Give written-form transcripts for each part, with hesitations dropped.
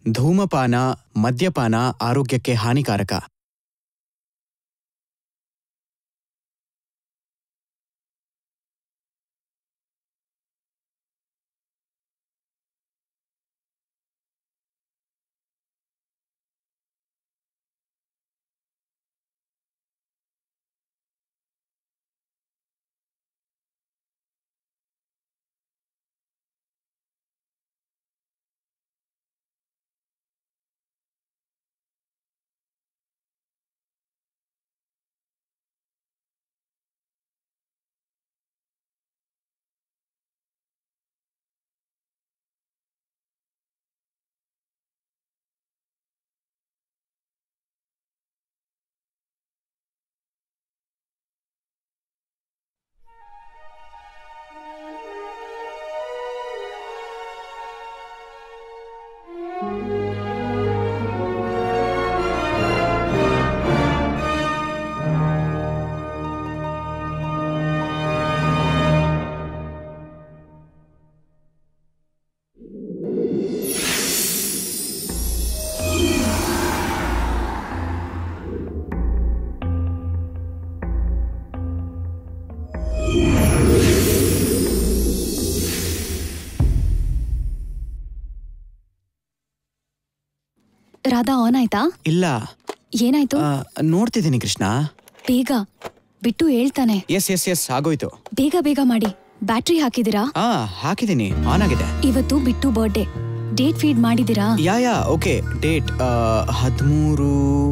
ಧೂಮಪಾನ, ಮದ್ಯಪಾನ ಆರೋಗ್ಯಕ್ಕೆ ಹಾನಿಕಾರಕ. ರಾಧಾ ಆನ್ ಆಯ್ತಾ? ಇಲ್ಲ. ಏನಾಯ್ತು? ನೋಡ್ತಿದ್ದೀನಿ ಕೃಷ್ಣ. ಬೇಗ ಬಿಟ್ಟು ಹೇಳ್ತಾನೆ. ಎಸ್ ಆಗೋಯ್ತು. ಬೇಗ ಬೇಗ ಮಾಡಿ. ಬ್ಯಾಟ್ರಿ ಹಾಕಿದಿರಾ? ಹಾಕಿದ್ದೀನಿ, ಆನ್ ಆಗಿದೆ. ಇವತ್ತು ಬಿಟ್ಟು ಬರ್ಡೇ. ಡೇಟ್ ಫೀಡ್ ಮಾಡಿದಿರಾ? Yeah okay. ಡೇಟ್ 13.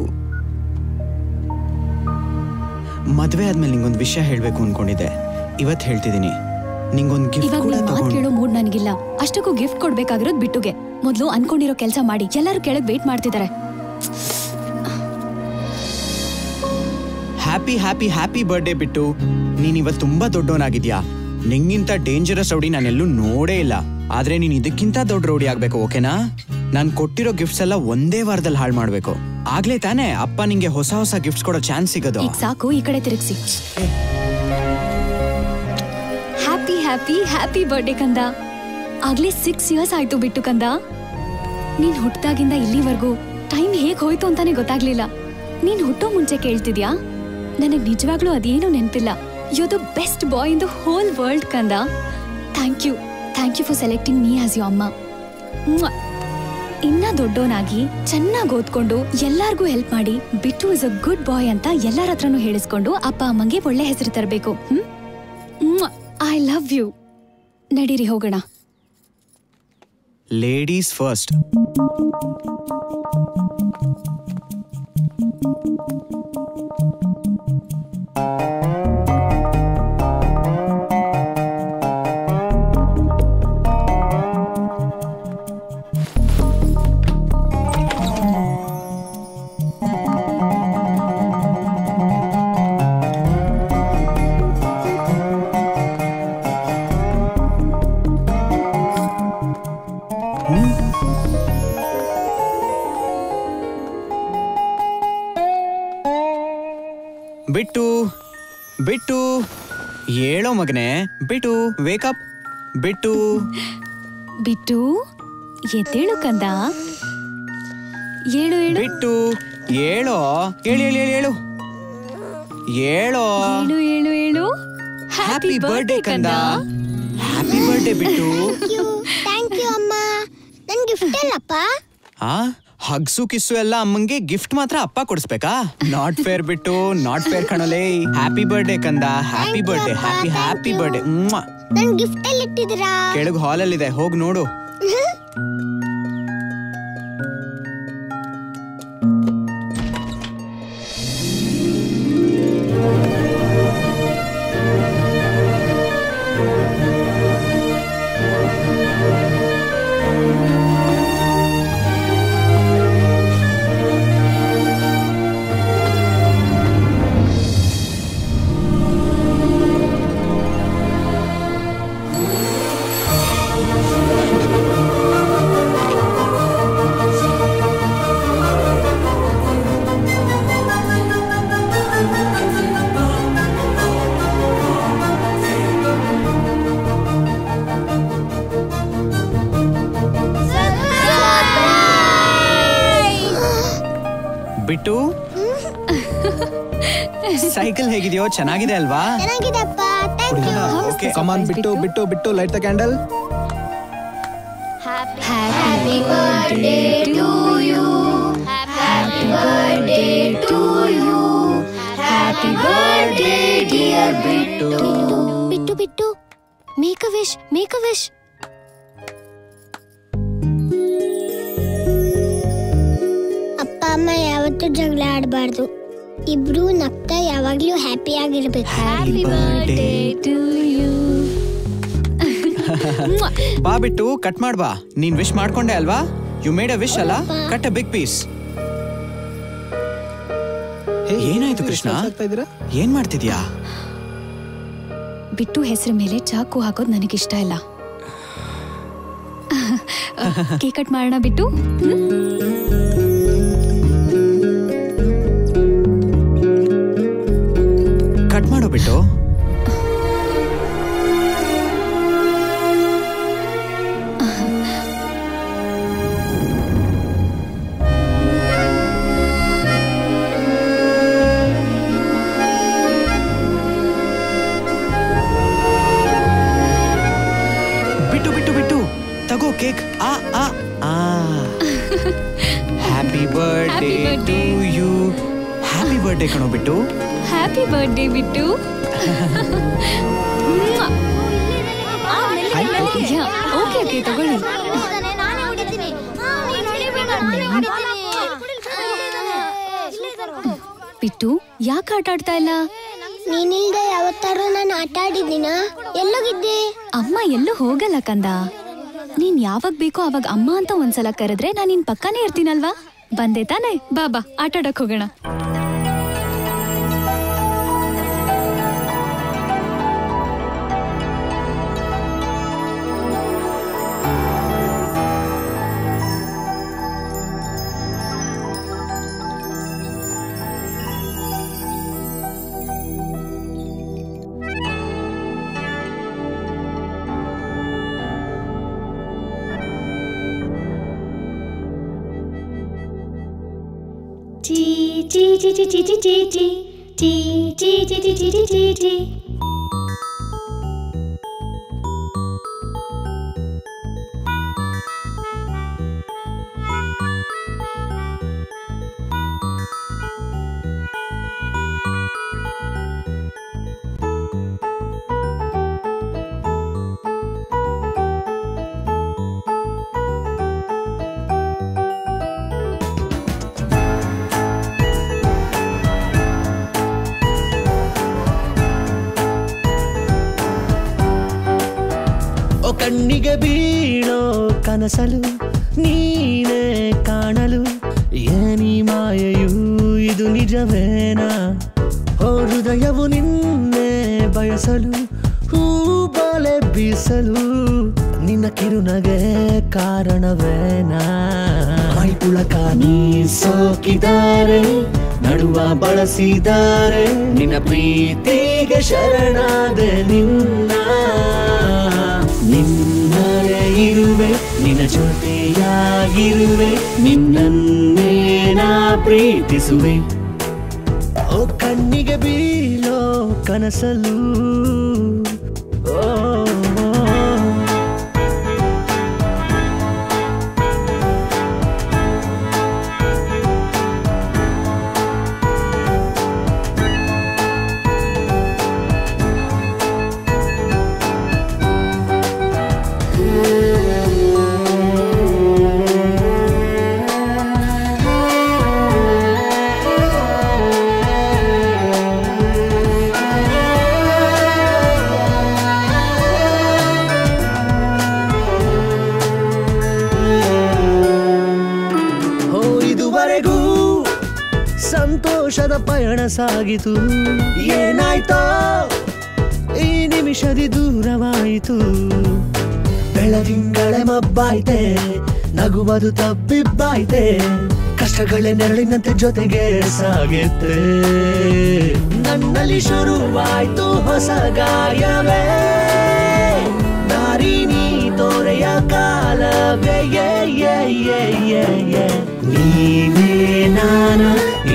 ಮದ್ವೆ ಆದ್ಮೇಲೆ ನಿಂಗೊಂದು ವಿಷಯ ಹೇಳ್ಬೇಕು ಅನ್ಕೊಂಡಿದ್ದೆ, ಇವತ್ತು ಹೇಳ್ತಿದ್ದೀನಿ. ನಿಂಗೊಂದು ಗಿಫ್ಟ್ ಕೂಡ ಮಾತು ಕೇಳೋ ಮೂಡ್ ನನಗಿಲ್ಲ. ಅಷ್ಟಕ್ಕೂ ಗಿಫ್ಟ್ ಕೊಡ್ಬೇಕಾಗಿರೋದು ಬಿಟ್ಟುಗೆ. ಮೊದ್ಲು ಅನ್ಕೊಂಡಿರೋ ಕೆಲಸ ಮಾಡಿ. ಎಲ್ಲರೂ ಕೆಳಗೆ ವೇಟ್ ಮಾಡ್ತಿದ್ದಾರೆ. ಹ್ಯಾಪಿ ಬರ್ಡೇ ಬಿಟ್ಟು. ನೀನ್ ಇವತ್ತು ತುಂಬಾ ದೊಡ್ಡವನಾಗಿದ್ಯಾ. ನಿಂಗಿಂತ ಡೇಂಜರಸ್ ರೌಡಿ ನಾನೆಲ್ಲೂ ನೋಡೇ ಇಲ್ಲ. ಆದ್ರೆ ನೀನ್ ಇದಕ್ಕಿಂತ ದೊಡ್ಡ ರೌಡಿ ಆಗ್ಬೇಕು, ಓಕೆನಾ? ನಾನ್ ಕೊಟ್ಟಿರೋ ಗಿಫ್ಟ್ಸ್ ಎಲ್ಲ ಒಂದೇ ವಾರದಲ್ಲಿ ಹಾಳು ಮಾಡ್ಬೇಕು. ಆಗ್ಲೇ ತಾನೇ ಅಪ್ಪ ನಿಂಗೆ ಹೊಸ ಗಿಫ್ಟ್ಸ್ ಕೊಡೋ ಚಾನ್ಸ್ ಸಿಗೋದು. ಈಗ ಸಾಕು, ಈ ಕಡೆ ತಿರುಗಿಸಿ. ಹ್ಯಾಪಿ ಬರ್ಡೇ ಕಂದ. ಆಗ್ಲೇ 6 years ಆಯ್ತು ಬಿಟ್ಟು ಕಂದ. ನೀನ್ ಹುಟ್ಟಾಗಿಂದ ಇಲ್ಲಿವರೆಗೂ ಟೈಮ್ ಹೇಗ್ ಹೋಯ್ತು ಅಂತಾನೆ ಗೊತ್ತಾಗ್ಲಿಲ್ಲ. ನೀನ್ ಹುಟ್ಟೋ ಮುಂಚೆ ಕೇಳ್ತಿದ್ಯಾ? ನನಗ್ ನಿಜವಾಗ್ಲೂ ಅದೇನೂ ನೆನ್ಪಿಲ್ಲ. You the best boy in the whole world ಕಂದ. Thank you for selecting me as you ಅಮ್ಮ. ಇನ್ನ ದೊಡ್ಡೋನಾಗಿ ಚೆನ್ನಾಗಿ ಓದ್ಕೊಂಡು ಎಲ್ಲಾರ್ಗೂ ಹೆಲ್ಪ್ ಮಾಡಿ ಬಿಟ್ಟು ಇಸ್ ಅ ಗುಡ್ ಬಾಯ್ ಅಂತ ಎಲ್ಲರ ಹತ್ರನೂ ಹೇಳಿಸ್ಕೊಂಡು ಅಪ್ಪ ಅಮ್ಮಂಗೆ ಒಳ್ಳೆ ಹೆಸರು ತರಬೇಕು. I love you. ನಡೀರಿ ಹೋಗೋಣ. Ladies first. ಬಿಟ್ಟು ಹೇಳೋ ಮಗನೇ. ಬಿಟ್ಟು ವೇಕಪ್. ಬಿಟ್ಟು ಎದ್ದೇಳು ಕಂದ. ಹೇಳು. ಬಿಟ್ಟು ಹೇಳೋ. ಹೇಳು. ಹ್ಯಾಪಿ ಬರ್ಡೇ ಕಂದ. ಹ್ಯಾಪಿ ಬರ್ಡೇ ಬಿಟ್ಟು. ಥ್ಯಾಂಕ್ ಯು ಅಮ್ಮ. ನನ್ ಗಿಫ್ಟ್ ಎಲ್ಲಪ್ಪ? ಹಗ್ಸು ಕಿಸ್ಸು ಎಲ್ಲ ಅಮ್ಮಂಗೆ, ಗಿಫ್ಟ್ ಮಾತ್ರ ಅಪ್ಪ ಕೊಡಿಸ್ಬೇಕಾ? Not fair Bittu, not fair ಕಣಲೆ. ಹ್ಯಾಪಿ ಬರ್ಡೇ ಕಂದ. Happy birthday. Happy birthday. ನನ್ ಗಿಫ್ಟ್ ಎಲ್ಲಿ ಇಟ್ಟಿದ್ದೀರಾ? ಕೆಳಗೆ ಹಾಲಲ್ಲಿ ಇದೆ, ಹೋಗಿ ನೋಡು. ಬಿಟ್ಟು ಸೈಕಲ್ ಹೇಗಿದೆಯೋ? ಚೆನ್ನಾಗಿದೆ ಅಲ್ವಾ? ಚೆನ್ನಾಗಿದೆಪ್ಪ, thank you. Okay, come on Bittu light the candle. Happy birthday to you. Happy birthday to you. Happy birthday dear Bittu. Bittu make a wish. ಅಪ್ಪ ಅಮ್ಮ ಯಾವತ್ತೂ ಜಗಳ ಆಡಬಾರ್ದು. ಇಬ್ರು ನಗ್ತಾ ಯಾವಾಗ್ಲೂ ಹ್ಯಾಪಿ ಆಗಿರ್ಬೇಕು. Happy birthday to you. ಬಾ ಬಿಟ್ಟು ಕಟ್ ಮಾಡ್ಬಾ. ನೀನ್ ವಿಶ್ ಮಾಡ್ಕೊಂಡೆ ಅಲ್ವಾ? ಯು ಮೇಡ್ ಅ ವಿಶ್ ಅಲ್ಲ? Cut a big piece. ಏನಾಯ್ತು ಕೃಷ್ಣ? ಏನ್ ಮಾಡ್ತಿದ್ಯಾ? ಬಿಟ್ಟು ಹೆಸರ ಮೇಲೆ ಚಾಕು ಹಾಕೋದು ನನಗಿಷ್ಟ ಇಲ್ಲ. ಕೇಕ್ ಕಟ್ ಮಾಡೋಣ ಬಿಟ್ಟು. ಕಟ್ ಮಾಡೋ ಬಿಟ್ಟು. ತಗೋ cake. Happy birthday to you. Happy birthday ಕಣೋ ಬಿಟ್ಟು. ಹ್ಯಾಪಿ ಬರ್ಡೇ ಬಿಟ್ಟು. ಓಕೆ ತಗೊಳ್ಳಿ. ಬಿಟ್ಟು ಯಾಕೆ ಆಟ ಆಡ್ತಾ ಇಲ್ಲ? ನೀನಿಲ್ದೆ ಯಾವತ್ತಾರು ನಾನು ಆಟ ಆಡಿದ್ದೀನ? ಎಲ್ಲೋಗಿದ್ದೆ? ಅಮ್ಮ ಎಲ್ಲೂ ಹೋಗಲ್ಲ ಕಂದ. ನೀನ್ ಯಾವಾಗ ಬೇಕೋ ಅವಾಗ ಅಮ್ಮ ಅಂತ ಒಂದ್ಸಲ ಕರೆದ್ರೆ ನಾನು ನಿನ್ ಪಕ್ಕನೇ ಇರ್ತೀನಲ್ವಾ? ಬಂದೆ ತಾನೆ? ಬಾಬಾ ಆಟ ಆಡಕ್ ಹೋಗೋಣ. ಕಣ್ಣಿಗೆ ಬೀಳೋ ಕನಸಲು ನೀನೇ ಕಾಣಲು ಏನಿ ಮಾಯೆಯು ಇದು ನಿಜವೇನಾ? ಓ ಹೃದಯವು ನಿನ್ನೆ ಬಯಸಲು ಹೂಬಾಲೆ ಬೀಸಲು ನಿನ್ನ ಕಿರುನಗೆ ಕಾರಣವೇನಾ? ಮೈಪುಳಕ ನೀ ಸೋಕಿದ್ದಾರೆ, ನಡುವ ಬಳಸಿದ್ದಾರೆ, ನಿನ್ನ ಪ್ರೀತಿಗೆ ಶರಣಾದೆ ನಿನ್ನರೆ ಇರುವೆ, ನಿನ್ನ ಜೊತೆಯಾಗಿರುವೆ, ನಿನ್ನನ್ನೇ ನಾ ಪ್ರೀತಿಸುವೆ. ಓ ಕಣ್ಣಿಗೆ ಬೀಳೋ ಕನಸಲು ಸಂತೋಷದ ಪಯಣ ಸಾಗಿತು, ಏನಾಯ್ತೋ ಈ ನಿಮಿಷದಿ ದೂರವಾಯಿತು. ಬೆಳದಿಂಗಳೇ ಮಬ್ಬಾಯ್ತೆ, ನಗುವುದು ತಪ್ಪಿಬ್ಬಾಯ್ತೆ, ಕಷ್ಟಗಳೇ ನೆರಳಿನಂತೆ ಜೊತೆಗೆ ಸಾಗುತ್ತೆ. ನನ್ನಲ್ಲಿ ಶುರುವಾಯ್ತು ಹೊಸ ಗಾಯವೇ, ದಾರಿ ನೀ ತೋರೆಯ ಕಾಲವೇ. ನೀನೇ ನಾನು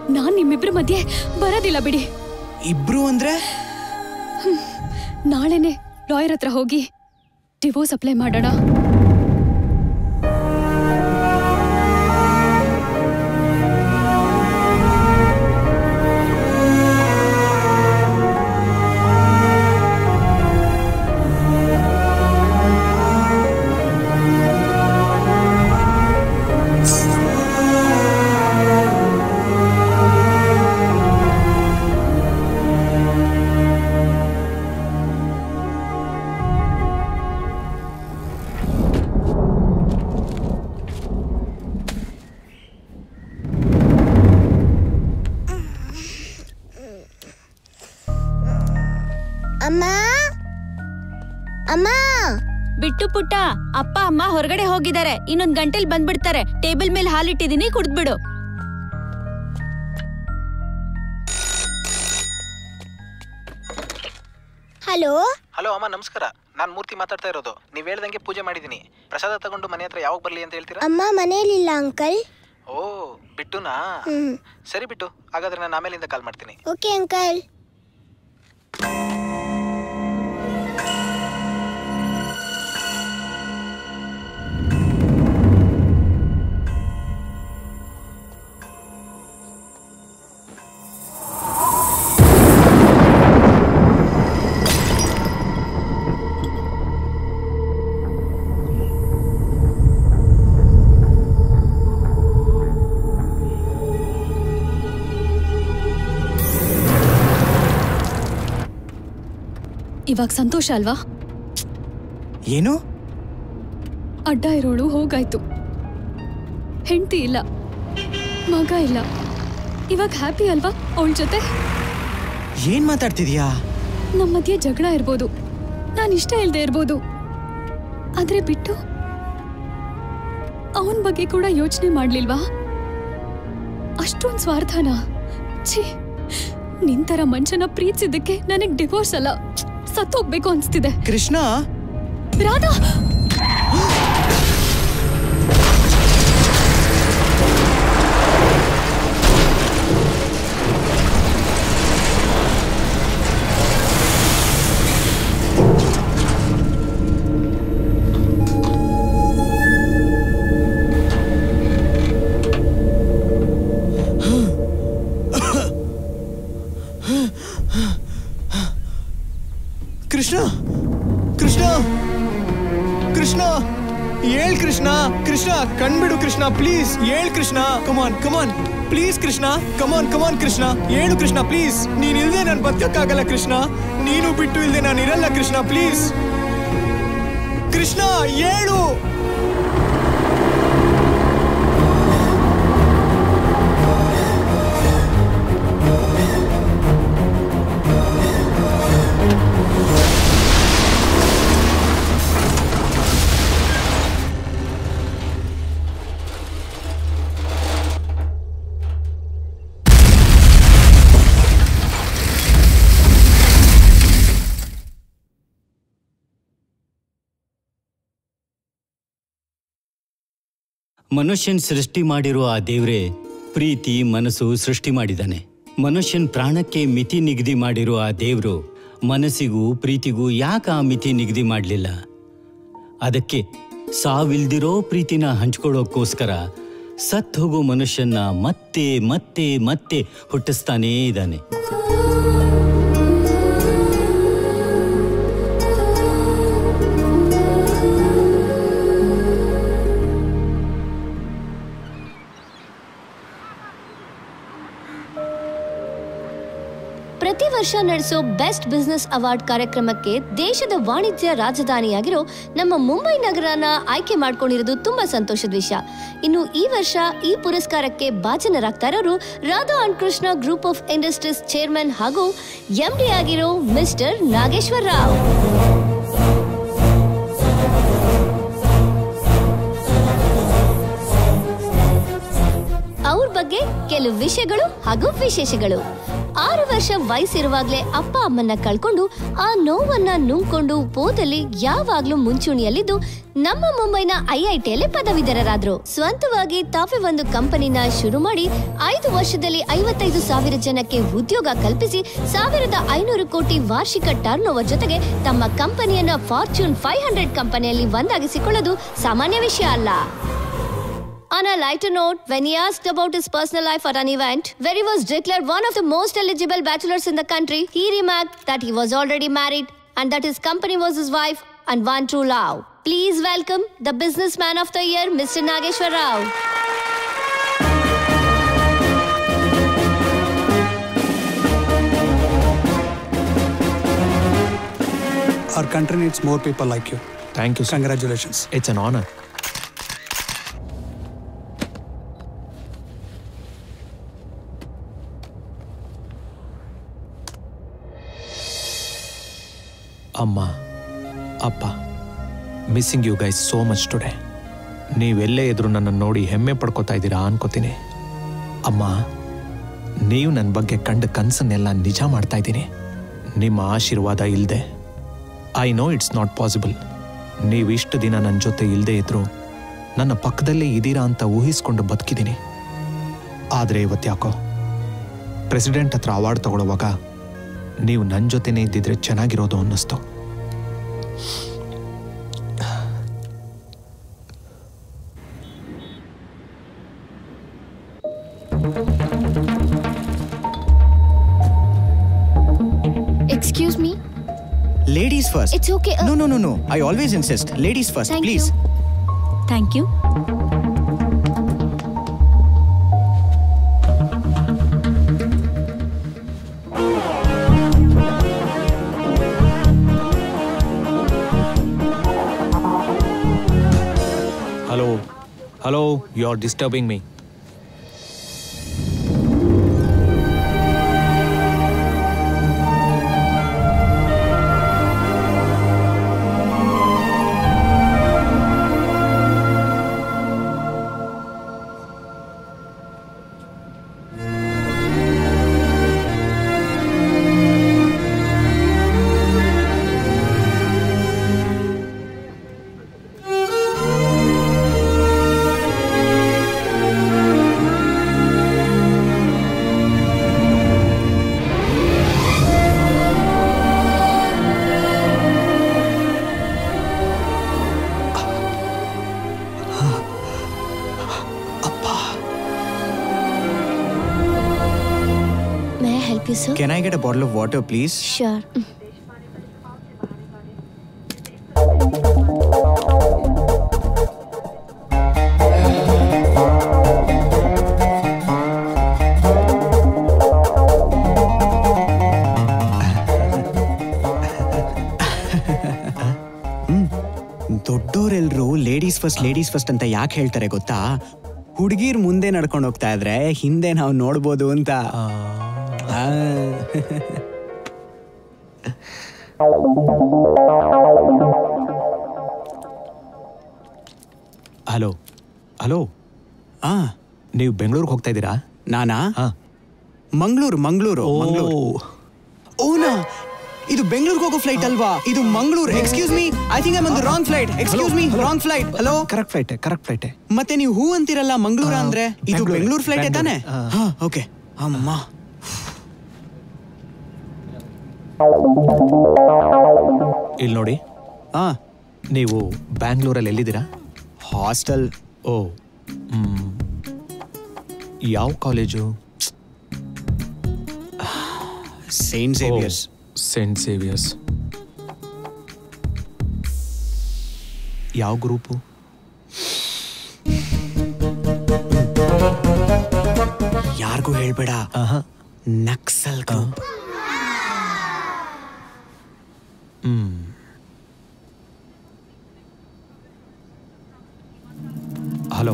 ನಾನ್ ನಿಮ್ಮಿಬ್ರ ಮಧ್ಯೆ ಬರೋದಿಲ್ಲ ಬಿಡಿ. ಇಬ್ರು ಅಂದ್ರೆ? ನಾಳೆನೆ ಲಾಯರ್ ಹತ್ರ ಹೋಗಿ ಡಿವೋರ್ಸ್ ಅಪ್ಲೈ ಮಾಡೋಣ. ಬಿಟ್ಟು ಪುಟ್ಟ, ಅಪ್ಪ ಅಮ್ಮ ಹೊರಗಡೆ ಹೋಗಿದ್ದಾರೆ. ಇನ್ನೊಂದ್ ಗಂಟೆಲ್ ಬಂದ್ಬಿಡ್ತಾರೆ. ಟೇಬಲ್ ಮೇಲೆ ಹಾಲಿಟ್ಟಿದೀನಿ, ಕುಡ್ದ್ಬಿಡು. ಹಲೋ ಹಲೋ ಅಮ್ಮ, ನಮಸ್ಕಾರ. ನಾನ್ ಮೂರ್ತಿ ಮಾತಾಡ್ತಾ ಇರೋದು. ನೀವ್ ಹೇಳ್ದಂಗೆ ಪೂಜೆ ಮಾಡಿದೀನಿ. ಪ್ರಸಾದ ತಗೊಂಡು ಮನೆ ಹತ್ರ ಯಾವಾಗ ಬರ್ಲಿ ಅಂತ ಹೇಳ್ತೀರಾ? ಅಮ್ಮ ಮನೇಲಿಲ್ಲ ಅಂಕಲ್. ಓ, ಬಿಟ್ಟುನಾ? ಸರಿ ಬಿಟ್ಟು, ಹಾಗಾದ್ರೆ ನಾನು ಆಮೇಲಿಂದ ಕಾಲ್ ಮಾಡ್ತೀನಿ. Okay uncle. ಇವಾಗ ಸಂತೋಷ ಅಲ್ವಾ? ಏನು? ಅಡ್ಡ ಇರೋಳು ಹೋಗಾಯ್ತು. ಹೆಂಡತಿ ಇಲ್ಲ, ಮಗ ಇಲ್ಲ. ಇವಾಗ ಹ್ಯಾಪಿ ಅಲ್ವಾ ಅವಳ ಜೊತೆ? ಏನ್ ಮಾತಾಡ್ತಿದ್ಯಾ? ನಮ್ಮ ಮಧ್ಯೆ ಜಗಳ ಇರ್ಬೋದು, ನಾನು ಇಷ್ಟ ಇಲ್ದೆ ಇರ್ಬೋದು, ಆದ್ರೆ ಬಿಟ್ಟು ಅವನ ಬಗ್ಗೆ ಕೂಡ ಯೋಚನೆ ಮಾಡ್ಲಿಲ್ವಾ? ಅಷ್ಟೊಂದ್ ಸ್ವಾರ್ಥನಾ? ಛೀ, ನಿಂತರ ಮನುಷ್ಯನ ಪ್ರೀತಿಸಿದ್ದಕ್ಕೆ ನನಗ್ ಡಿವೋರ್ಸ್ ಅಲ್ಲ, ಸತ್ತೋಗ್ಬೇಕು ಅನ್ಸ್ತಿದೆ. ಕೃಷ್ಣ, ರಾಧಾ, ಕೃಷ್ಣ, ಕೃಷ್ಣ, ಕೃಷ್ಣ, ಹೇಳ್ ಕೃಷ್ಣ, ಕೃಷ್ಣ ಕಣ್ಬಿಡು ಕೃಷ್ಣ, ಪ್ಲೀಸ್ ಹೇಳ್ Krishna. Come on come on please Krishna, come on come on Krishna, ಹೇಳು ಕೃಷ್ಣ ಪ್ಲೀಸ್. ನೀನ್ ಇಲ್ದೆ ನಾನು ಬದುಕಕ್ಕಾಗಲ್ಲ ಕೃಷ್ಣ, ನೀನು ಬಿಟ್ಟು ಇಲ್ದೆ ನಾನು ಇರಲ್ಲ ಕೃಷ್ಣ, ಪ್ಲೀಸ್ ಕೃಷ್ಣ ಹೇಳು. ಮನುಷ್ಯನ್ ಸೃಷ್ಟಿ ಮಾಡಿರುವ ಆ ದೇವ್ರೆ ಪ್ರೀತಿ ಮನಸ್ಸು ಸೃಷ್ಟಿ ಮಾಡಿದಾನೆ. ಮನುಷ್ಯನ್ ಪ್ರಾಣಕ್ಕೆ ಮಿತಿ ನಿಗದಿ ಮಾಡಿರುವ ಆ ದೇವ್ರು ಮನಸ್ಸಿಗೂ ಪ್ರೀತಿಗೂ ಯಾಕೆ ಆ ಮಿತಿ ನಿಗದಿ ಮಾಡಲಿಲ್ಲ? ಅದಕ್ಕೆ ಸಾವಿಲ್ದಿರೋ ಪ್ರೀತಿನ ಹಂಚ್ಕೊಳ್ಳೋಕ್ಕೋಸ್ಕರ ಸತ್ ಹೋಗೋ ಮನುಷ್ಯನ್ನ ಮತ್ತೆ ಮತ್ತೆ ಮತ್ತೆ ಹುಟ್ಟಿಸ್ತಾನೇ ಇದ್ದಾನೆ. ಪ್ರತಿ ವರ್ಷ ನಡೆಸೋ ಬೆಸ್ಟ್ ಬಿಸ್ನೆಸ್ ಅವಾರ್ಡ್ ಕಾರ್ಯಕ್ರಮಕ್ಕೆ ದೇಶದ ವಾಣಿಜ್ಯ ರಾಜಧಾನಿಯಾಗಿರೋ ನಮ್ಮ ಮುಂಬೈ ನಗರನ ಆಯ್ಕೆ ಮಾಡ್ಕೊಂಡಿರೋದು ತುಂಬಾ ಸಂತೋಷದ ವಿಷಯ. ಇನ್ನು ಈ ವರ್ಷ ಈ ಪುರಸ್ಕಾರಕ್ಕೆ ಭಾಜನರಾಗ್ತಾ ಇರೋರು Radha and Krishna group of industries chairman ಹಾಗೂ ಎಂಡಿ ಆಗಿರೋ ಮಿಸ್ಟರ್ ನಾಗೇಶ್ವರ ರಾವ್. ಅವ್ರ ಬಗ್ಗೆ ಕೆಲವು ವಿಷಯಗಳು ಹಾಗೂ ವಿಶೇಷಗಳು. 6 ವರ್ಷ ವಯಸ್ಸಿರುವಾಗ್ಲೇ ಅಪ್ಪ ಅಮ್ಮನ್ನ ಕಳ್ಕೊಂಡು ಆ ನೋವನ್ನ ನುಂಗ್ಕೊಂಡು ಓದಲ್ಲಿ ಯಾವಾಗ್ಲೂ ಮುಂಚೂಣಿಯಲ್ಲಿದ್ದು ನಮ್ಮ ಮುಂಬೈನ IITಯಲ್ಲಿ ಪದವೀಧರರಾದ್ರು. ಸ್ವಂತವಾಗಿ ತಾವೇ ಒಂದು ಕಂಪನಿನ ಶುರು ಮಾಡಿ 5 ವರ್ಷದಲ್ಲಿ 55,000 ಜನಕ್ಕೆ ಉದ್ಯೋಗ ಕಲ್ಪಿಸಿ 1,500 ಕೋಟಿ ವಾರ್ಷಿಕ ಟರ್ನ್ ಓವರ್ ಜೊತೆಗೆ ತಮ್ಮ ಕಂಪನಿಯನ್ನ ಫಾರ್ಚೂನ್ 500 ಕಂಪನಿಯಲ್ಲಿ ಒಂದಾಗಿಸಿಕೊಳ್ಳೋದು ಸಾಮಾನ್ಯ ವಿಷಯ ಅಲ್ಲ. On a lighter note, when he asked about his personal life at an event where he was declared one of the most eligible bachelors in the country, he remarked that he was already married and that his company was his wife and one true love. Please welcome the businessman of the year, Mr. Nageswara. Our country needs more people like you. Thank you, sir. Congratulations. It's an honor. ಅಮ್ಮ, ಅಪ್ಪ, missing you guys so much today. ನೀವೆಲ್ಲೇ ಇದ್ರು ನನ್ನನ್ನು ನೋಡಿ ಹೆಮ್ಮೆ ಪಡ್ಕೋತಾ ಇದ್ದೀರಾ ಅನ್ಕೋತೀನಿ. ಅಮ್ಮ, ನೀವು ನನ್ನ ಬಗ್ಗೆ ಕಂಡ ಕನಸನ್ನೆಲ್ಲ ನಿಜ ಮಾಡ್ತಾ ಇದ್ದೀನಿ. ನಿಮ್ಮ ಆಶೀರ್ವಾದ ಇಲ್ಲದೆ I know it's not possible. ನೀವಿಷ್ಟು ದಿನ ನನ್ನ ಜೊತೆ ಇಲ್ಲದೆ ಇದ್ರು ನನ್ನ ಪಕ್ಕದಲ್ಲೇ ಇದ್ದೀರಾ ಅಂತ ಊಹಿಸ್ಕೊಂಡು ಬದುಕಿದ್ದೀನಿ. ಆದರೆ ಇವತ್ತ್ಯಾಕೋ ಪ್ರೆಸಿಡೆಂಟ್ ಹತ್ರ ಅವಾರ್ಡ್ ತಗೊಳ್ಳುವಾಗ ನೀವು ನನ್ನ ಜೊತೆನೇ ಇದ್ದಿದ್ರೆ ಚೆನ್ನಾಗಿರೋದು ಅನ್ನಿಸ್ತು. Excuse me? Ladies first. It's okay. No. I always insist. Ladies first, Thank please. Thank you. Hello, you're disturbing me. Sir? Can I get a bottle of water, please? Sure. ದೊಡ್ಡೋರೆಲ್ರು ladies first ಅಂತ ಯಾಕೆ ಹೇಳ್ತಾರೆ ಗೊತ್ತಾ? ಹುಡುಗಿರ್ ಮುಂದೆ ನಡ್ಕೊಂಡು ಹೋಗ್ತಾ ಇದ್ರೆ ಹಿಂದೆ ನಾವು ನೋಡ್ಬೋದು ಅಂತ. Hello hello. ನೀವು ಬೆಂಗಳೂರಿಗೆ ಹೋಗ್ತಾ ಇದ್ದೀರಾ? ನಾನಾ? ಮಂಗಳೂರು. ಓನಾ, ಇದು ಬೆಂಗಳೂರಿಗೆ ಹೋಗೋ ಫ್ಲೈಟ್ ಅಲ್ವಾ? ಇದು Mangalore. Excuse me, I think I am on the wrong flight. Excuse me, wrong flight. Hello, correct flight. ಮತ್ತೆ ನೀವು ಹೂ ಅಂತಿರಲ್ಲ ಮಂಗಳೂರು ಅಂದ್ರೆ ಇದು ಬೆಂಗಳೂರು ಫ್ಲೈಟ್ ತಾನೆ? ಓಕೆ. ಅಮ್ಮ, ಇಲ್ಲಿ ನೋಡಿ. ನೀವು ಬ್ಯಾಂಗ್ಳೂರಲ್ಲಿ ಎಲ್ಲಿದ್ದೀರಾ? ಹಾಸ್ಟೆಲ್. ಓ, ಯಾವ ಕಾಲೇಜು? Saint Xavier's. ಯಾವ ಗ್ರೂಪು? ಯಾರಿಗೂ ಹೇಳ್ಬೇಡ. Naxal group. Hello.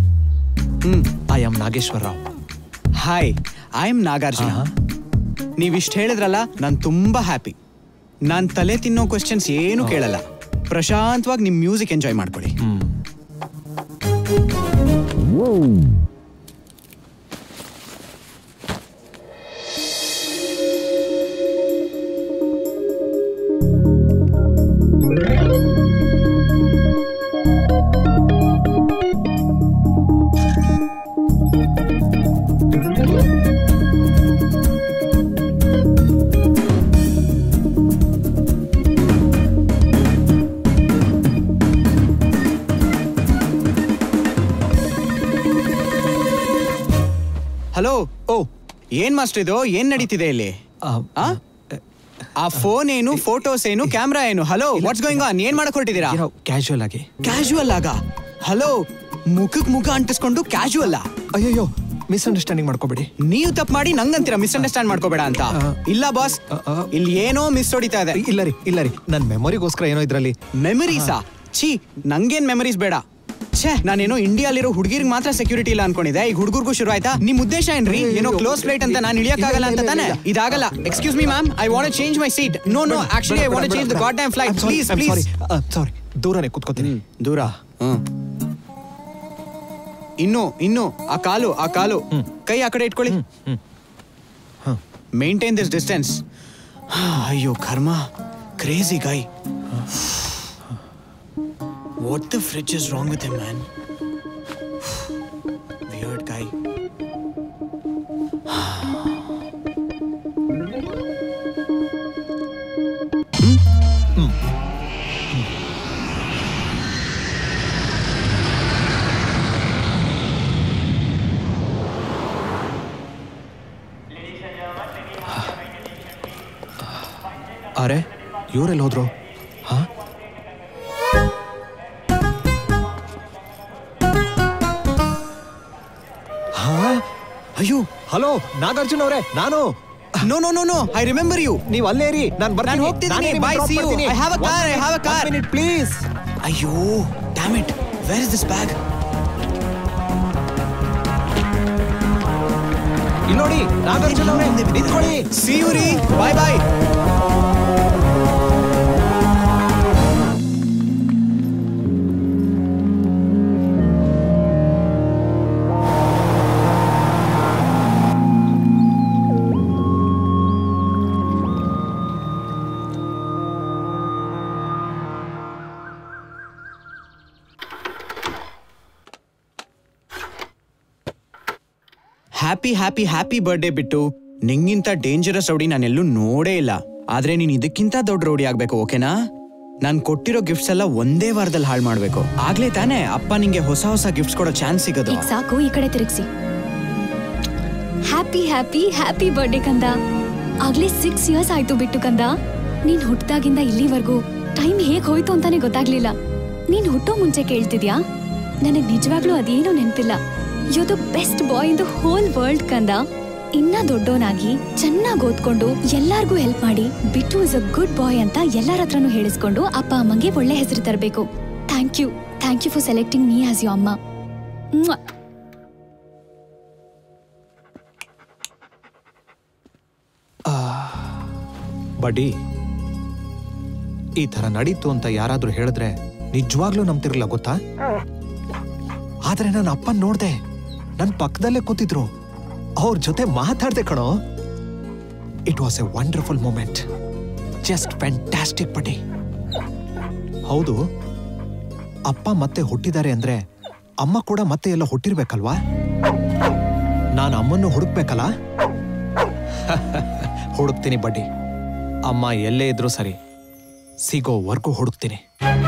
I am Nageshwara Rao. Hi, I am Nagarjuna. ನೀವಿಷ್ಟು ಹೇಳಿದ್ರಲ್ಲ, ನಾನು ತುಂಬಾ ಹ್ಯಾಪಿ. ನಾನು ತಲೆ ತಿನ್ನೋ ಕ್ವೆಶ್ಚನ್ಸ್ ಏನು ಕೇಳಲ್ಲ. ಪ್ರಶಾಂತವಾಗಿ ನಿಮ್ ಮ್ಯೂಸಿಕ್ ಎಂಜಾಯ್ ಮಾಡ್ಕೊಳ್ಳಿ. ಹಲೋ. ಓ, ಏನ್ ಮಾಸ್ಟರ್ ಇದು? ಏನ್ ನಡೀತಿದೆ ಇಲ್ಲಿ? ಆ ಫೋನ್ ಏನು, ಫೋಟೋಸ್ ಏನು, ಕ್ಯಾಮ್ರಾ ಏನು? Hello, what's going on? ಏನ್ ಮಾಡಕ್ ಹೊರಟಿದ್ದೀರಾ? ಕ್ಯಾಶುವಲ್ ಆಗಿ. ಕ್ಯಾಶುವಲ್ ಆಗ? ಹಲೋ, ಮುಖಕ್ ಮುಖ ಅಂಟಿಸ್ಕೊಂಡು ಕ್ಯಾಶುವಲ್? ಅಯ್ಯೋ, ಮಿಸ್ಅಂಡರ್ಸ್ಟ್ಯಾಂಡಿಂಗ್ ಮಾಡ್ಕೋಬೇಡಿ. ನೀವು ತಪ್ಪು ಮಾಡಿ ನಂಗಂತೀರಾ ಮಿಸ್ಅಂಡರ್ಸ್ಟ್ಯಾಂಡ್ ಮಾಡ್ಕೋಬೇಡ ಅಂತ? ಇಲ್ಲ ಬಾಸ್, ಇಲ್ಲಿ ಏನೋ ಮಿಸ್ ಹೊಡಿತಾ ಇದೆ. ಇಲ್ಲ ರೀ, ನನ್ ಮೆಮೊರಿಗೋಸ್ಕರ ಏನೋ ಇದ್ರಲ್ಲಿ. ಮೆಮರೀಸಾ? ಛೀ, ನಂಗೇನ್ ಮೆಮರೀಸ್ ಬೇಡ. ಛೇ, ನಾನೇನೋ ಇಂಡಿಯಾಲಿರೋ ಹುಡುಗಿರಿಗೆ ಮಾತ್ರ ಸೆಕ್ಯೂರಿಟಿ ಇಲ್ಲ ಅನ್ಕೊಂಡಿದ್ದೆ. ಈಗ ಹುಡುಗರ್ಗೂ ಶುರು ಆಯ್ತಾ? ನಿಮ್ ಉದ್ದೇಶ ಏನ್ರಿ? ಏನೋ ಕ್ಲೋಸ್ ಫ್ಲೈಟ್ ಅಂತ ನಾನು ಇಳಿಯಕ್ಕಾಗಲ್ಲ ಅಂತ ತಾನೆ? ಇದಾಗಲ್ಲ. Excuse me ma'am, I want to change my seat. No actually I want to change the god damn flight. Please. Sorry, ದೂರನೇ ಕೂತ್ಕೋತೀನಿ. ದೂರ? ಇನ್ನು ಆ ಕಾಲು ಕೈ ಆ ಕಡೆ ಇಟ್ಕೊಳ್ಳಿ. Maintain this distance. ಅಯ್ಯೋ ಕರ್ಮ, crazy guy. What the fridge is wrong with him, man? Weird guy. ಅರೆ, ಇವರೆಲ್ಲ ಹೋದ್ರು? ಅಯ್ಯೋ, ಹಲೋ ನಾಗಾರ್ಜುನ ಅವರೇ, ನಾನು. No, I remember you. ನೀವು ಅಲ್ಲೇ ಇರಿ, ನಾನು ಹೋಗ್ತಿದ್ದೀನಿ. Bye, see you. I have a car. Please. ಅಯ್ಯೋ, damn it, where is this bag? ಇಲ್ಲಿ ನೋಡಿ ನಾಗಾರ್ಜುನ ಅವರೇ, ನಿಂತ್ಕೊಳ್ಳಿ. ಸಿ ಯು ರೀ, ಬೈ. Happy birthday Bittu. ನಿಂಗಿಂತ ಡೇಂಜರಸ್ ರೌಡಿ ನಾನೆಲ್ಲೂ ನೋಡೇ ಇಲ್ಲ. ಆದ್ರೆ ನೀನ್ ಇದಕ್ಕಿಂತ ದೊಡ್ಡ ರೌಡಿ ಆಗ್ಬೇಕು, ಓಕೆನಾ? ನಾನ್ ಕೊಟ್ಟಿರೋ ಗಿಫ್ಟ್ಸ್ ಎಲ್ಲ ಒಂದೇ ವಾರದಲ್ಲಿ ಹಾಳು ಮಾಡ್ಬೇಕು. ಆಗ್ಲೇ ತಾನೇ ಅಪ್ಪ ನಿಂಗೆ ಹೊಸ ಗಿಫ್ಟ್ಸ್ ಕೊಡೋ ಚಾನ್ಸ್ ಸಿಗೋದು. ಈಗ ಸಾಕು, ಈ ಕಡೆ ತಿರುಗಿಸಿ. ಹ್ಯಾಪಿ ಬರ್ಡೇ ಕಂದ. ಆಗ್ಲೇ 6 years ಆಯ್ತು ಬಿಟ್ಟು ಕಂದ. ನೀನ್ ಹುಟ್ಟಾಗಿಂದ ಇಲ್ಲಿವರೆಗೂ ಟೈಮ್ ಹೇಗ್ ಹೋಯ್ತು ಅಂತಾನೆ ಗೊತ್ತಾಗ್ಲಿಲ್ಲ. ನೀನ್ ಹುಟ್ಟೋ ಮುಂಚೆ ಕೇಳ್ತಿದ್ಯಾ? ನನಗ್ ನಿಜವಾಗ್ಲೂ ಅದೇನೋ ನೆನ್ಪಿಲ್ಲ. You the best boy in the whole world ಕಂದ. ಇನ್ನ ದೊಡ್ಡೋನಾಗಿ ಚೆನ್ನಾಗಿ ಓದ್ಕೊಂಡು ಎಲ್ಲಾರ್ಗೂ ಹೆಲ್ಪ್ ಮಾಡಿ ಬಿಟ್ಟು ಇಸ್ ಅ ಗುಡ್ ಬಾಯ್ ಅಂತ ಎಲ್ಲಾರ ಹತ್ರನೂ ಹೇಳಿಸ್ಕೊಂಡು ಅಪ್ಪ ಅಮ್ಮಂಗೆ ಒಳ್ಳೆ ಹೆಸರು ತರಬೇಕು. Thank you for selecting me as you ಅಮ್ಮ. ಬಡ್ಡಿ, ಈ ತರ ನಡೀತು ಅಂತ ಯಾರಾದ್ರೂ ಹೇಳಿದ್ರೆ ನಿಜವಾಗ್ಲೂ ನಂಬ್ತಿರ್ಲಿಲ್ಲ, ಗೊತ್ತಾ? ಆದ್ರೆ ನನ್ನ ಅಪ್ಪನ್ ನೋಡ್ದೆ, ನನ್ ಪಕ್ಕದಲ್ಲೇ ಕೂತಿದ್ರು, ಅವ್ರ ಜೊತೆ ಮಾತಾಡ್ದೆ ಕಣೋ. It was a wonderful moment, just fantastic buddy. ಹೌದು, ಅಪ್ಪ ಮತ್ತೆ ಹುಟ್ಟಿದ್ದಾರೆ ಅಂದ್ರೆ ಅಮ್ಮ ಕೂಡ ಮತ್ತೆ ಎಲ್ಲ ಹುಟ್ಟಿರ್ಬೇಕಲ್ವಾ? ನಾನು ಅಮ್ಮನ್ನು ಹುಡುಕ್ಬೇಕಲ್ಲ? ಹುಡುಕ್ತೀನಿ ಬಡ್ಡಿ. ಅಮ್ಮ ಎಲ್ಲೇ ಇದ್ರು ಸರಿ, ಸಿಗೋವರೆಗೂ ಹುಡುಕ್ತೀನಿ.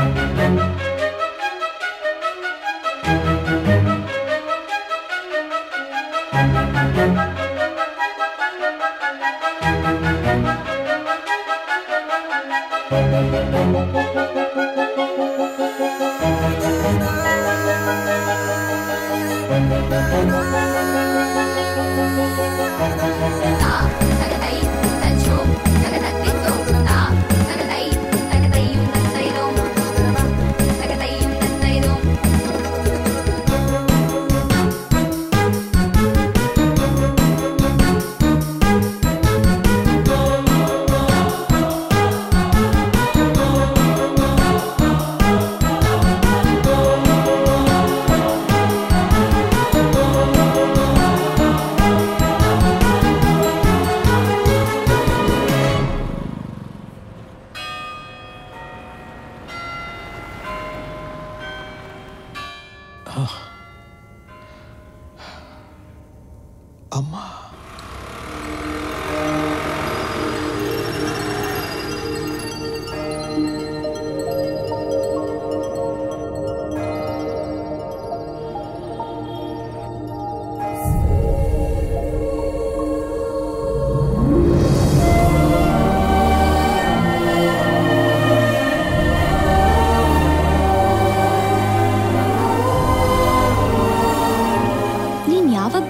ಅಮ್ಮ,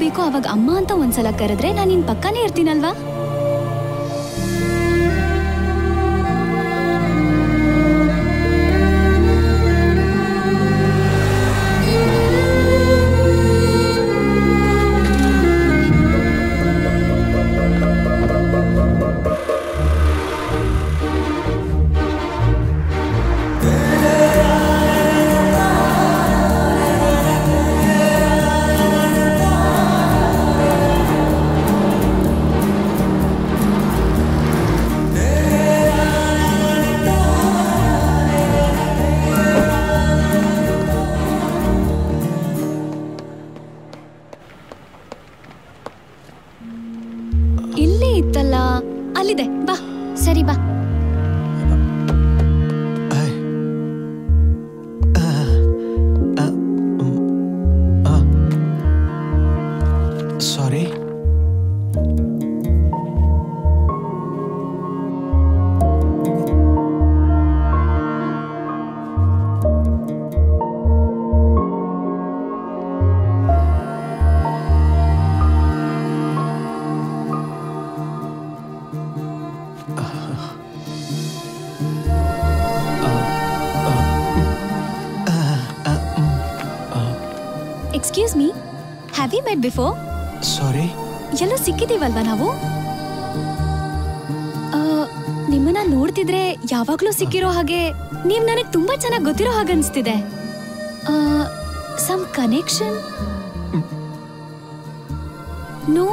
ಬೇಕೋ ಅವಾಗ ಅಮ್ಮ ಅಂತ ಒಂದ್ಸಲ ಕರೆದ್ರೆ ನಾನು ನಿನ್ ಪಕ್ಕನೇ ಇರ್ತೀನಲ್ವಾ? ಅಲ್ಲಿದೆ, ಬಾ. ಸರಿ ಬಾ. Sorry. Excuse me, have you met before? Sorry. ಎಲ್ಲೋ ಸಿಕ್ಕಿದೀವಲ್ವಾ ನಾವು? ನಿಮ್ಮನ್ನ ನೋಡ್ತಿದ್ರೆ ಯಾವಾಗ್ಲೂ ಸಿಕ್ಕಿರೋ ಹಾಗೆ, ನೀವ್ ನನಗ್ ತುಂಬಾ ಚೆನ್ನಾಗಿ ಗೊತ್ತಿರೋ ಹಾಗೆ ಅನ್ಸ್ತಿದೆ. Some connection? ನೋ?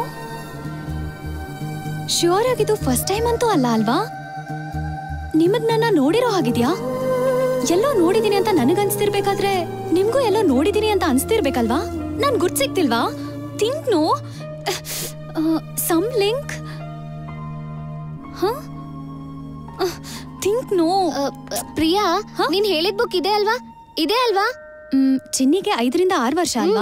ಶ್ಯೂರ್ ಆಗಿದ್ದು ಫಸ್ಟ್ ಟೈಮ್ ಅಂತೂ ಅಲ್ಲ ಅಲ್ವಾ? ನಿಮಗ್ ನನ್ನ ನೋಡಿರೋ ಹಾಗಿದ್ಯಾ? ಎಲ್ಲೋ ನೋಡಿದೀನಿ ಅಂತ ನನಗನ್ಸ್ತಿರ್ಬೇಕಾದ್ರೆ ನಿಮ್ಗೂ ಎಲ್ಲೋ ನೋಡಿದೀನಿ ಅಂತ ಅನ್ಸ್ತಿರ್ಬೇಕಲ್ವಾ? ನಾನ್ ಗುರ್ತ್ ಸಿಕ್ತಿಲ್ವಾ? Think no. Some link? Think no. Priya, ನೀನ್ ಹೇಳಿದ ಬುಕ್ ಇದೆ ಅಲ್ವಾ? ಇದೆ ಅಲ್ವಾ? ಚಿನ್ನಿಗೆ 5 ರಿಂದ 6 ವರ್ಷ ಅಲ್ವಾ?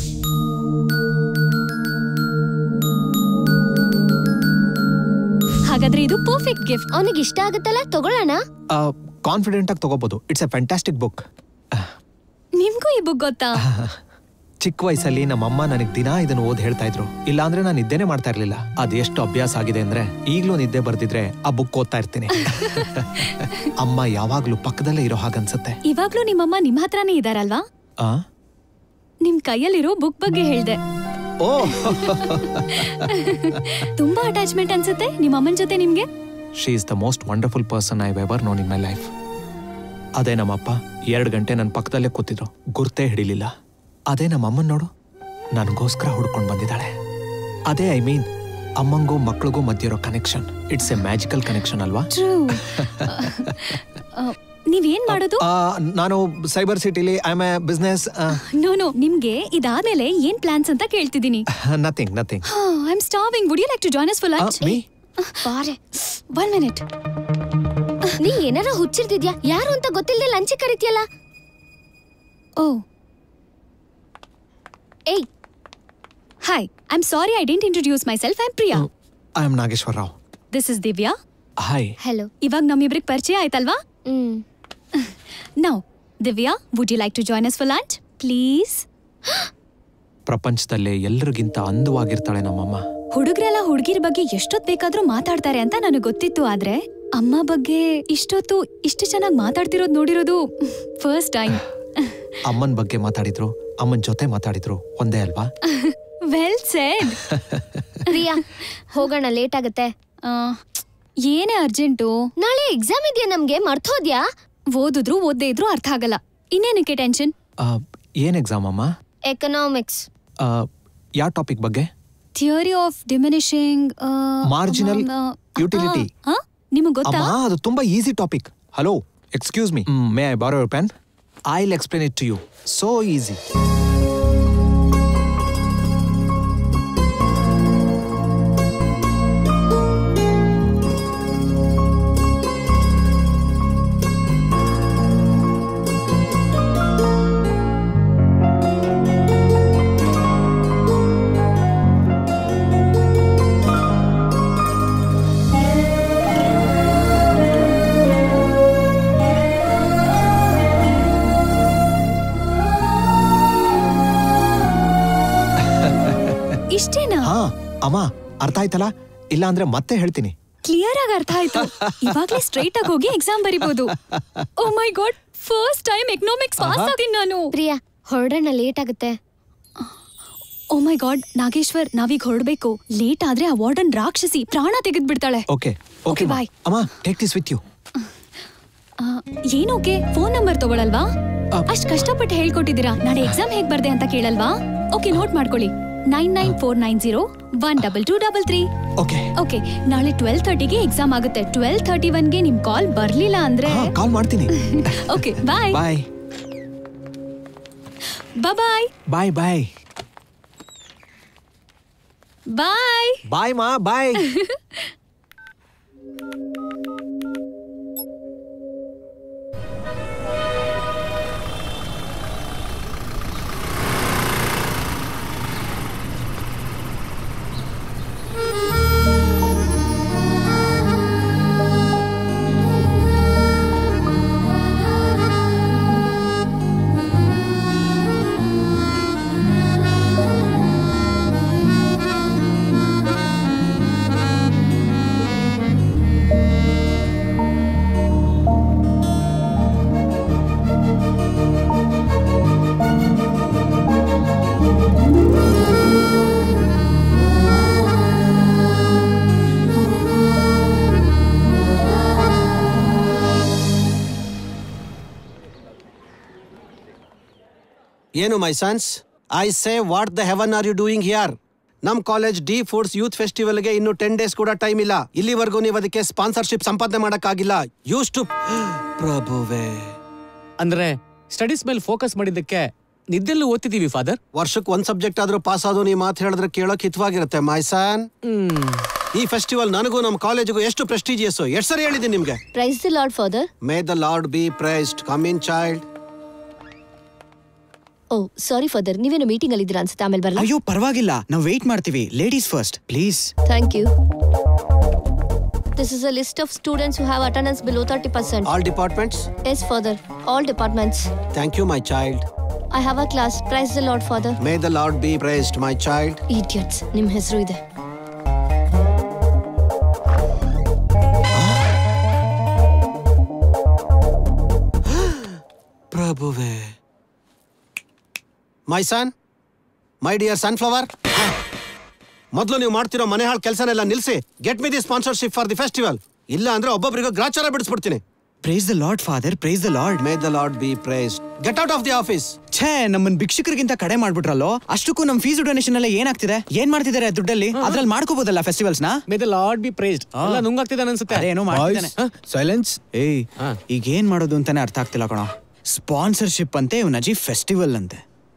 ಹಾಗಾದ್ರೆ ಇದು ಪರ್ಫೆಕ್ಟ್ ಗಿಫ್ಟ್. ಅವನಿಗೆ ಇಷ್ಟ ಆಗುತ್ತಲ್ಲ, ತಗೊಳ್ಳೋಣ? ಕಾನ್ಫಿಡೆಂಟ್ ಆಗಿ ತಗೋಬಹುದು. It's a fantastic book. ನಿಮ್ಗೂ ಈ ಬುಕ್ ಗೊತ್ತಾ? ಚಿಕ್ಕ ವಯಸ್ಸಲ್ಲಿ ನಮ್ಮಮ್ಮ ನನಗೆ ದಿನಾ ಇದನ್ನು ಓದ್ ಹೇಳ್ತಾ ಇದ್ರು. ಇಲ್ಲಾಂದ್ರೆ ನಾನು ನಿದ್ದೆನೆ ಮಾಡ್ತಾ ಇರ್ಲಿಲ್ಲ. ಅದು ಎಷ್ಟು ಅಭ್ಯಾಸ ಆಗಿದೆ ಅಂದ್ರೆ ಈಗ್ಲೂ ನಿದ್ದೆ ಬರ್ದಿದ್ರೆ ಆ ಬುಕ್ ಓದ್ತಾ ಇರ್ತೀನಿ. ಅಮ್ಮ ಯಾವಾಗ್ಲೂ ಪಕ್ಕದಲ್ಲೇ ಇರೋ ಹಾಗನ್ಸುತ್ತೆ. ಇವಾಗ್ಲೂ ನಿಮ್ಮಮ್ಮ ನಿಮ್ ಹತ್ರನೇ ಇದಾರಲ್ವಾ? ನಿಮ್ ಕೈಯಲ್ಲಿರೋ ಬುಕ್ ಬಗ್ಗೆ ಹೇಳ್ದೆ. ಓ, ತುಂಬಾ ಅಟ್ಯಾಚ್ಮೆಂಟ್ ಅನ್ಸುತ್ತೆ ನಿಮ್ಮ ಅಮ್ಮನ ಜೊತೆ ನಿಮ್ಗೆ. She is the most wonderful person I ever known in my life. ಅದೇ ನಮ್ಮಪ್ಪ 2 ಗಂಟೆ ನನ್ನ ಪಕ್ಕದಲ್ಲೇ ಕೂತಿದ್ರು, ಗುರ್ತೇ ಹಿಡಿಲಿಲ್ಲ. ಅದೇ ನಮ್ಮಮ್ಮನ್ ನೋಡು, ನನಗೋಸ್ಕರ ಹುಡ್ಕೊಂಡು ಬಂದಿದ್ದಾಳೆ. ಅದೇ ಐ ಮೀನ್, ಅಮ್ಮಂಗೂ ಮಕ್ಳಿಗೂ ಮಧ್ಯೆ ಇರೋ connection, it's a magical connection ಅಲ್ವಾ? ನೀವೇನ್ ಮಾಡೋದು? ನಾನು ಸೈಬರ್ ಸಿಟಿಲಿ I am a business. No, ನಿಮ್ಗೆ ಇದಾದ್ಮೇಲೆ ಏನ್ ಪ್ಲಾನ್ಸ್ ಅಂತ ಕೇಳ್ತಿದ್ದೀನಿ. Nothing. I am starving. Would you like to join us for lunch? ಬಾರೆ. 1 ಮಿನಿಟ್. ನೀ ಏನಾರ ಹುಚ್ಚಿರ್ತಿದ್ಯಾ? ಯಾರು ಅಂತ ಗೊತ್ತಿಲ್ಲದೆ ಲಂಚ್ ಕರಿತೀಯಲ್ಲ? ಓ, ಏಯ್. Hi, I am sorry I didn't introduce myself. I am Priya. I am Nageshwara. This is Divya. Hi. Hello. ಇವಾಗ ನಮ್ಮಿಬ್ರಿಗೆ ಪರಿಚಯ ಆಯ್ತಲ್ವಾ? Now Divya, would you like to join us for lunch please? ಪ್ರಪಂಚದಲ್ಲೇ ಎಲ್ಲರಿಗಿಂತ ಅಂದವಾಗಿರ್ತಾಳೆ ನಮ್ಮಮ್ಮ. ಹುಡುಗರೆಲ್ಲ ಹುಡುಗಿರ ಬಗ್ಗೆ ಎಷ್ಟೊತ್ತು ಬೇಕಾದ್ರೂ ಮಾತಾಡ್ತಾರೆ ಅಂತ ನನಗೆ ಗೊತ್ತಿತ್ತು. ಆದ್ರೆ ಅಮ್ಮ ಬಗ್ಗೆ ಇಷ್ಟೊತ್ತು ಇಷ್ಟು ಚೆನ್ನಾಗಿ ಮಾತಾಡ್ತಿರೋದು ನೋಡಿರೋದು ಫಸ್ಟ್ ಟೈಮ್. ಅಮ್ಮನ ಬಗ್ಗೆ ಮಾತಾಡಿದ್ರು, ಅಮ್ಮನ ಜೊತೆ ಮಾತಾಡಿದ್ರು ಒಂದೇ ಅಲ್ವಾ? Well shed. ಪ್ರಿಯಾ, ಹೋಗೋಣ, ಲೇಟ್ ಆಗುತ್ತೆ. ಏನೇ ಅರ್ಜೆಂಟು? ನಾಳೆ ಎಕ್ಸಾಮ್ ಇದೆಯಾ ನಮ್ಗೆ, ಮರ್ತೋದ್ಯಾ? ಓದಿದ್ರು ಓದ್ದೇ ಇದ್ರು ಅರ್ಥ ಆಗಲ್ಲ. ಇನ್ನೇನಕ್ಕೆ ಟೆನ್ಷನ್? ಏನ್ ಎಕ್ಸಾಮ್ ಅಮ್ಮ? ಎಕನಾಮಿಕ್ಸ್. ಯಾವ ಟಾಪಿಕ್ ಬಗ್ಗೆ? Theory of diminishing marginal utility. ನಿಮಗೆ ಗೊತ್ತಾ? ಅದು ತುಂಬಾ easy topic. Hello, excuse me, may I borrow your pen? I'll explain it to you. So easy. ಹಾ ಅಮ್ಮ, ಅರ್ಥ ಆಯ್ತಲ್ಲ? ಇಲ್ಲ ಅಂದ್ರೆ ಮತ್ತೆ ಹೇಳ್ತೀನಿ. ಕ್ಲಿಯರ್ ಆಗಿ ಅರ್ಥ ಆಯ್ತು. ಇವಾಗ್ಲೇ ಸ್ಟ್ರೈಟ್ ಆಗಿ ಹೋಗಿ ಎಕ್ಸಾಮ್ ಬರಿಬಹುದು. Oh my god, first time economics pass ಆಗಿನ್ ನಾನು. ಪ್ರಿಯಾ, ಹೊರಡೋಣ, ಲೇಟ್ ಆಗುತ್ತೆ. ಓ ಮೈ ಗಾಡ್, ನಾಗೇಶ್ವರ್, ನಾವೀಗ ಹೊರಡ್ಬೇಕು. ಲೇಟ್ ಆದ್ರೆ ಆ ವಾರ್ಡನ್ ರಾಕ್ಷಸಿ ಪ್ರಾಣ ತೆಗೆದ್ಬಿಡ್ತಾಳೆ. Okay okay bye. ಅಮ್ಮ, ಟೇಕ್ ದಿಸ್ ವಿತ್ ಯು. ಏನೋಕೆ, ಫೋನ್ ನಂಬರ್ ತಗೊಳಲ್ವಾ? ಅಷ್ಟ್ ಕಷ್ಟಪಟ್ಟು ಹೇಳ್ಕೊಟ್ಟಿದ್ದೀರಾ, ನಾಳೆ ಎಕ್ಸಾಮ್ ಹೇಗ್ ಬರ್ದೆ ಅಂತ ಕೇಳಲ್ವಾ? ಓಕೆ, ನೋಟ್ ಮಾಡ್ಕೊಳ್ಳಿ. 9949012233. ಓಕೆ, ನಾಳೆ 12:30ಗೆ ಎಕ್ಸಾಮ್ ಆಗುತ್ತೆ. 12:31ಗೆ ನಿಮ್ ಕಾಲ್ ಬರ್ಲಿಲ್ಲ ಅಂದ್ರೆ ಕಾಲ್ ಮಾಡ್ತೀನಿ. ಓಕೆ, ಬಾಯ್ ಬಾಯ್ ಬಾಯ್ ಬಾಯ್ ಬಾಯ್ ಬಾಯ್ ಬಾಯ್ ಮಾ ಬಾಯ್. ಏನು my sons, I say what the heaven are you doing here? ನಮ್ ಕಾಲೇಜ್ ಡಿ ಫುಡ್ಸ್ ಯೂತ್ ಫೆಸ್ಟಿವಲ್ಗೆ ಇನ್ನು 10 days ಕೂಡ ಟೈಮ್ ಇಲ್ಲ. ಇಲ್ಲಿವರೆಗೂ ನೀವು ಅದಕ್ಕೆ ಸ್ಪಾನ್ಸರ್ಶಿಪ್ ಸಂಪಾದನೆ ಮಾಡಕ್ಕಾಗಿಲ್ಲ. ಯೂಸ್ ಟು ಪ್ರಭುವೇ. ಅಂದ್ರೆ ಸ್ಟಡೀಸ್ ಮೇಲೆ ಫೋಕಸ್ ಮಾಡಿದ್ದಕ್ಕೆ ನಿದ್ದೆಲ್ಲೂ ಓದ್ತಿದೀವಿ ಫಾದರ್. ವರ್ಷಕ್ಕೆ ಒಂದ್ ಸಬ್ಜೆಕ್ಟ್ ಆದ್ರೂ ಪಾಸ್ ಆದೋ ನೀ ಮಾತು ಹೇಳಿದ್ರೆ ಕೇಳೋಕ್ ಹಿತವಾಗಿರುತ್ತೆ ಮೈ ಸನ್. ಈ ಫೆಸ್ಟಿವಲ್ ನನಗೂ ನಮ್ಮ ಕಾಲೇಜಿಗೂ ಎಷ್ಟು ಪ್ರೆಸ್ಟೀಜಿಯಸ್, ಎಷ್ಟು ಸರಿ ಹೇಳಿದ್ದೀನಿ ನಿಮ್ಗೆ. Praise the lord father. May the lord be praised. Come in child. Oh sorry father, ನೀವೇನು ಮೀಟಿಂಗ್ ಅಲ್ಲಿ ಇದ್ದೀರಾ ಅನ್ಸುತ್ತೆ, ಆಮೇಲೆ ಬರಲ್ಲ? ಅಯ್ಯೋ ಪರವಾಗಿಲ್ಲ, ನಾವು ವೇಟ್ ಮಾಡ್ತೀವಿ. Ladies first please. Thank you. This is a list of students who have attendance below 30%. All departments? Yes, Father. All departments. Thank you, my child. I have a class. Praise the Lord, Father. May the Lord be praised, my child. Idiots. Nim ಹೆಸರು ಇದೆ. ಪ್ರಭುವೇ. My son, my dear sunflower. ಮೊದಲು ನೀವು ಮಾಡ್ತಿರೋ ಮನೆ ಹಾಳು ಕೆಲಸನೆಲ್ಲ ನಿಲ್ಲಿಸಿ get me the sponsorship for the festival. ಇಲ್ಲ ಅಂದ್ರೆ ಒಬ್ಬೊಬ್ಬರಿಗೂ ಗ್ರಾಚಾರ ಬಿಡಿಸ್ಬಿಡ್ತೀನಿ. Praise the lord father, praise the lord. May the lord be praised. Get out of the office. ಛೇ, ನಮ್ಮನ್ನ ಭಿಕ್ಷುಕರಿಗಿಂತ ಕಡೆ ಮಾಡ್ಬಿಟ್ರಲ್ಲೋ. ಅಷ್ಟಕ್ಕೂ ನಮ್ ಫೀಸ್ ಡೊನೇಷನ್ ಎಲ್ಲ ಏನಾಗ್ತಿದೆ? ಏನ್ ಮಾಡ್ತಿದ್ದಾರೆ ದುಡ್ಡಲ್ಲಿ? ಅದ್ರಲ್ಲಿ ಮಾಡ್ಕೋಬಹುದಲ್ಲ ಫೆಸ್ಟಿವಲ್ಸ್ ನ? May the lord be praised. ಎಲ್ಲ ನುಂಗಾಗ್ತಿದ್ದಾನೆ ಅನ್ಸುತ್ತೆ. ಏನೋ ಮಾಡ್ತಿದ್ದಾನೆ. ಸೈಲೆನ್ಸ್. ಏಯ್, ಈಗ ಏನ್ ಮಾಡೋದು ಅಂತಾನೆ ಅರ್ಥ ಆಗ್ತಿಲ್ಲ ಕಣೋ. ಸ್ಪಾನ್ಸರ್ಶಿಪ್ ಅಂತೆ, ಇವನಜಿ ಫೆಸ್ಟಿವಲ್ ಅಂತೆ.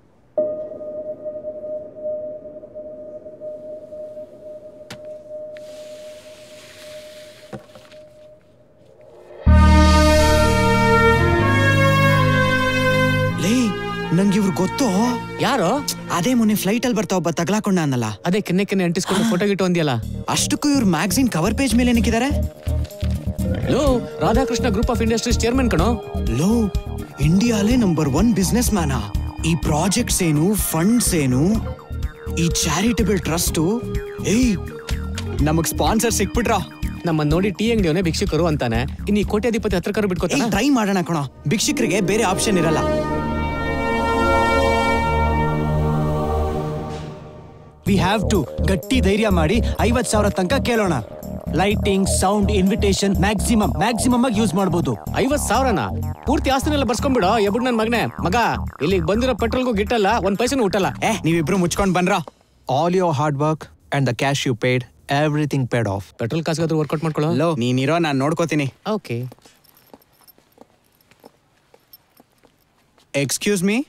ನಂಗೆ ಇವ್ರು ಗೊತ್ತು. ಯಾರೋ? ಅದೇ ಮೊನ್ನೆ ಫ್ಲೈಟ್ ಅಲ್ಲಿ ಬರ್ತಾ ಒಬ್ಬ ತಗ್ಲಾಕೊಂಡ ಅನ್ನಲ್ಲ, ಅದೇ ಕೆನ್ನೆ ಕೆನ್ನೆ ಅಂಟಿಸ್ಕೊಂಡು ಫೋಟೋ ಗಿಟ್ಟು ಅಂದಿಯಲ್ಲ. ಅಷ್ಟಕ್ಕೂ ಇವ್ರು ಮ್ಯಾಗಝಿನ್ ಕವರ್ ಪೇಜ್ ಮೇಲೆ ನಿಂತಿದ್ದಾರೆ. ಲೋ, Radhakrishna group of industries chairman ಕಣೋ. ಲೋ, ಇಂಡಿಯಾಲೇ ನಂಬರ್ 1 ಬಿಸ್ನೆಸ್ ಮ್ಯಾನ. ಈ ಪ್ರಾಜೆಕ್ಟ್ಸ್ ಏನು, ಫಂಡ್ಸ್ ಏನು, ಈ ಚಾರಿಟಬಲ್ ಟ್ರಸ್ಟ್. ಏಯ್, ನಮಗ್ ಸ್ಪಾನ್ಸರ್ ಸಿಕ್ಬಿಟ್ರ. ನಮ್ಮ ನೋಡಿ ಟೀ ಅಂಗಡಿಯವನೇ ಭಿಕ್ಷುಕರು ಅಂತಾನೆ. ಇನ್ನು ಈ ಕೋಟ್ಯಾಧಿಪತಿ ಹತ್ರ ಕರು ಬಿಟ್ಕೋತಾನೆ. ಟ್ರೈ ಮಾಡೋಣ ಕಣೋ, ಭಿಕ್ಷುಕರಿಗೆ ಬೇರೆ ಆಪ್ಷನ್ ಇರಲ್ಲ. ವಿ ಹ್ಯಾವ್ ಟು ಗಟ್ಟಿ ಧೈರ್ಯ ಮಾಡಿ 50,000 ತನಕ ಕೇಳೋಣ. ಲೈಟಿಂಗ್, ಸೌಂಡ್, ಇನ್ವಿಟೇಷನ್ ಮ್ಯಾಕ್ಸಿಮಮ್ ಆಗಿ ಯೂಸ್ ಮಾಡಬಹುದು. 50,000ನ ಪೂರ್ತಿ ಆಸ್ತಿನೆಲ್ಲ ಬರ್ಸ್ಕೊಂಡ್ಬಿಡೋ. ಎಬ್ಬಡ್ ನನ್ ಮಗನೇ. ಮಗ, ಇಲ್ಲಿಗೆ ಬಂದಿರೋ ಪೆಟ್ರೋಲ್ಗೂ ಗಿಟ್ಟಲ್ಲ, 1 ಪೈಸೆನೂ ಊಟಲ್ಲ. ನೀವಿಬ್ರು ಮುಚ್ಕೊಂಡ್ ಬನ್ರ. All your hard work and the cash you paid, everything paid off. Petrol ಕಾಸ್ಗಾದ್ರೂ ವರ್ಕೌಟ್ ಮಾಡ್ಕೊಳ್ಳೋ. ಲೋ, ನೀನಿರೋ, ನಾನು ನೋಡ್ಕೋತೀನಿ. ಓಕೆ. Excuse me.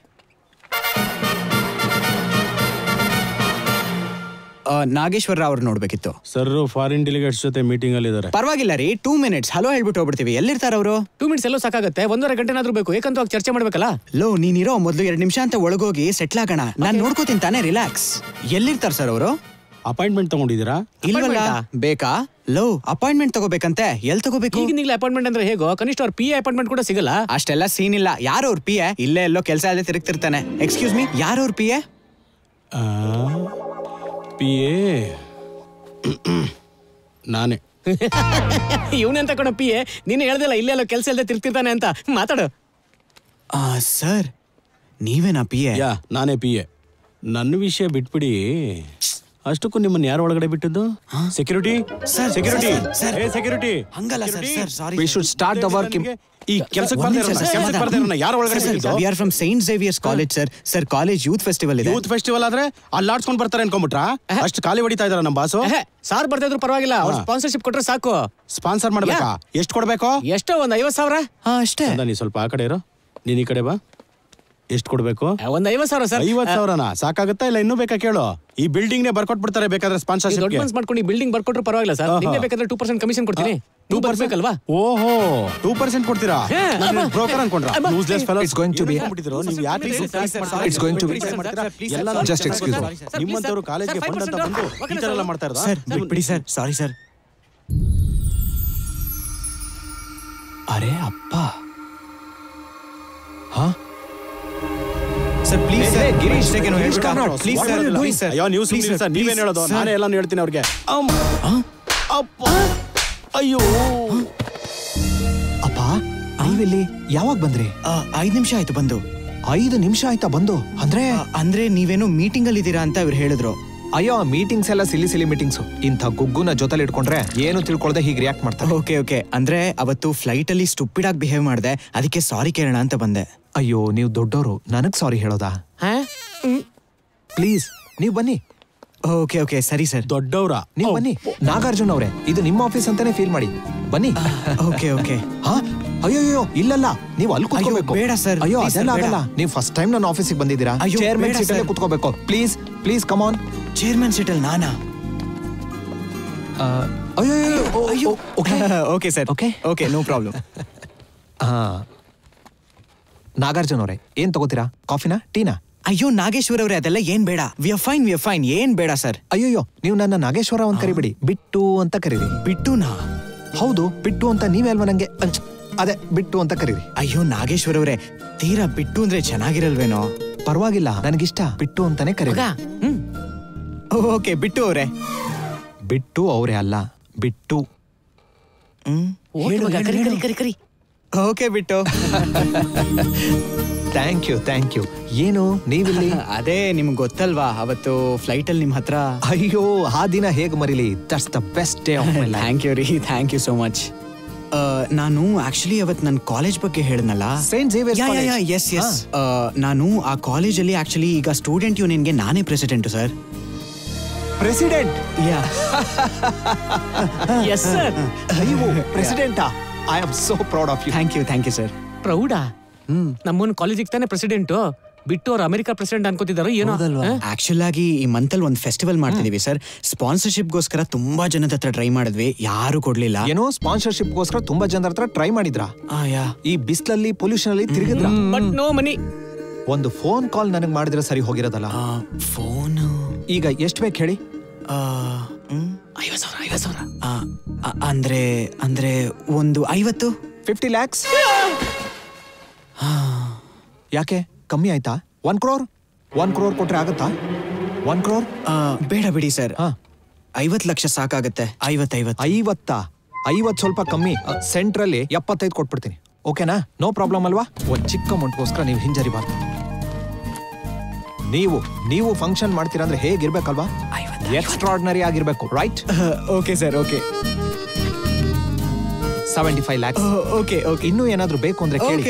ನಾಗೇಶ್ವರ ಅವ್ರು ನೋಡ್ಬೇಕಿತ್ತು. ಸರ್ ಫಾರಿನ್ ಡೆಲಿಗೇಟ್ಸ್ ಜೊತೆ ಮೀಟಿಂಗ್ ಅಲ್ಲಿ ಇದ್ದಾರೆ. ಪರವಾಗಿಲ್ಲ ರೀ, 2 minutes ಹಲೋ ಹೇಳ್ಬಿಟ್ಟು ಹೋಗ್ಬಿಡ್ತೀವಿ. ಎಲ್ಲಿರ್ತಾರ ಅವರು? 2 minutes ಎಲ್ಲೋ ಸಾಕಾಗುತ್ತೆ, 1.5 ಗಂಟೆನಾದ್ರೂ ಬೇಕು. ಏಕಂತವಾಗಿ ಚರ್ಚೆ ಮಾಡ್ಬೇಕಲ್ಲ. ಲೋ, ನೀನಿರೋ ಮೊದಲು 2 ನಿಮಿಷ ಅಂತ ಒಳಗೋಗಿ ಸೆಟ್ಲ್ ಆಗೋಣ. ನಾನು ನೋಡ್ಕೋತೀನಿ ತಾನೇ, ರಿಲ್ಯಾಕ್ಸ್. ಎಲ್ಲಿರ್ತಾರ ಸರ್ ಅವರು? ಅಪಾಯಿಂಟ್ಮೆಂಟ್ ತಗೊಂಡಿದ್ದೀರಾ? ಇಲ್ವಲ್ಲ. ಬೇಕಾ? ಲೋ, ಅಪಾಯಿಂಟ್ಮೆಂಟ್ ತಗೋಬೇಕಂತೆ. ಎಲ್ಲಿ ತಗೋಬೇಕು? ಈಗಿನ ಅಪಾಯಿಂಟ್ಮೆಂಟ್ ಅಂದ್ರೆ ಹೇಗೋ? ಕನಿಷ್ಠ ಅವ್ರ PA ಅಪಾಯಿಂಟ್ಮೆಂಟ್ ಕೂಡ ಸಿಗಲ್ಲ. ಅಷ್ಟೆಲ್ಲ ಸೀನ್ ಇಲ್ಲ. ಯಾರು ಅವ್ರ PA? ಇಲ್ಲೇ ಎಲ್ಲೋ ಕೆಲಸ ಅಲ್ಲೇ ತಿರುಗ್ತಿರ್ತಾನೆ. ಎಕ್ಸ್ಕ್ಯೂಸ್ ಮೀ, ಯಾರು ಅವ್ರ PA? ಪಿ ಎ ನಾನೇ. ಇವನೆಂತ ಕಣ ಪಿ ಎ, ನೀನು ಹೇಳ್ದಿಲ್ಲ ಇಲ್ಲೆಲ್ಲ ಕೆಲಸ ಇಲ್ಲದೆ ತಿರ್ತಿರ್ತಾನೆ ಅಂತ. ಮಾತಾಡು. ಸರ್ ನೀವೇನಾ ಪಿ ಎ? ಯಾ, ನಾನೇ ಪಿ ಎ. ನನ್ನ ವಿಷಯ ಬಿಟ್ಬಿಡಿ. ಅಷ್ಟಕ್ಕೂ ನಿಮ್ಮನ್ನ ಯಾರು ಒಳಗಡೆ ಬಿಟ್ಟಿದ್ದು? Security sir, security sir, security ಹಂಗಲ್ಲ sir. Sir sorry. We should start the work. ಈ ಕೆಲಸಕ್ಕೆ ಬರ್ದಿರೋಣ ಯಾರು ಒಳಗಡೆ ಬಿಟ್ಟಿದ್ದು? We are from saint Xavier's college sir. Sir college youth festival ಇದೆ. ಯೂತ್ ಫೆಸ್ಟಿವಲ್ ಆದ್ರೆ ಅಲ್ಲಾಡ್ಸ್ಕೊಂಡ್ ಬರ್ತಾರೆ ಅನ್ಕೊಂಡ್ಬಿಟ್ರಾ? ಅಷ್ಟು ಖಾಲಿ ಹೊಡಿತಾ ಇದಾರ ನಮ್ಮ ಬಾಸು. ಸಾರ್ ಬರ್ತಾ ಇದ್ರು ಪರವಾಗಿಲ್ಲ, ಅವ್ರು ಸ್ಪಾನ್ಸರ್ಶಿಪ್ ಕೊಟ್ರೆ ಸಾಕು. ಸ್ಪಾನ್ಸರ್ ಮಾಡ್ಬೇಕಾ? ಎಷ್ಟು ಕೊಡ್ಬೇಕು? ಎಷ್ಟೋ ಒಂದ್ 50,000. ಅಷ್ಟೇ. ನೀ ಸ್ವಲ್ಪ ಆ ಕಡೆ ಇರೋ, ನೀನ್ ಈ ಕಡೆ ಬಾ. ಎಷ್ಟು ಕೊಡ್ಬೇಕು? ಒಂದ್ 50,000 ಸರ್. 50,000ನಾ? ಸಾಕಾಗುತ್ತಾ ಇಲ್ಲ ಇನ್ನೂ ಬೇಕಾ ಕೇಳು? ಈ ಬಿಲ್ಡಿಂಗ್ ನೇ ಬರ್ಕೊಟ್ಬಿಡ್ತಾರೆ ಬೇಕಾದ್ರೆ ಸ್ಪಾನ್ಸರ್ಶಿಪ್. ದೊಡ್ಡ ಮನ್ಸ್ ಮಾಡ್ಕೊಂಡು ಈ ಬಿಲ್ಡಿಂಗ್ ಬರ್ಕೊಟ್ರು ಪರವಾಗಿಲ್ಲ ಸರ್. ನಿಮ್ಗೆ ಬೇಕಾದ್ರೆ 2% ಕಮಿಷನ್ ಕೊಡ್ತೀನಿ. 2% ಬೇಕಲ್ವಾ? ಓಹೋ, 2% ಕೊಡ್ತೀರಾ? ಬ್ರೋಕರ್ ಅನ್ಕೊಂಡ್ರಾ? Useless fellows. It's going to be. ನೀವು ಯಾಕೆ It's going to be. Just excuse me. ನಿಮ್ಮಂತವರು ಕಾಲೇಜ್ಗೆ ಫಂಡ್ ಅಂತ ಬಂದು ಈ ತರ ಎಲ್ಲ ಮಾಡ್ತಾ ಇರೋದಾ? ಸರ್ ಬಿಡಿ ಸರ್, ಸಾರಿ ಸರ್. ಅರೆ ಅಪ್ಪ. ಹಾ ಸರ್ ಪ್ಲೀಸ್ ಸರ್, ಗಿರೀಶ್ ಏನು ಹೇಳ್ಬಿಟ್ಟು ಪ್ಲೀಸ್ ಸರ್, ಪ್ಲೀಸ್ ಸರ್. ಅಯ್ಯೋ ನೀವು ಸುಮ್ಮನೆ ಸರ್, ನೀವೇನು ಹೇಳೋದು? ನಾನೇ ಎಲ್ಲಾನು ಹೇಳ್ತೀನಿ ಅವ್ರಿಗೆ. ಅಪ್ಪ, ಅಯ್ಯೋ ಅಪ್ಪ, ನೀವಿಲ್ಲಿ ಯಾವಾಗ ಬಂದ್ರಿ? 5 ನಿಮಿಷ ಆಯ್ತು ಬಂದು. 5 ನಿಮಿಷ ಆಯ್ತಾ ಬಂದು? ಅಂದ್ರೆ ನೀವೇನು ಮೀಟಿಂಗ್ ಅಲ್ಲಿ ಇದ್ದೀರಾ ಅಂತ ಅವ್ರು ಹೇಳಿದ್ರು. ಅಯ್ಯೋ, ಮೀಟಿಂಗ್ಸ್ ಎಲ್ಲ ಸಿಲಿ ಮೀಟಿಂಗ್ಸ್. ಇಂಥ ಗುಗ್ಗುನ ಜೊತೆಲಿ ಇಟ್ಕೊಂಡ್ರೆ ಏನು ತಿಳ್ಕೊಳ್ದೆ ಹೀಗೆ ರಿಯಾಕ್ಟ್ ಮಾಡ್ತಾರೆ. ಓಕೆ ಅಂದ್ರೆ ಅವತ್ತು ಫ್ಲೈಟ್ ಅಲ್ಲಿ ಸ್ಟುಪಿಡ್ ಆಗಿ ಬಿಹೇವ್ ಮಾಡಿದೆ, ಅದಕ್ಕೆ ಸಾರಿ ಕೇಳೋಣ ಅಂತ ಬಂದೆ. ಅಯ್ಯೋ, ನೀವು ದೊಡ್ಡವರು, ನನಗ್ ಸಾರಿ ಹೇಳೋದಾ? ಪ್ಲೀಸ್ ನೀವ್ ಬನ್ನಿ. ಓಕೆ ಸರಿ ಸರ್. ದೊಡ್ಡವ್ರ ನೀವ್ ಬನ್ನಿ. ನಾಗಾರ್ಜುನ್ ಅವರೇ, ಇದು ನಿಮ್ಮ ಆಫೀಸ್ ಅಂತಾನೆ ಫೀಲ್ ಮಾಡಿ. ಬನ್ನಿ. ಓಕೆ. ಹಾ, ಅಯ್ಯೋ ಇಲ್ಲಲ್ಲ, ನೀವು ಅಲ್ಲಿ ಕೂತ್ಕೋಬೇಕು. ಬೇಡ ಸರ್. ಅಯ್ಯೋ ಅದೆಲ್ಲ ಆಗಲ್ಲ. ನೀವು ಫಸ್ಟ್ ಟೈಮ್ ನನ್ನ ಆಫೀಸಿಗೆ ಬಂದಿದ್ದೀರಾ. ಚೇರ್ಮನ್ ಸೀಟ್ ಅಲ್ಲಿ ಕೂತ್ಕೋಬೇಕು. Please come on. Chairman seat ಅಲ್ಲಿ ನಾನಾ? ಅಯ್ಯೋ okay sir. Okay no problem. Nagarjun ಅವರೇ, ಏನ್ ತಗೋತೀರಾ? ಕಾಫಿನಾ, ಟೀನಾ? ಅಯ್ಯೋ ನಾಗೇಶ್ವರ ಅವ್ರೆ, ಅದೆಲ್ಲ ಏನ್ ಬೇಡ. We are fine. ಏನ್ ಬೇಡ ಸರ್. ಅಯ್ಯೋ, ನೀವು ನನ್ನ ನಾಗೇಶ್ವರ ಅಂತ ಕರಿಬೇಡಿ, ಬಿಟ್ಟು ಅಂತ ಕರೀರಿ. ಬಿಟ್ಟುನಾ? ಹೌದು, ಬಿಟ್ಟು ಅಂತ ನೀವೇ ಅಲ್ವಾ ನಂಗೆ? ಅದೇ ಬಿಟ್ಟು ಅಂತ ಕರೀರಿ. ಅಯ್ಯೋ ನಾಗೇಶ್ವರ ಅವ್ರೆ, ತೀರಾ ಬಿಟ್ಟು ಅಂದ್ರೆ ಚೆನ್ನಾಗಿರಲ್ವೇನೋ? ಪರವಾಗಿಲ್ಲ, ನನಗಿಷ್ಟ. ಬಿಟ್ಟು ಅಂತಾನೆ ಕರೀರಿ. ಓಕೆ ಬಿಟ್ಟು ಅವ್ರೆ. ಬಿಟ್ಟು ಅವ್ರೆ ಅಲ್ಲ, ಬಿಟ್ಟು. ಕರಿ. ಓಕೆ ಬಿಟ್ಟು. Thank you. ಏನು ನೀವಿಲ್ಲಿ? ಅದೇ ನಿಮ್ಗೆ ಗೊತ್ತಲ್ವಾ, ಅವತ್ತು ಫ್ಲೈಟ್ ಅಲ್ಲಿ ನಿಮ್ ಹತ್ರ. ಅಯ್ಯೋ, ಆ ದಿನ ಹೇಗೆ ಮರಿಲಿ? That's the best day of my life. Thank you so much. ನಾನು ಆಕ್ಚುಲಿ ಅವತ್ತು ನನ್ನ ಕಾಲೇಜ್ ಬಗ್ಗೆ ಹೇಳಿದ್ನಲ್ಲ, ಸೈಂಟ್ ಝೇವಿಯರ್ಸ್. ಎಸ್. ನಾನು ಆ ಕಾಲೇಜಲ್ಲಿ ಆಕ್ಚುಲಿ ಈಗ ಸ್ಟೂಡೆಂಟ್ ಯೂನಿಯನ್ಗೆ ನಾನೇ president sir. President? Yes sir. ನೀವು ಪ್ರೆಸಿಡೆಂಟಾ? I am so proud of you. Thank you sir. ಪ್ರೌಡಾ? ನಮ್ಮನ್ ಕಾಲೇಜಿಗೆ ತಾನೇ ಪ್ರೆಸಿಡೆಂಟ್. ಬಿಟ್ಟು ಅವ್ರು ಅಮೆರಿಕಾ ಪ್ರೆಸಿಡೆಂಟ್ ಅನ್ಕೋತಿದಾರೋ ಏನೋ. ಆಕ್ಚುಲ್ ಆಗಿ ಈ ಮಂತ್ ಅಲ್ಲಿ ಒಂದು ಫೆಸ್ಟಿವಲ್ ಮಾಡ್ತಿದೀವಿ ಸರ್. ಸ್ಪಾನ್ಸರ್ಶಿಪ್ ಗೋಸ್ಕರ ತುಂಬಾ ಜನದ ಹತ್ರ ಟ್ರೈ ಮಾಡಿದ್ವಿ, ಯಾರು ಕೊಡ್ಲಿಲ್ಲ. ಏನೋ ಸ್ಪಾನ್ಸರ್ಶಿಪ್ ಗೋಸ್ಕರ ತುಂಬಾ ಜನರ ಹತ್ರ ಟ್ರೈ ಮಾಡಿದ್ರಾ? ಈ ಬಿಸ್ಲಲ್ಲಿ ಪೊಲ್ಯೂಷನ್ ಅಲ್ಲಿ ತಿರುಗಿದ್ರ? But no money. ಒಂದು ಫೋನ್ ಕಾಲ್ ನನಗ್ ಮಾಡಿದ್ರೆ ಸರಿ ಹೋಗಿರೋದಲ್ಲ. ಫೋನ್ ಈಗ ಎಷ್ಟು ಬೇಕು ಹೇಳಿ? 50,000. ಅಂದ್ರೆ ಒಂದು 50 lakhs. ಯಾಕೆ ಕಮ್ಮಿ ಆಯ್ತಾ? 1 crore ಕೊಟ್ರೆ ಆಗತ್ತಾ? 1 crore? ಬೇಡ ಬಿಡಿ ಸರ್. 50 ಲಕ್ಷ ಸಾಕಾಗತ್ತೆ. 50 ಸ್ವಲ್ಪ ಕಮ್ಮಿ. ಸೆಂಟ್ರಲ್ಲಿ 75 ಕೊಟ್ಬಿಡ್ತೀನಿ. ಓಕೆನಾ? ನೋ ಪ್ರಾಬ್ಲಮ್ ಅಲ್ವಾ? ಒಂದ್ ಚಿಕ್ಕ ಅಮೌಂಟ್ಗೋಸ್ಕರ ನೀವು ಹಿಂಜರಿಬಾರ್ದು. ನೀವು ಫಂಕ್ಷನ್ ಮಾಡ್ತೀರಾ ಅಂದ್ರೆ ಹೇಗಿರ್ಬೇಕಲ್ವಾ? ಎಕ್ಸ್ಟ್ರಾರ್ಡಿನರಿ ಆಗಿರ್ಬೇಕು, right? Okay sir. Okay. 75 lakhs. Okay. ಇನ್ನೂ ಏನಾದ್ರೂ ಬೇಕು ಅಂದ್ರೆ ಕೇಳಿ.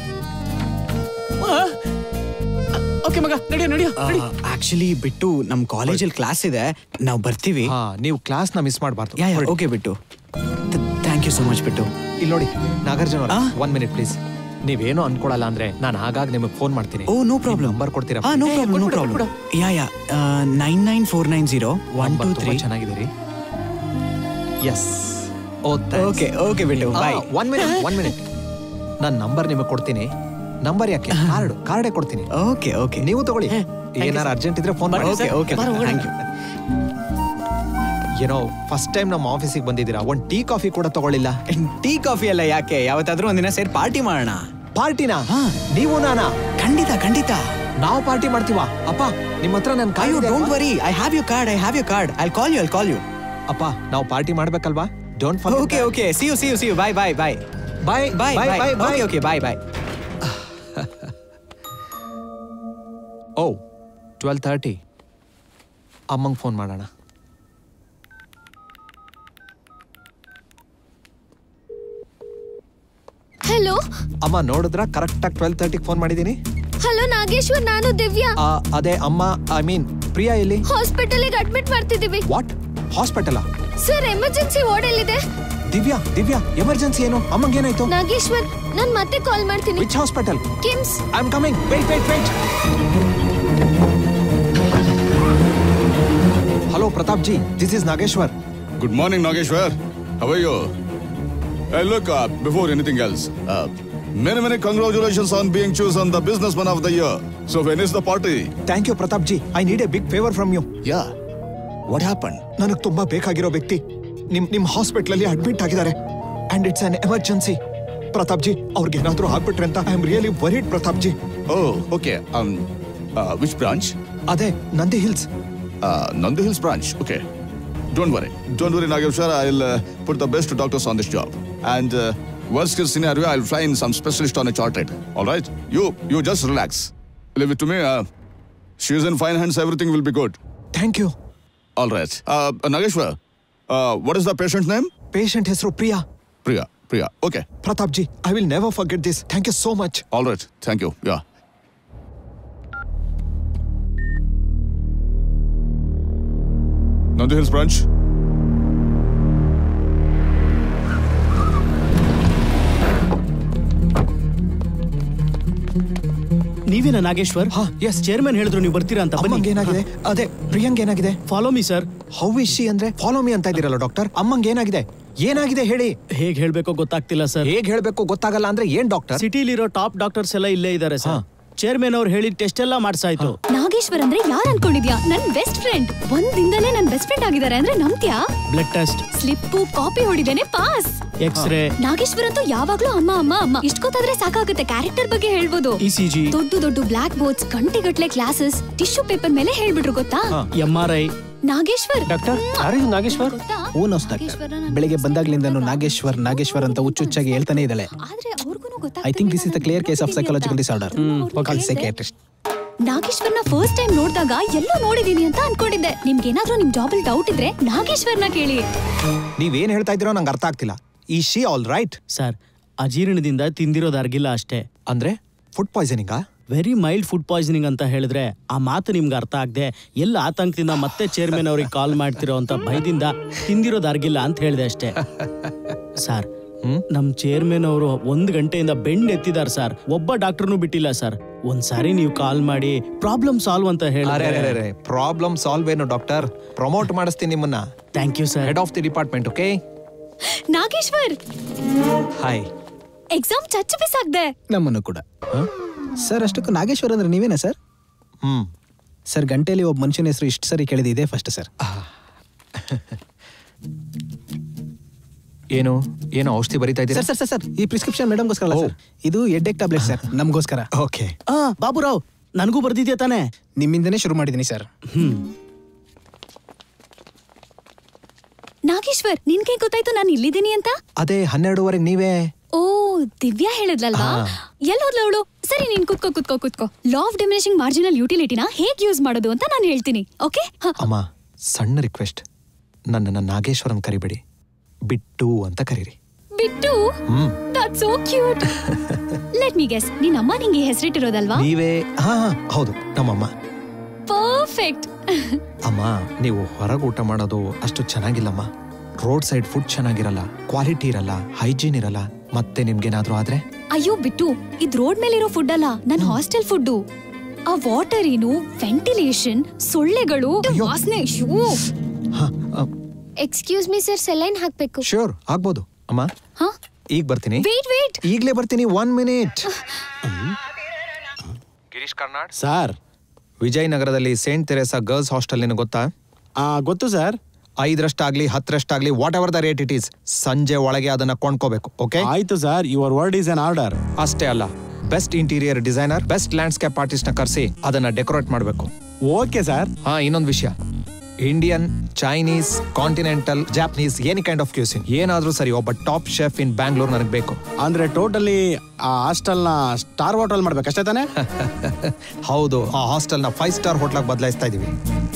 ಓಕೆ ಮಗ, ನಡಿಯೋ. ಆಕ್ಚುಲಿ ಬಿಟ್ಟು ನಮ್ ಕಾಲೇಜಲ್ಲಿ ಕ್ಲಾಸ್ ಇದೆ, ನಾವು ಬರ್ತೀವಿ. ನೀವು ಕ್ಲಾಸ್ ನ ಮಿಸ್ ಮಾಡಬಾರ್ದು. Okay Bittu. Thank you so much ಬಿಟ್ಟು. ಇಲ್ಲಿ ನೋಡಿ ನಾಗಾರ್ಜುನ, 1 minute ಪ್ಲೀಸ್. ನೀವೇನು ಅನ್ಕೊಳಲ್ಲ ಅಂದ್ರೆ ನಾನು ಆಗಾಗ ನಿಮಗೆ ಫೋನ್ ಮಾಡ್ತೀನಿ. No problem. ನಂಬರ್ ಕೊಡ್ತೀರಾ? No problem. 99490-123. ಚೆನ್ನಾಗಿದ್ದೀರಿ. Yes. Okay Bittu. Bye. 1 minute. ನಾನು ನಂಬರ್ ನಿಮಗೆ ಕೊಡ್ತೀನಿ. ನಂಬರ್ ಯಾಕೆ? ಕಾರ್ಡೇ ಕೊಡ್ತೀನಿ. ಓಕೆ. ನೀವು ತಗೊಳ್ಳಿ. ಏನಾರು ಅರ್ಜೆಂಟ್ ಇದ್ರೆ ಫೋನ್ ಮಾಡಿ. ಓಕೆ. Thank you. ಏನೋ ಫಸ್ಟ್ ಟೈಮ್ ನಮ್ಮ ಆಫೀಸಿಗೆ ಬಂದಿದ್ದೀರಾ, ಒಂದು ಟೀ ಕಾಫಿ ಕೂಡ ತಗೊಳ್ಳಿಲ್ಲ. ಟೀ ಕಾಫಿ ಅಲ್ಲ, ಯಾಕೆ ಯಾವತ್ತಾದ್ರೂ ಒಂದಿನ ಸೇರಿ ಪಾರ್ಟಿ ಮಾಡೋಣ. ಪಾರ್ಟಿನಾ? ನೀವು ನಾನಾ? ಖಂಡಿತ. ನಾವು ಪಾರ್ಟಿ ಮಾಡ್ತೀವ ಅಪ್ಪ. ನಿಮ್ಮ ಹತ್ರ ನನ್ನ ಅಯ್ಯೋ don't worry, I have you card. I call you. ಅಪ್ಪ ನಾವು ಪಾರ್ಟಿ ಮಾಡ್ಬೇಕಲ್ವಾ? Don't okay see you bye okay bye. ಓ 12:30 ಅಮ್ಮಂಗೆ ಫೋನ್ ಮಾಡೋಣ. ಹಲೋ ಅಮ್ಮ ನೋಡಿದ್ರ ಕರೆಕ್ಟಾಗಿ 12:30 ಫೋನ್ ಮಾಡಿದೀನಿ. ಹಲೋ ನಾಗೇಶ್ವರ್, ನಾನು ದಿವ್ಯಾ. ಅದೇ ಅಮ್ಮ, ಐ ಮೀನ್ ಪ್ರಿಯಾ ಎಲ್ಲಿ? ಹಾಸ್ಪಿಟಲ್ಗೆ ಅಡ್ಮಿಟ್ ಮಾಡ್ತಿದೀವಿ. What? Hospital? Sir emergency ward Divya? ದಿವ್ಯಾ ಎಮರ್ಜೆನ್ಸಿ ಏನು? ಅಮ್ಮಂಗೆ ಏನಾಯ್ತು? ನಾಗೇಶ್ವರ್, ನಾನು ಮತ್ತೆ ಕಾಲ್ ಮಾಡ್ತೀನಿ. Which hospital? KIMS. I am coming. Wait. Hello Pratap ji, this is Nageshwar. Good morning, Nageshwar. How are you? Hey, look, before anything else, many congratulations on being chosen the businessman of the year. So when is the party? Thank you, Pratap ji. I need a big favor from you. Yeah. What happened? ನನಗೆ ತುಂಬಾ ಬೇಕಾಗಿರೋ ವ್ಯಕ್ತಿ ನಿಮ್ hospital ಅಲ್ಲಿ admit ಆಗಿದ್ದಾರೆ. And it's an emergency. Pratap ji, ಅವ್ರಿಗೆ ಏನಾದ್ರೂ ಆಗ್ಬಿಟ್ರೆ ಅಂತ I am really worried Pratap ji. Oh, okay. Which branch? ಅದೇ Nandi Hills. Nandi Hills branch. Okay. Don't worry, Nageshwar. I'll put the best doctors on this job. And worst case scenario, I'll fly in some specialist on a chart rate. All right? You just relax. Leave it to me. She's in fine hands. Everything will be good. Thank you. All right. Nageshwar, what is the patient's name? Patient ಹೆಸರು Priya. Priya. Okay. Pratap ji, I will never forget this. Thank you so much. All right. Thank you. Yeah. Nandi Hills branch. ನೀವೇನಾ Nageshwar? Yes. Chairman ಹೇಳಿದ್ರು ನೀವು ಬರ್ತೀರಾ ಅಂತ. ಅಮ್ಮಂಗೆ ಏನಾಗಿದೆ? ಅದೇ ಪ್ರಿಯಾಂಗ್ ಏನಾಗಿದೆ? Follow me sir. How is she ಅಂದ್ರೆ ಫಾಲೋ ಮೀ ಅಂತ ಇದ್ದೀರಲ್ಲ ಡಾಕ್ಟರ್. ಅಮ್ಮಂಗೆ ಏನಾಗಿದೆ ಹೇಳಿ. ಹೇಗ್ ಹೇಳ್ಬೇಕೋ ಗೊತ್ತಾಗ್ತಿಲ್ಲ ಸರ್. ಹೇಗ್ ಹೇಳ್ಬೇಕು ಗೊತ್ತಾಗಲ್ಲ ಅಂದ್ರೆ ಏನ್ ಡಾಕ್ಟರ್? ಸಿಟಿಲಿರೋ ಟಾಪ್ ಡಾಕ್ಟರ್ಸ್ ಎಲ್ಲ ಇಲ್ಲೇ ಇದ್ದಾರೆ ಸರ್. ಚೇರ್ಮನ್ ಅವ್ರು ಹೇಳಿದ ಟೆಸ್ಟ್ ಎಲ್ಲ ಮಾಡ್ಸಾಯ್ತು. ನಾಗೇಶ್ವರ್ ಅಂದ್ರೆ ಯಾರು ಅನ್ಕೊಂಡಿದ್ಯಾ? ನನ್ ಬೆಸ್ಟ್ ಫ್ರೆಂಡ್. ಒಂದ್ ದಿನದಲ್ಲೇ ನನ್ ಬೆಸ್ಟ್ ಫ್ರೆಂಡ್ ಆಗಿದ್ದಾರೆ ಅಂದ್ರೆ ನಂಬ್ತ್ಯಾ? ಬ್ಲಡ್ ಟೆಸ್ಟ್, ಸ್ಲಿಪ್ಪು, ಕಾಪಿ ಹೊಡಿದೇನೆ ಪಾಸ್. ಎಕ್ಸ್ರೇ. ನಾಗೇಶ್ವರ್ ಅಂತೂ ಯಾವಾಗ್ಲೂ ಅಮ್ಮ ಇಷ್ಟ ಗೊತ್ತಾದ್ರೆ ಸಾಕಾಗುತ್ತೆ. ಕ್ಯಾರೆಕ್ಟರ್ ಬಗ್ಗೆ ಹೇಳ್ಬೋದು. ECG, ದೊಡ್ಡ ಬ್ಲಾಕ್ ಬೋರ್ಡ್ಸ್, ಗಂಟೆಗಟ್ಲೆ ಕ್ಲಾಸಸ್, ಟಿಶ್ಯೂ ಪೇಪರ್ ಮೇಲೆ ಹೇಳ್ಬಿಟ್ರು ಗೊತ್ತಾ? MRI. ನಾಗೇಶ್ವರ್ ಡಾಕ್ಟರ್ ಯಾರು ನಾಗೇಶ್ವರ್? ಬೆಳಿಗ್ಗೆ ಬಂದಾಗ್ಲಿಂದ ನಾಗೇಶ್ವರ್ ಅಂತ ಹುಚ್ಚುಚ್ಚಾಗಿ ಹೇಳ್ತಾನೆ ಇದ್ದಾಳೆ. I think this is the clear case of psychological disorder. Psychiatrist. ನಾಗೇಶ್ವರ್ನ ಫಸ್ಟ್ ಟೈಮ್ ನೋಡಿದಾಗ ಎಲ್ಲೋ ನೋಡಿದೀನಿ ಅಂತ ಅನ್ಕೊಂಡಿದ್ದೆ. ನಿಮ್ಗೆ ಏನಾದ್ರೂ ನಿಮ್ ಜಾಬ್ ಅಲ್ಲಿ ಡೌಟ್ ಇದ್ರೆ ನಾಗೇಶ್ವರ್ನ ಕೇಳಿ. ನೀವೇನ್ ಹೇಳ್ತಾ ಇದ್ದೀರೋ ನಂಗೆ ಅರ್ಥ ಆಗ್ತಿಲ್ಲ. Is she all right? Sir, ಅಜೀರ್ಣದಿಂದ ತಿಂದಿರೋದು ಅರ್ಗಿಲ್ಲ ಅಷ್ಟೇ. ಅಂದ್ರೆ ಫುಡ್ ಪಾಯ್ಸನಿಂಗಾ? ವೆರಿ ಮೈಲ್ಡ್ ಫುಡ್ ಪಾಯ್ಸನಿಂಗ್ ಅಂತ ಹೇಳಿದ್ರೆ ಆ ಮಾತು ನಿಮ್ಗೆ ಅರ್ಥ ಆಗದೆ ಎಲ್ಲ ಆತಂಕದಿಂದ ಮತ್ತೆ ಚೇರ್ಮನ್ ಅವ್ರಿಗೆ ಕಾಲ್ ಮಾಡ್ತಿರೋ ಅಂತ ಭಯದಿಂದ ತಿಂದಿರೋದು ಅರ್ಗಿಲ್ಲ ಅಂತ ಹೇಳಿದೆ ಅಷ್ಟೇ. ಸರ್, ನಮ್ ಚೇರ್ಮನ್ ಅವರು 1 ಗಂಟೆಯಿಂದ ಬೆಂಡ್ ಎತ್ತಿದಾರ್ ಸರ್. ಒಬ್ಬ ಡಾಕ್ಟರ್ನು ಬಿಟ್ಟಿಲ್ಲ ಸರ್. ಒಂದ್ಸಾರಿ ನೀವು ಕಾಲ್ ಮಾಡಿ ಪ್ರಾಬ್ಲಮ್ ಸಾಲ್ವ್ ಅಂತ ಹೇಳಿದ್ರೆ. ಪ್ರಾಬ್ಲಮ್ ಸಾಲ್ವ್ ಏನು ಡಾಕ್ಟರ್? ಪ್ರಮೋಟ್ ಮಾಡಿಸ್ತೀನಿ ನಿಮ್ಮನ್ನ. Thank you sir. Head of the department. Okay Nageshwar. Hi. Exam ಚಚ್ಚ ಬಿಸಾಕ್ದೆ. ನಮ್ಮನ್ನು ಕೂಡ. ಸರ್, ಅಷ್ಟಕ್ಕೂ ನಾಗೇಶ್ವರ್ ಅಂದ್ರೆ ನೀವೇನಾ ಸರ್? ಸರ್, ಗಂಟೆಯಲ್ಲಿ ಒಬ್ಬ ಮನುಷ್ಯನ ಹೆಸರು ಇಷ್ಟು ಸರಿ ಕೇಳಿದೆ ಇದೇ ಫಸ್ಟ್ ಸರ್. ಏನು ಔಷಧಿ ಬರೀತಾ ಇದ್ದೀರಾ? ಸರ್, ಈ ಪ್ರಿಸ್ಕ್ರಿಪ್ಷನ್ ಮೇಡಮ್ಗೋಸ್ಕರ ಅಲ್ಲ ಸರ್. ಇದು ಹೆಡ್ಡೇಕ್ ಟ್ಯಾಬ್ಲೆಟ್ ಸರ್, ನಮಗೋಸ್ಕರ. ಓಕೆ. ಬಾಬುರಾವ್, ನನಗೂ ಬರ್ದಿದ್ಯಾ ತಾನೆ? ನಿಮ್ಮಿಂದನೇ ಶುರು ಮಾಡಿದ್ದೀನಿ ಸರ್. ನಾಗೇಶ್ವರ್, ನಿನ್ಗೆ ಗೊತ್ತಾಯ್ತು ನಾನು ಇಲ್ಲಿದ್ದೀನಿ ಅಂತ? ಅದೇ 12:30 ನೀವೇ. ಓ, ದಿವ್ಯಾ ಹೇಳದ್ಲಲ್ವಾ? ಎಲ್ಲೋದ್ಲವಳು? ಸರಿ, ನೀನ್ ಕುತ್ಕೋ. ಲಾ ಆಫ್ ಡಿಮಿನಿಷಿಂಗ್ ಮಾರ್ಜಿನಲ್ ಯುಟಿಲಿಟಿನ ಹೇಗ್ ಯೂಸ್ ಮಾಡೋದು ಅಂತ ನಾನು ಹೇಳ್ತೀನಿ. ಓಕೆ? ಅಮ್ಮ, ಸಣ್ಣ ರಿಕ್ವೆಸ್ಟ್, ನನ್ನನ್ನ ನಾಗೇಶ್ವರನ್ ಕರಿಬೇಡಿ, ಬಿಟ್ಟು ಅಂತ ಕರೀರಿ. Bittu? That's so cute. Let me guess, ನಿನ್ನ ಅಮ್ಮ ನಿಂಗೆ ಹೆಸರಿಟ್ಟಿರೋದಲ್ವಾ? ನೀವೇ? ಹೌದು, ನಮ್ಮಮ್ಮ. ಪರ್ಫೆಕ್ಟ್. ಅಮ್ಮ, ನೀವು ಹೊರಗೆ ಊಟ ಮಾಡೋದು ಅಷ್ಟು ಚೆನ್ನಾಗಿಲ್ಲಮ್ಮ. ರೋಡ್ ಸೈಡ್ ಫುಡ್ ಚೆನ್ನಾಗಿರಲ್ಲ, ಕ್ವಾಲಿಟಿ ಇರಲ್ಲ, ಹೈಜೀನ್ ಇರಲ್ಲ. ಮತ್ತೆ ನಿಮ್ಗೇನಾದ್ರೂ ಆದ್ರೆ? ಅಯ್ಯೋ ಬಿಟ್ಟು, ಇದ್ ರೋಡ್ ಮೇಲಿರೋ ಫುಡ್ ಅಲ್ಲ, ನನ್ ಹಾಸ್ಟೆಲ್ ಫುಡ್. ಆ ವಾಟರ್ ಏನು, ವೆಂಟಿಲೇಷನ್, ಸೊಳ್ಳೆಗಳು, ವಾಸನೆ. ಎಕ್ಸ್ಕ್ಯೂಸ್ ಮೀ ಸರ್, ಸೆಲೈನ್ ಹಾಕ್ಬೇಕು. ಶ್ಯೂರ್, ಆಗ್ಬೋದು ಅಮ್ಮ. ಈಗ ಬರ್ತೀನಿ. ವೇಟ್. ಈಗಲೇ ಬರ್ತೀನಿ, 1 ಮಿನಿಟ್. ಗಿರೀಶ್ ಕರ್ನಾಡ್ ಸರ್, ವಿಜಯನಗರದಲ್ಲಿ ಸೇಂಟ್ ತೆರೇಸಾ ಗರ್ಲ್ಸ್ ಹಾಸ್ಟೆಲ್ ನಿನಗೆ ಗೊತ್ತಾ? ಗೊತ್ತು ಸರ್. 5ರಷ್ಟಾಗ್ಲಿ 10ರಷ್ಟಾಗ್ಲಿ whatever the rate it is, ಸಂಜೆ ಒಳಗೆ ಅದನ್ನ ಕೊಂಡ್ಕೋಬೇಕು. ಓಕೆ? ಆಯ್ತು sir, your word is an order. ಅಷ್ಟೇ ಅಲ್ಲ, best interior designer, best landscape artist ನ ಕರೆಸಿ ಅದನ್ನ ಡೆಕೋರೇಟ್ ಮಾಡಬೇಕು. Okay sir. ಹಾ, ಇನ್ನೊಂದು ವಿಷಯ, Indian, Chinese, continental, Japanese, any kind of cuisine ಏನಾದ್ರೂ ಸರಿ, ಒಬ್ಬ ಟಾಪ್ ಶೆಫ್ ಇನ್ ಬ್ಯಾಂಗ್ಳೂರ್ ನನಗೆ ಬೇಕು. ಅಂದ್ರೆ ಟೋಟಲಿ ಆ ಹಾಸ್ಟೆಲ್ನ ಸ್ಟಾರ್ ಹೋಟೆಲ್ ಮಾಡ್ಬೇಕಷ್ಟೇ ತಾನೆ? ಹೌದು, ಆ ಹಾಸ್ಟೆಲ್ನ 5 ಸ್ಟಾರ್ ಹೋಟ್ಲಾಗಿ ಬದಲಾಯಿಸ್ತಾ ಇದೀವಿ.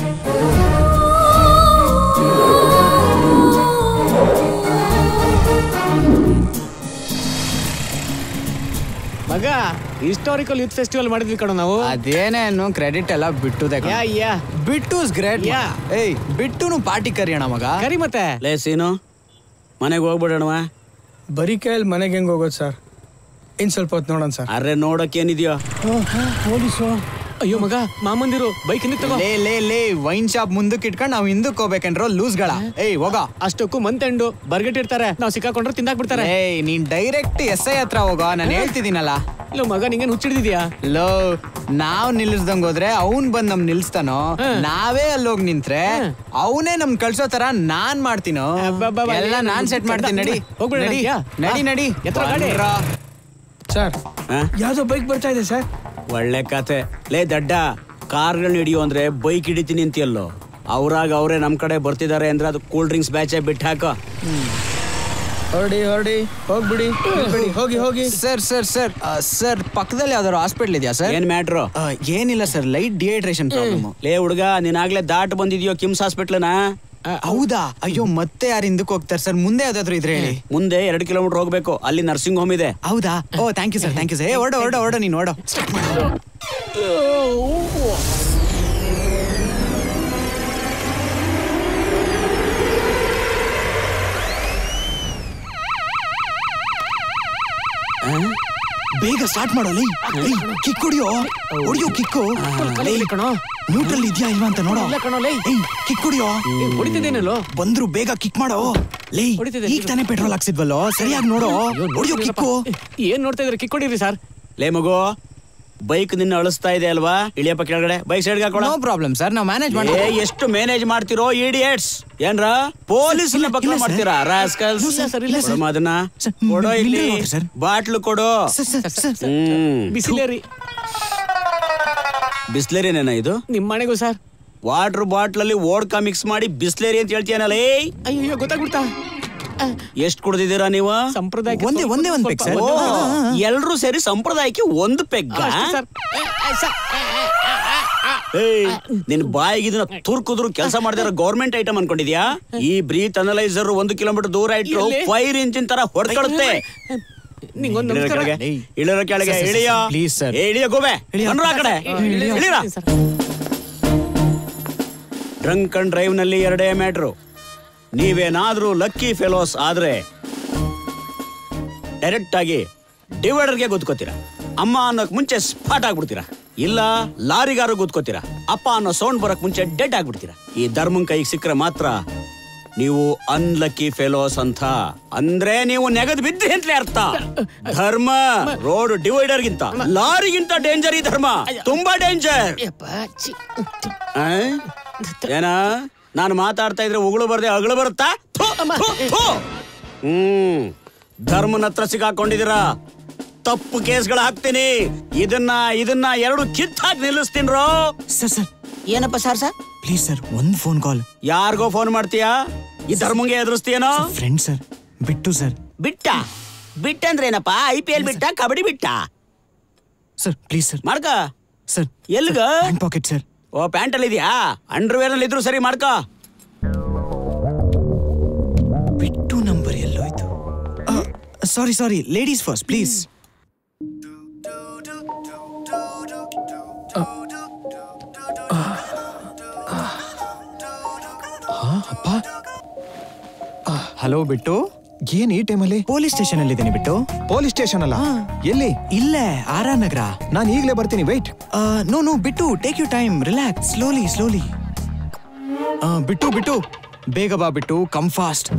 ಮಗ, ಹಿಸ್ಟಾರಿಕಲ್ ಯೂತ್ ಫೆಸ್ಟಿವಲ್ ಮಾಡಿದ್ವಿ ಕಣ ನಾವು. ಅದೇನೇನು ಕ್ರೆಡಿಟ್ ಎಲ್ಲ ಬಿಟ್ಟುದೆ. ಬಿಟ್ಟುಸ್ ಗ್ರೇಟ್. ಏಯ್, ಬಿಟ್ಟುನು ಪಾರ್ಟಿ ಕರಿಯೋಣ ಮಗ. ಕರಿ ಮತ್ತೆ. ಲೇ ಸೀನು, ಮನೆಗೆ ಹೋಗ್ಬಿಡೋಣವ. ಬರೀ ಕೈಯಲ್ಲಿ ಮನೆಗೆ ಹೆಂಗ್ ಹೋಗೋದು ಸರ್? ಇನ್ ಸ್ವಲ್ಪ ಹೊತ್ತು ನೋಡೋಣ ಸರ್. ಅರೆ ನೋಡಕ್ಕೇನಿದ್ಯೋ. ಅಯ್ಯೋ ಮಗ, ಮಾಮಂದಿರು ಬೈಕ್ ಹಿಂದಕ್ಕೆ ತಗೋ. ಲೇ ವೈನ್ ಶಾಪ್ ಮುಂದಕ್ಕೆ ಇಟ್ಕೊಂಡು ನಾವು ಹಿಂದಕ್ಕೆ ಹೋಗ್ಬೇಕಂಡ್ರೋ ಲೂಸ್ಗಳ. ಏಯ್ ಹೋಗ. ಅಷ್ಟಕ್ಕೂ ಮಂತೆಂಡು ಬರ್ಗೆಟ್ ಇರ್ತಾರೆ, ನಾವು ಸಿಕ್ಕಾಕೊಂಡ್ರೆ ತಿಂದಾಕ್ಬಿಡ್ತಾರೆ. ಏಯ್, ನೀನ್ ಡೈರೆಕ್ಟ್ SI ಹತ್ರ ಹೋಗ, ನಾನು ಹೇಳ್ತಿದ್ದೀನಲ್ಲ. ಇಲ್ಲ ಮಗ, ನಿಂಗೇನು ಹುಚ್ಚಿಡ್ದಿದ್ಯಾ? ಲೋ, ನಾವ್ ನಿಲ್ಲಿಸ್ದಂಗ್ ಹೋದ್ರೆ ಅವ್ನ್ ಬಂದ್ ನಮ್ ನಿಲ್ಸ್ತಾನೋ, ನಾವೇ ಅಲ್ಲೋಗ್ ನಿಂತ್ರೆ ಅವನೇ ನಮ್ ಕಳ್ಸೋ ತರ ನಾನ್ ಮಾಡ್ತೀನೋ. ಎಲ್ಲ ನಾನ್ ಸೆಟ್ ಮಾಡ್ತೀನಿ. ನಡಿ ನಡಿ ನಡಿ. ಸರ್, ಯಾವ್ದೋ ಬೈಕ್ ಬರ್ತಾ ಇದೆ ಸರ್. ಒಳ್ಳೆ ಕತೆ. ಲೇ ದಡ್ಡ, ಕಾರ್ಗಳನ್ನ ಹಿಡಿಯೋ ಅಂದ್ರೆ ಬೈಕ್ ಹಿಡಿತೀನಿ ಅಂತೀಯಲ್ಲೋ. ಅವ್ರಾಗ ಅವರೇ ನಮ್ ಕಡೆ ಬರ್ತಿದ್ದಾರೆ ಅಂದ್ರೆ ಅದು ಕೂಲ್ ಡ್ರಿಂಕ್ಸ್ ಬ್ಯಾಚೆ ಬಿಟ್ಟು ಹಾಕೋ. ಹೊರಡಿ ಹೋಗ್ಬಿಡಿ. ಹೋಗಿ. ಸರ್ ಪಕ್ಕದಲ್ಲಿ ಯಾವ್ದಾದ್ರು ಹಾಸ್ಪಿಟಲ್ ಇದೆಯಾ ಸರ್? ಏನ್ ಮ್ಯಾಟ್ರು? ಏನಿಲ್ಲ ಸರ್, ಲೈಟ್ ಡಿಹೈಡ್ರೇಷನ್ ಪ್ರಾಬ್ಲಮ್. ಲೇ ಹುಡುಗ, ನೀನಾಗ್ಲೇ ದಾಟ್ ಬಂದಿದ್ಯೋ ಕಿಮ್ಸ್ ಹಾಸ್ಪಿಟ್ಲನ? ಹೌದಾ? ಅಯ್ಯೋ, ಮತ್ತೆ ಯಾರು ಹಿಂದಕ್ಕೆ ಹೋಗ್ತಾರೆ ಸರ್? ಮುಂದೆ ಯಾವ್ದಾದ್ರು ಇದ್ರೆ ಹೇಳಿ. ಮುಂದೆ 2 ಕಿಲೋಮೀಟರ್ ಹೋಗ್ಬೇಕು, ಅಲ್ಲಿ ನರ್ಸಿಂಗ್ ಹೋಮ್ ಇದೆ. ಹೌದಾ? Oh, thank you sir. ಹೊರಡ ನೀನು ಹೊರಡ. ಬೇಗ ಸ್ಟಾರ್ಟ್ ಮಾಡೋ. Kick ಹೊಡಿಯೋ kick. ನ್ಯೂಟ್ರಲ್ ಇದೆಯಾ ಇಲ್ವಾ ಅಂತ ನೋಡೋ. ಕಿಕ್ ಹೊಡಿಯೋ. ಹೊಡಿತಿದ್ದೇನಲ್ಲೋ. ಬಂದ್ರು ಬೇಗ ಕಿಕ್ ಮಾಡೋ. ಈಗ ತಾನೇ ಪೆಟ್ರೋಲ್ ಹಾಕ್ಸಿದ್ವಲ್ಲೋ, ಸರಿಯಾಗಿ ನೋಡೋ. ಹೊಡಿಯೋ ಕಿಕ್ಕು. ಏನ್ ನೋಡ್ತಾ ಇದ್ರೆ? ಕಿಕ್ ಹೊಡಿರಿ ಸರ್. ಲೇ ಮಗು, ಬೈಕ್ ನಿನ್ನ ಅಳಿಸ್ತಾ ಇದೆ ಅಲ್ವಾ? ಇಳಿಯಪ್ಪ ಕೆಳಗಡೆ. ಬೈಕ್ ಸೈಡ್ ಹಾಕೊಳ್ಳೋ. ನೋ ಪ್ರಾಬ್ಲಮ್ ಸರ್, ನಾವು ಮ್ಯಾನೇಜ್ ಮಾಡಿ. ಎಷ್ಟು ಮ್ಯಾನೇಜ್ ಮಾಡ್ತಿರೋ ಇಡಿಯಟ್ಸ್? ಏನ್ರ ಪೊಲೀಸ್ ಬಕ್ಲ ಮಾಡ್ತೀರಾ ರಾಸ್ಕಲ್ಸ್? ಅದನ್ನ ಕೊಡೋ, ಇಲ್ಲಿ ಬಾಟ್ಲು ಕೊಡು. ಬಿಸ್ಲೇರಿನೇನ ಇದು? ನಿಮ್ಮ ಮನೆಗೂ ಸರ್. ವಾಟರ್ ಬಾಟ್ಲ್ ಅಲ್ಲಿ ವೋಡ್ಕಾ ಮಿಕ್ಸ್ ಮಾಡಿ ಬಿಸ್ಲೇರಿ ಅಂತ ಹೇಳ್ತೀಯನಲ್ಲ. ಅಯ್ಯೋ, ಗೊತ್ತಾಗ್ಬಿಡ್ತಾ? ಎಷ್ಟು ಕುಡ್ದಿದ್ದೀರಾ ನೀವು? ಸಂಪ್ರದಾಯಕ್ಕೆ ಒಂದೇ ಒಂದು ಪೆಗ್ ಸರ್. ಎಲ್ರೂ ಸೇರಿ ಸಂಪ್ರದಾಯಕ್ಕೆ ಒಂದು ಪೆಗ್. ನಿನ್ ಬಾಯಿಗೆ ಇದನ್ನ ತುರ್ಕುದ್ರು ಕೆಲಸ ಮಾಡಿದಾರ ಗೌರ್ಮೆಂಟ್ ಐಟಮ್ ಅನ್ಕೊಂಡಿದ್ಯಾ? ಈ ಬ್ರೀತ್ ಅನಲೈಸರ್ 1 ಕಿಲೋಮೀಟರ್ ದೂರ ಇಟ್ಟು ಫೈರ್ ಇಂಜಿನ್ ತರ ಹೊಡ್ಕೊಳುತ್ತೆ. ಇಳಿರೋ ಕೆಳಗೆ ಇಳಿಯ. ಇಳಿಯ ಗೋಬೆ. ಆ ಕಡೆ ಇಳಿರ. ಡ್ರಂಕ್ ಅಂಡ್ ಡ್ರೈವ್ ನಲ್ಲಿ 2 ಮ್ಯಾಟ್ರು. ನೀವೇನಾದ್ರೂ ಲಕ್ಕಿ ಫೆಲೋಸ್ ಆದ್ರೆ ಡೈರೆಕ್ಟ್ ಆಗಿ ಡಿವೈಡರ್ಗೆ ಗುದ್ಕೋತೀರಾ. ಅಮ್ಮ ಅನ್ನೋಕ್ ಮುಂಚೆ ಸ್ಪಾಟ್ ಆಗ್ಬಿಡ್ತೀರಾ. ಇಲ್ಲ ಲಾರಿಗಾರು ಗುದ್ಕೋತೀರಾ. ಅಪ್ಪ ಅನ್ನೋ ಸೌಂಡ್ ಬರಕ್ ಮುಂಚೆ ಡೆಡ್ ಆಗ್ಬಿಡ್ತೀರಾ. ಈ ಧರ್ಮನ್ ಕೈಗೆ ಸಿಕ್ಕರೆ ಮಾತ್ರ ನೀವು ಅನ್ಲಕ್ಕಿ ಫೆಲೋಸ್ ಅಂತ. ಅಂದ್ರೆ ನೀವು ನೆಗದ್ ಬಿದ್ರಿ ಅಂತಲೇ ಅರ್ಥ. ಧರ್ಮ ರೋಡ್ ಡಿವೈಡರ್ ಗಿಂತ ಲಾರಿಗಿಂತ ಡೇಂಜರ್ ಈ ಧರ್ಮ. ತುಂಬಾ ಡೇಂಜರ್. ಏನ ನಾನು ಮಾತಾಡ್ತಾ ಇದ್ರೆ ಉಗುಳು ಬರ್ದೆ ಅಗಳು ಬರುತ್ತಾ? ಧರ್ಮನ ಹತ್ರ ಸಿಗಾಕೊಂಡಿದ್ದೀರಾ. ತಪ್ಪು ಕೇಸ್ಗಳು ಹಾಕ್ತೀನಿ. ಇದನ್ನ 2 ಕಿತ್ತಾಗಿ ನಿಲ್ಲಿಸ್ತೀನ್ರೋ. ಸರ್ ಏನಪ್ಪ ಸರ್? ಪ್ಲೀಸ್ ಸರ್, ಒಂದು ಫೋನ್ ಕಾಲ್. ಯಾರಿಗೋ ಫೋನ್ ಮಾಡ್ತೀಯಾ? ಈ ಧರ್ಮಂಗೆ ಎದುರಿಸ್ತೀಯನೋ? Friend sir, Bittu sir. ಬಿಟ್ಟಂದ್ರೆ ಏನಪ್ಪ? IPL ಬಿಟ್ಟ, ಕಬಡ್ಡಿ ಬಿಟ್ಟ? ಸರ್ ಪ್ಲೀಸ್ ಸರ್ ಮಾಡ್ಕ. ಸರ್ ಎಲ್ಗ? Hand pocket sir. ಓ, ಪ್ಯಾಂಟ್ ಅಲ್ಲಿ ಇದೆಯಾ? ಅಂಡರ್ವೇರ್ ಅಲ್ಲಿ ಇದ್ರು ಸರಿ ಮಾಡ್ಕ. ಬಿಟ್ಟು ನಂಬರ್ ಎಲ್ಲೋಯ್ತು? Sorry, ladies first please. Hello Bittu. ಏನ್ ಈ ಟೈಮಲ್ಲಿ? ಪೊಲೀಸ್ ಸ್ಟೇಷನ್ ಅಲ್ಲಿ ಇದ್ದೀನಿ ಬಿಟ್ಟು. ಪೊಲೀಸ್ ಸ್ಟೇಷನ್ ಅಲ್ಲ? ಎಲ್ಲಿ? ಇಲ್ಲೇ RR ನಗರ. ನಾನು ಈಗಲೇ ಬರ್ತೀನಿ. Wait. No Bittu, take you time, relax, slowly. Bittu ಬೇಗ ಬಾ ಬಿಟ್ಟು, ಕಮ್ ಫಾಸ್ಟ್.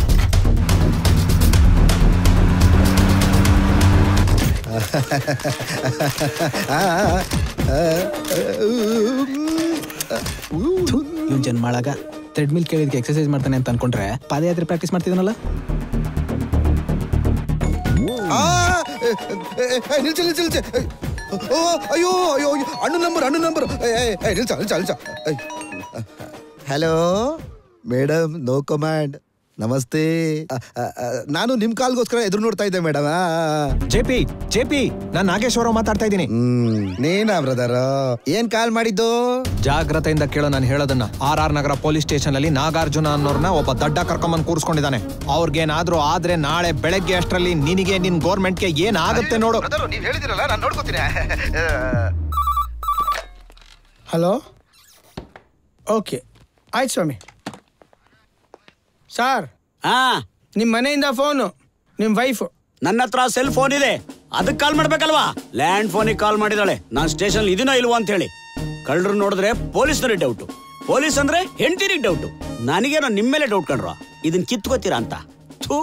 ಇವ್ನು ಜನ್ಮಾಳಾಗ ಥ್ರೆಡ್ಮಿಲ್ ಕೇಳಿದ್ಕೆ ಎಕ್ಸರ್ಸೈಸ್ ಮಾಡ್ತಾನೆ ಅಂತ ಅನ್ಕೊಂಡ್ರೆ ಪಾದಯಾತ್ರೆ ಪ್ರಾಕ್ಟೀಸ್ ಮಾಡ್ತಿದ್ದಾನಲ್ಲ. ನಿಲ್ಚ ನಿಲ್ಚ ನಿಲ್ಚ ಅಯ್ಯೋ ಅಯ್ಯೋ ಅಣ್ಣು ನಂಬರ್ ನಿಲ್ಚ ನಿಲ್ಚ ನಿಲ್ಚ ಹಲೋ ಮೇಡಮ್ ನೋ ಕಮಾಂಡ್ ನಮಸ್ತೆ ನಾನು ನಿಮ್ ಕಾಲ್ಗೋಸ್ಕರ ಎದುರು ನೋಡ್ತಾ ಇದ್ದೆ ಮೇಡಮ್ ಜೆಪಿ ನಾನ್ ನಾಗೇಶ್ವರ ಮಾತಾಡ್ತಾ ಇದ್ದೀನಿ ನೇನಾ ಬ್ರದರ್ ಏನ್ ಕಾಲ್ ಮಾಡಿದ್ದು ಜಾಗ್ರತೆಯಿಂದ ಕೇಳೋ ನಾನು ಹೇಳೋದನ್ನ RR ನಗರ ಪೊಲೀಸ್ ಸ್ಟೇಷನ್ ಅಲ್ಲಿ ನಾಗಾರ್ಜುನ ಅನ್ನೋರ್ನ ಒಬ್ಬ ದಡ್ಡ ಕರ್ಕೊಂಬಂದ್ ಕೂರ್ಸ್ಕೊಂಡಿದ್ದಾನೆ. ಅವ್ರಿಗೇನಾದ್ರೂ ಆದ್ರೆ ನಾಳೆ ಬೆಳಗ್ಗೆ ಅಷ್ಟರಲ್ಲಿ ನಿನಗೆ ನಿನ್ ಗೌರ್ಮೆಂಟ್ಗೆ ಏನ್ ಆಗುತ್ತೆ ನೋಡು. ನೀವ್ ಹೇಳಿದಿರಲ್ಲ ನಾನು ನೋಡ್ಕೋತೀನಿ. ಹಲೋ ಓಕೆ ಆಯ್ತು ಸ್ವಾಮಿ. ಸರ್ ನಿಮ್ ಮನೆಯಿಂದ ಫೋನು ನಿಮ್ ವೈಫ್ ನನ್ನ ಹತ್ರ ಸೆಲ್ ಫೋನ್ ಇದೆ, ಅದಕ್ಕೆ ಕಾಲ್ ಮಾಡ್ಬೇಕಲ್ವಾ? ಲ್ಯಾಂಡ್ ಫೋನಿಗೆ ಕಾಲ್ ಮಾಡಿದಾಳೆ, ನಾನ್ ಸ್ಟೇಷನ್ ಇದೀನೋ ಇಲ್ವೋ ಅಂತ ಹೇಳಿ. ಕಳ್ಳರು ನೋಡಿದ್ರೆ ಪೊಲೀಸ್ನವ್ರಿಗೆ ಡೌಟು, ಪೊಲೀಸ್ ಅಂದ್ರೆ ಹೆಂಡತಿರಿಗೆ ಡೌಟು. ನನಗೇನೋ ನಿಮ್ಮ ಮೇಲೆ ಡೌಟ್ ಕಂಡ್ರ, ಇದನ್ ಕಿತ್ಕೋತೀರಾ ಅಂತ. ಥೂ,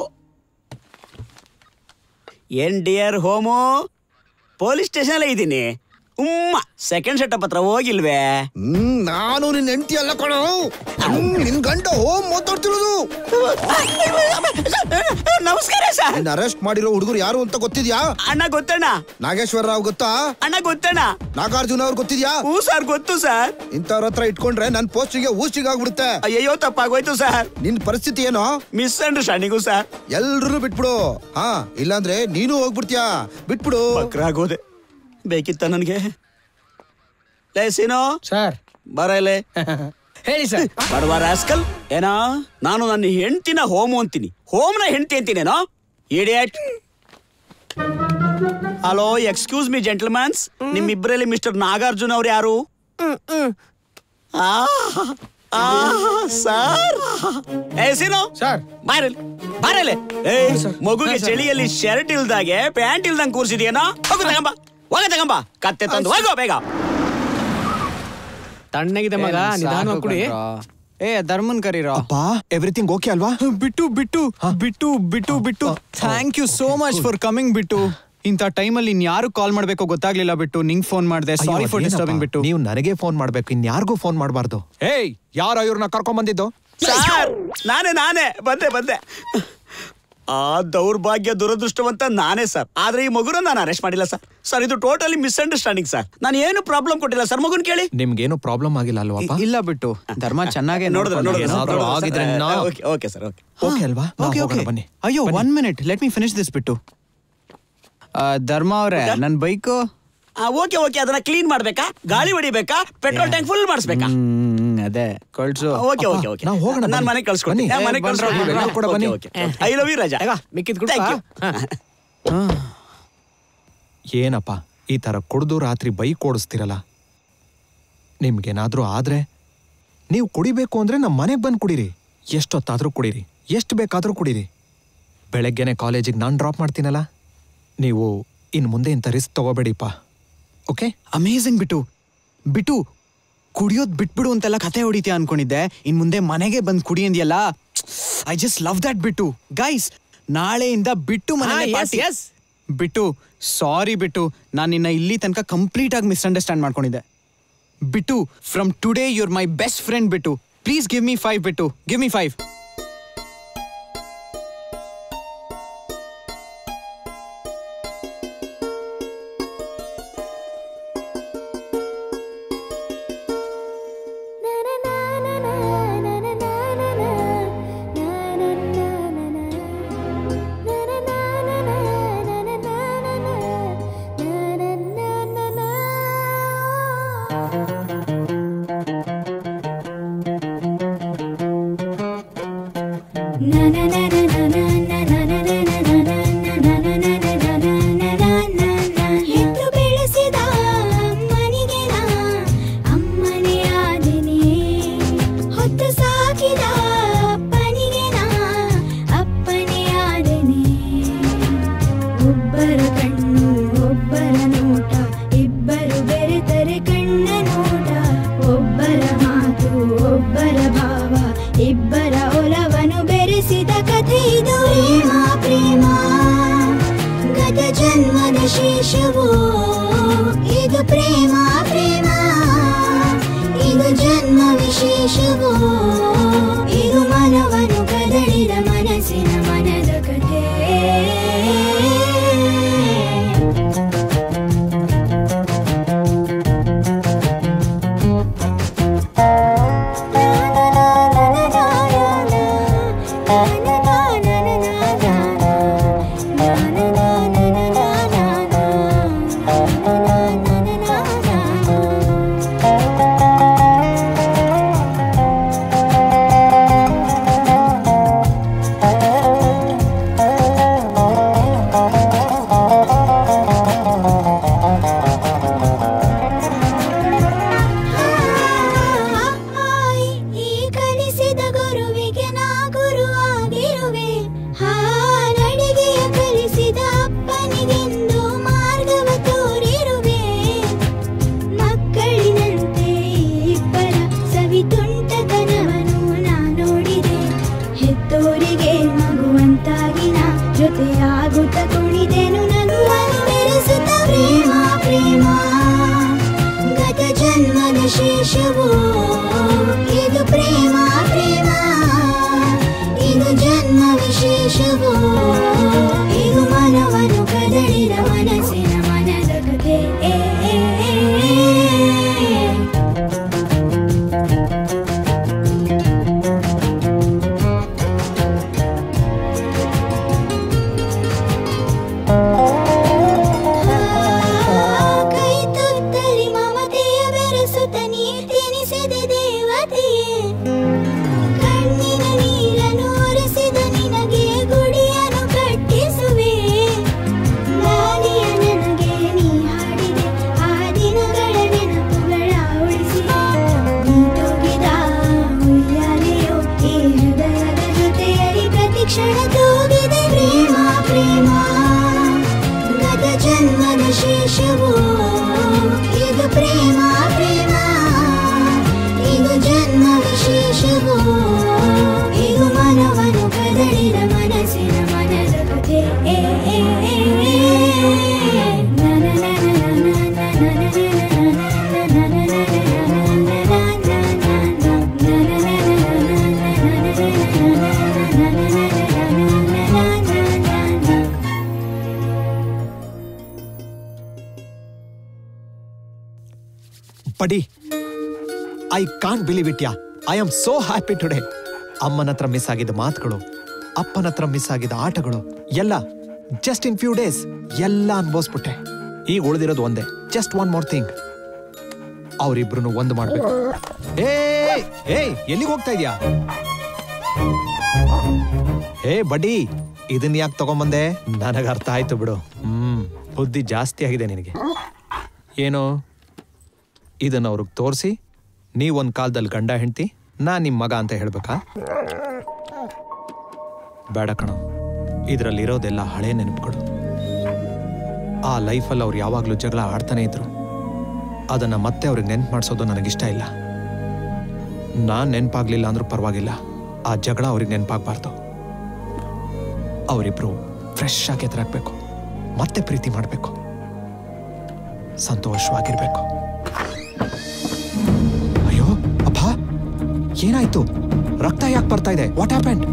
ಏನ್ ಡಿಯರ್ ಹೋಮು, ಪೊಲೀಸ್ ಸ್ಟೇಷನ್ ಅಲ್ಲೇ ಇದ್ದೀನಿ. ಸೆಕೆಂಡ್ ಸೆಟಪ್ ಹತ್ರ ಹೋಗಿಲ್ವೇ? ನಾನು ನಿನ್ ಹೆಂಡತಿ ಅಲ್ಲ ಕಣೋ, ನಿನ್ ಗಂಡ ಹೋಮ್ ಮಾತಾಡ್ತಿರೋದು. ನಮಸ್ಕಾರ ಸರ್. ನಿನ್ನ ಅರೆಸ್ಟ್ ಮಾಡಿರೋ ಹುಡುಗರು ಯಾರು ಅಂತ ಗೊತ್ತಿದ್ಯಾ? ಅಣ್ಣ ಗೊತ್ತಣ್ಣ. ನಾಗೇಶ್ವರ ರಾವ್ ಗೊತ್ತಾ? ಅಣ್ಣ ಗೊತ್ತಣ್ಣ. ನಾಗಾರ್ಜುನ ಅವ್ರು ಗೊತ್ತಿದ್ಯಾ? ಹೂ ಸರ್ ಗೊತ್ತು ಸರ್. ಇಂಥವ್ರ ಹತ್ರ ಇಟ್ಕೊಂಡ್ರೆ ನನ್ ಪೋಸ್ಟಿಗೆ ಊಸ್ಟಿಗೆ ಆಗ್ಬಿಡುತ್ತೆ. ಅಯ್ಯೋ ತಪ್ಪಾಗೋಯ್ತು ಸರ್. ನಿನ್ ಪರಿಸ್ಥಿತಿ ಏನೋ ಮಿಸ್ ಅಂಡರ್ಸ್ಟ್ಯಾಂಡಿಂಗು ಸರ್. ಎಲ್ರು ಬಿಟ್ಬಿಡು. ಇಲ್ಲಾಂದ್ರೆ ನೀನು ಹೋಗ್ಬಿಡ್ತೀಯಾ, ಬಿಟ್ಬಿಡು. ಆಗೋದೆ ಬೇಕಿತ್ತ ನನಗೆ. ಲೇಸಿನೋ ಸರ್ ಬರಲೆ ಹೇಳಿ ಸರ್. ಬಡವ ರಾಸ್ಕಲ್, ಏನೋ ನಾನು ನನ್ನ ಹೆಂಡ್ತಿನ ಹೋಮು ಅಂತೀನಿ, ಹೋಮ್ನ ಹೆಂಡ್ತಿ ಅಂತೀನೇನೋ idiot. Hello excuse me gentlemans, ನಿಮ್ಮಿಬ್ಬರಲ್ಲಿ ಮಿಸ್ಟರ್ ನಾಗಾರ್ಜುನ ಅವ್ರು ಯಾರು? ಸರ್ ಏಸಿನೋ ಸರ್ ಬಾರಲೆ. ಮಗುಗೆ ಚಳಿಯಲ್ಲಿ ಶರ್ಟ್ ಇಲ್ದಾಗೆ ಪ್ಯಾಂಟ್ ಇಲ್ದಂಗೆ ಕೂರ್ಸಿದ್ಯೇನೋ? ಹೋಗ ತಗಂಬ ಕತ್ತೆ ತಂದು ಹೋಗೋ ಬೇಗ. ತಣ್ಣಗಿದೆ ಮಗ, ನಿಧಾನವಾಗಿ ಕುಡಿ. ಧರ್ಮನ್ ಕರೀರೋ. ಎವ್ರಿಥಿಂಗ್ ಓಕೆ ಅಲ್ವಾ? Bittu thank you so much for coming. Bittu ಇಂಥ ಟೈಮಲ್ಲಿ ಇನ್ಯಾರು ಕಾಲ್ ಮಾಡ್ಬೇಕೋ ಗೊತ್ತಾಗ್ಲಿಲ್ಲ. ಬಿಟ್ಟು ನಿಂಗ್ ಫೋನ್ ಮಾಡಿದೆ, ಸಾರಿ ಫಾರ್ ಡಿಸ್ಟರ್ಬಿಂಗ್. ಬಿಟ್ಟು ನೀವು ನನಗೆ ಫೋನ್ ಮಾಡ್ಬೇಕು, ಇನ್ಯಾರಿಗೂ ಫೋನ್ ಮಾಡಬಾರ್ದು. ಯಾರೋ ಇವ್ರನ್ನ ಕರ್ಕೊಂಡ್ ಬಂದಿದ್ದು? ಸರ್ ನಾನೇ ಬಂದೆ. ಆ ದೌರ್ಭಾಗ್ಯ ದುರದೃಷ್ಟವಂತ ನಾನೇ ಸರ್. ಆದ್ರೆ ಈ ಮಗುನ ನಾನು ಅರೆಸ್ಟ್ ಮಾಡಿಲ್ಲ ಸರ್. ಸರ್ ಇದು ಟೋಟಲಿ ಮಿಸ್ಅಂಡರ್ಸ್ಟ್ಯಾಂಡಿಂಗ್ ಸರ್. ನಾನು ಏನು ಪ್ರಾಬ್ಲಮ್ ಕೊಟ್ಟಿಲ್ಲ ಸರ್. ಮಗುನ್ ಕೇಳಿ. ನಿಮ್ಗೇನು ಪ್ರಾಬ್ಲಮ್ ಆಗಿಲ್ಲ ಅಲ್ವಾ? ಇಲ್ಲ ಬಿಟ್ಟು ಧರ್ಮ ಚೆನ್ನಾಗಿ ನೋಡಿದ್ರೆ ಓಕೆ ಸರ್. ಓಕೆ ಅಲ್ವಾ? ಬನ್ನಿ. ಅಯ್ಯೋ 1 minute, let me finish this. Bittu Dharma ಅವ್ರೆ, ನನ್ ಬೈಕು ಓಕೆ ಅದನ್ನ ಕ್ಲೀನ್ ಮಾಡ್ಬೇಕಾ, ಗಾಳಿ ಹೊಡಿಬೇಕಾ, ಪೆಟ್ರೋಲ್ ಟ್ಯಾಂಕ್ ಫುಲ್ ಮಾಡಿಸ್ಬೇಕಾ? ಅದೇ ಕಳ್ಸು. ಓಕೆ ನಾನು ಮನೆಗೆ ಕಳ್ಸ್ಕೊಡ್ತೀನಿ. I love you Raja. ಏನಪ್ಪ ಈ ತರ ಕುಡ್ದು ರಾತ್ರಿ ಬೈಕ್ ಓಡಿಸ್ತಿರಲ್ಲ? ನಿಮ್ಗೇನಾದ್ರೂ ಆದ್ರೆ ನೀವು ಕುಡಿಬೇಕು ಅಂದ್ರೆ ನಮ್ಮ ಮನೆಗೆ ಬಂದು ಕುಡೀರಿ. ಎಷ್ಟೊತ್ತಾದ್ರೂ ಕುಡೀರಿ, ಎಷ್ಟು ಬೇಕಾದ್ರೂ ಕುಡೀರಿ. ಬೆಳಗ್ಗೆನೆ ಕಾಲೇಜಿಗೆ ನಾನು ಡ್ರಾಪ್ ಮಾಡ್ತೀನಲ್ಲ, ನೀವು ಇನ್ ಮುಂದೆ ಇಂಥ ರಿಸ್ಕ್ ತಗೋಬೇಡಿಪ್ಪ. ಓಕೆ? ಅಮೇಝಿಂಗ್. ಬಿಟ್ಟು ಕುಡಿಯೋದ್ ಬಿಟ್ಬಿಡು ಅಂತೆಲ್ಲ ಕತೆ ಹೊಡಿತೀಯ ಅನ್ಕೊಂಡಿದ್ದೆ. ಇನ್ ಮುಂದೆ ಮನೆಗೆ ಬಂದ್ ಕುಡಿ ಅಂದ್ಯಲ್ಲ, I just love that. Bittu guys, ನಾಳೆಯಿಂದ ಬಿಟ್ಟು ಮನೆ ಬಿಟ್ಟು ಸಾರಿ ಬಿಟ್ಟು, ನಾನು ನಿನ್ನ ಇಲ್ಲಿ ತನಕ ಕಂಪ್ಲೀಟ್ ಆಗಿ ಮಿಸ್ಅಂಡರ್ಸ್ಟ್ಯಾಂಡ್ ಮಾಡ್ಕೊಂಡಿದ್ದೆ. Bittu from today you are my best friend. Bittu please give me 5. Bittu give me 5. ಗೆಳತಿಯೇ ಕಣ್ಣಿನ ನೀರನ್ನು ಒರೆಸಿದ ನಿನಗೆ ಗುಡಿಯನ್ನು ಕಟ್ಟಿಸುವೆ ಲಾಲಿಯ ನನಗೆ ನೀ ಹಾಡಿದೆ ಆ ದಿನಗಳ ನೆನಪುಗಳ ಉಳಿಸಿದೆ ನೀ ತೂಗಿದ ಉಯ್ಯಾಲೆಯೋ ಈ ಹೃದಯದ ಜೊತೆಯಲ್ಲಿ ಪ್ರತಿಕ್ಷಣ ತೂಗಿದೆ ಪ್ರೇಮ ಪ್ರೇಮ ಗತ ಜನ್ಮದ ಶೇಷವೋ ಇದು ಪ್ರೇಮ ಪ್ರೇಮ ಇದು ಜನ್ಮ ವಿಶೇಷವೋ ಇದು ಮನವನ್ನು ಕದಡಿದ ಮನಸ್ಸಿನ ಮನದ ಕಥೆ buddy I can't believe it yeah I am so happy today. ಅಮ್ಮನ ಹತ್ರ ಮಿಸ್ ಆಗಿದ್ದ ಮಾತುಗಳು, ಅಪ್ಪನ ಹತ್ರ ಮಿಸ್ ಆಗಿದ್ದ ಆಟಗಳು ಎಲ್ಲ ಜಸ್ಟ್ ಇನ್ ಫ್ಯೂ ಡೇಸ್ ಎಲ್ಲ ಅನ್ಭವಿಸ್ಬಿಟ್ಟೆ. ಈಗ ಉಳಿದಿರೋದು ಒಂದೇ, ಜಸ್ಟ್ ಒನ್ ಮೋರ್ ಥಿಂಗ್. ಅವರಿಬ್ರು ಒಂದು ಮಾಡ್ಬೇಕು. ಎಲ್ಲಿಗೆ ಹೋಗ್ತಾ ಇದ್ಯಾ? ಬಡಿ, ಇದನ್ನ ಯಾಕೆ ತಗೊಂಬಂದೆ? ನನಗೆ ಅರ್ಥ ಆಯ್ತು ಬಿಡು. ಬುದ್ಧಿ ಜಾಸ್ತಿ ಆಗಿದೆ ನಿನಗೆ. ಏನು ಇದನ್ನ ಅವ್ರಿಗೆ ತೋರಿಸಿ ನೀವೊಂದು ಕಾಲದಲ್ಲಿ ಗಂಡ ಹೆಂಡ್ತಿ, ನಾ ನಿಮ್ಮ ಮಗ ಅಂತ ಹೇಳ್ಬೇಕಾ? ಬೇಡ ಕಣೋ, ಇದರಲ್ಲಿರೋದೆಲ್ಲ ಹಳೆ ನೆನಪುಗಳು. ಆ ಲೈಫಲ್ಲಿ ಅವ್ರು ಯಾವಾಗಲೂ ಜಗಳ ಆಡ್ತಾನೆ ಇದ್ರು. ಅದನ್ನ ಮತ್ತೆ ಅವ್ರಿಗೆ ನೆನ್ಪು ಮಾಡಿಸೋದು ನನಗಿಷ್ಟ ಇಲ್ಲ. ನಾನು ನೆನಪಾಗ್ಲಿಲ್ಲ ಅಂದ್ರೂ ಪರವಾಗಿಲ್ಲ, ಆ ಜಗಳ ಅವ್ರಿಗೆ ನೆನಪಾಗಬಾರ್ದು. ಅವರಿಬ್ರು ಫ್ರೆಶ್ ಆಗಿ ಎದುರಾಗಬೇಕು, ಮತ್ತೆ ಪ್ರೀತಿ ಮಾಡಬೇಕು, ಸಂತೋಷವಾಗಿರ್ಬೇಕು. ಅಯ್ಯೋ ಅಪ್ಪ, ಏನಾಯ್ತು? ರಕ್ತ ಯಾಕೆ ಬರ್ತಾ ಇದೆ? What happened?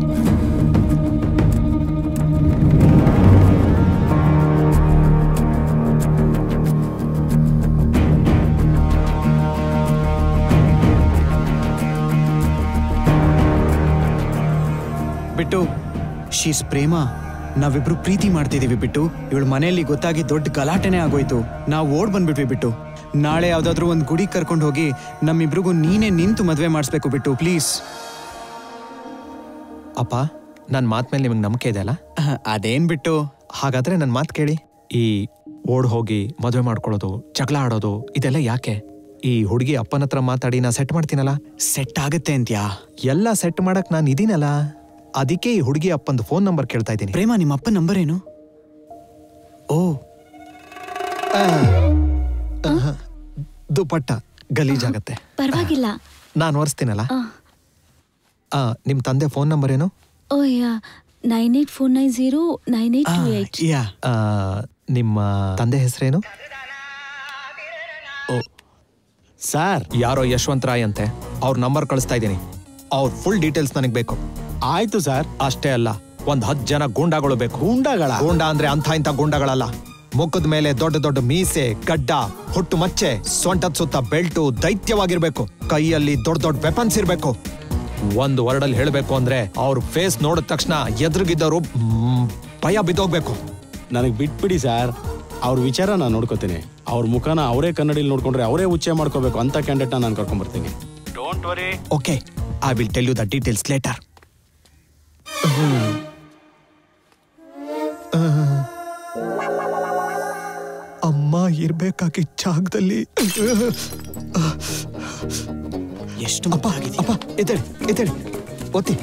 Bittu, she's Prema. ನಾವಿಬ್ರು ಪ್ರೀತಿ ಮಾಡ್ತಿದೀವಿ ಬಿಟ್ಟು. ಇವಳು ಮನೆಯಲ್ಲಿ ಗೊತ್ತಾಗಿ ದೊಡ್ಡ ಗಲಾಟೆನೇ ಆಗೋಯ್ತು. ನಾವು ಓಡ್ ಬಂದ್ಬಿಟ್ವಿ ಬಿಟ್ಟು. ನಾಳೆ ಯಾವ್ದಾದ್ರು ಒಂದು ಗುಡಿ ಕರ್ಕೊಂಡು ಹೋಗಿ ನಮ್ಮಿಬ್ರಿಗೂ ನೀನೇ ನಿಂತು ಮದ್ವೆ ಮಾಡಿಸ್ಬೇಕು ಬಿಟ್ಟು, ಪ್ಲೀಸ್. ಅಪ್ಪ, ನನ್ನ ಮಾತ್ ಮೇಲೆ ನಿಮಗೆ ನಂಬಿಕೆ ಇದೆ ಅಲ್ಲ? ಅದೇನ್ ಬಿಟ್ಟು. ಹಾಗಾದ್ರೆ ನನ್ನ ಮಾತು ಕೇಳಿ. ಈ ಓಡ್ ಹೋಗಿ ಮದುವೆ ಮಾಡ್ಕೊಳ್ಳೋದು, ಜಗಳ ಆಡೋದು, ಇದೆಲ್ಲ ಯಾಕೆ? ಈ ಹುಡುಗಿ ಅಪ್ಪನ ಹತ್ರ ಮಾತಾಡಿ ನಾ ಸೆಟ್ ಮಾಡ್ತೀನಲ್ಲ. ಸೆಟ್ ಆಗತ್ತೆ ಅಂತ್ಯಾ? ಎಲ್ಲ ಸೆಟ್ ಮಾಡಕ್ ನಾನು ಇದೀನಲ್ಲ. ಅದಕ್ಕೆ ಈ ಹುಡುಗಿ ಅಪ್ಪಂದು ಫೋನ್ ನಂಬರ್ ಕೇಳ್ತಾ ಇದ್ದೀನಿ. ಪ್ರೇಮ, ನಿಮ್ಮ ಅಪ್ಪನ ನಂಬರ್ ಏನು? ಓ, ದುಪ್ಪಟ್ಟ ಗಲೀಜಾಗತ್ತೆ. ಪರವಾಗಿಲ್ಲ, ನಾನು ಒರೆಸ್ತೀನಲ್ಲ. ನಿಮ್ ತಂದೆ ಫೋನ್ ನಂಬರ್ ಏನು? ಓ ಯಾ, 9849098228. ನಿಮ್ಮ ತಂದೆ ಹೆಸರೇನು? ಸರ್, ಯಾರೋ ಯಶವಂತ್ ರಾಯ್ ಅಂತೆ. ಅವ್ರ ನಂಬರ್ ಕಳಿಸ್ತಾ ಇದ್ದೀನಿ. ಅವ್ರ ಫುಲ್ ಡೀಟೇಲ್ಸ್ ನನಗೆ ಬೇಕು. ಆಯ್ತು ಸರ್. ಅಷ್ಟೇ ಅಲ್ಲ, 10 ಜನ ಗೂಂಡಾಗಳು ಬೇಕು. ಗೂಂಡ ಅಂದ್ರೆ ಅಂಥ ಇಂಥ ಗೂಂಡಾಗಳಲ್ಲ. ಮುಖದ ಮೇಲೆ ದೊಡ್ಡ ದೊಡ್ಡ ಮೀಸೆ, ಗಡ್ಡ, ಹೊಟ್ಟು ಮಚ್ಚೆ, ಸೊಂಟದ ಸುತ್ತ ಬೆಲ್ಟು, ದೈತ್ಯವಾಗಿರ್ಬೇಕು. ಕೈಯಲ್ಲಿ ದೊಡ್ಡ ದೊಡ್ಡ ವೆಪನ್ಸ್ ಇರ್ಬೇಕು. ಒಂದು ವರ್ಡಲ್ಲಿ ಹೇಳಬೇಕು ಅಂದ್ರೆ ಅವ್ರ ಫೇಸ್ ನೋಡಿದ ತಕ್ಷಣ ಎದುರುಗಿದ್ದವರು ಭಯ ಬಿದ್ದೋಗ್ಬೇಕು. ನನಗೆ ಬಿಟ್ಬಿಡಿ ಸರ್, ಅವ್ರ ವಿಚಾರ ನಾನು ನೋಡ್ಕೋತೀನಿ. ಅವ್ರ ಮುಖನ ಅವರೇ ಕನ್ನಡಿಲಿ ನೋಡ್ಕೊಂಡ್ರೆ ಅವರೇ ಉಚ್ಚೆ ಮಾಡ್ಕೋಬೇಕು ಅಂತ ಕ್ಯಾಂಡಿಡೇಟ್ ನಾನು ಕರ್ಕೊಂಡ್ಬರ್ತೀನಿ. Don't worry. Okay, I will tell you the details later. ಅಮ್ಮ ಇರ್ಬೇಕಾಗಿ ಜಾಗದಲ್ಲಿ ಎಷ್ಟು ಅಪ್ಪ ಎದ್ದೇಳಿ ಓದ್ತಿ.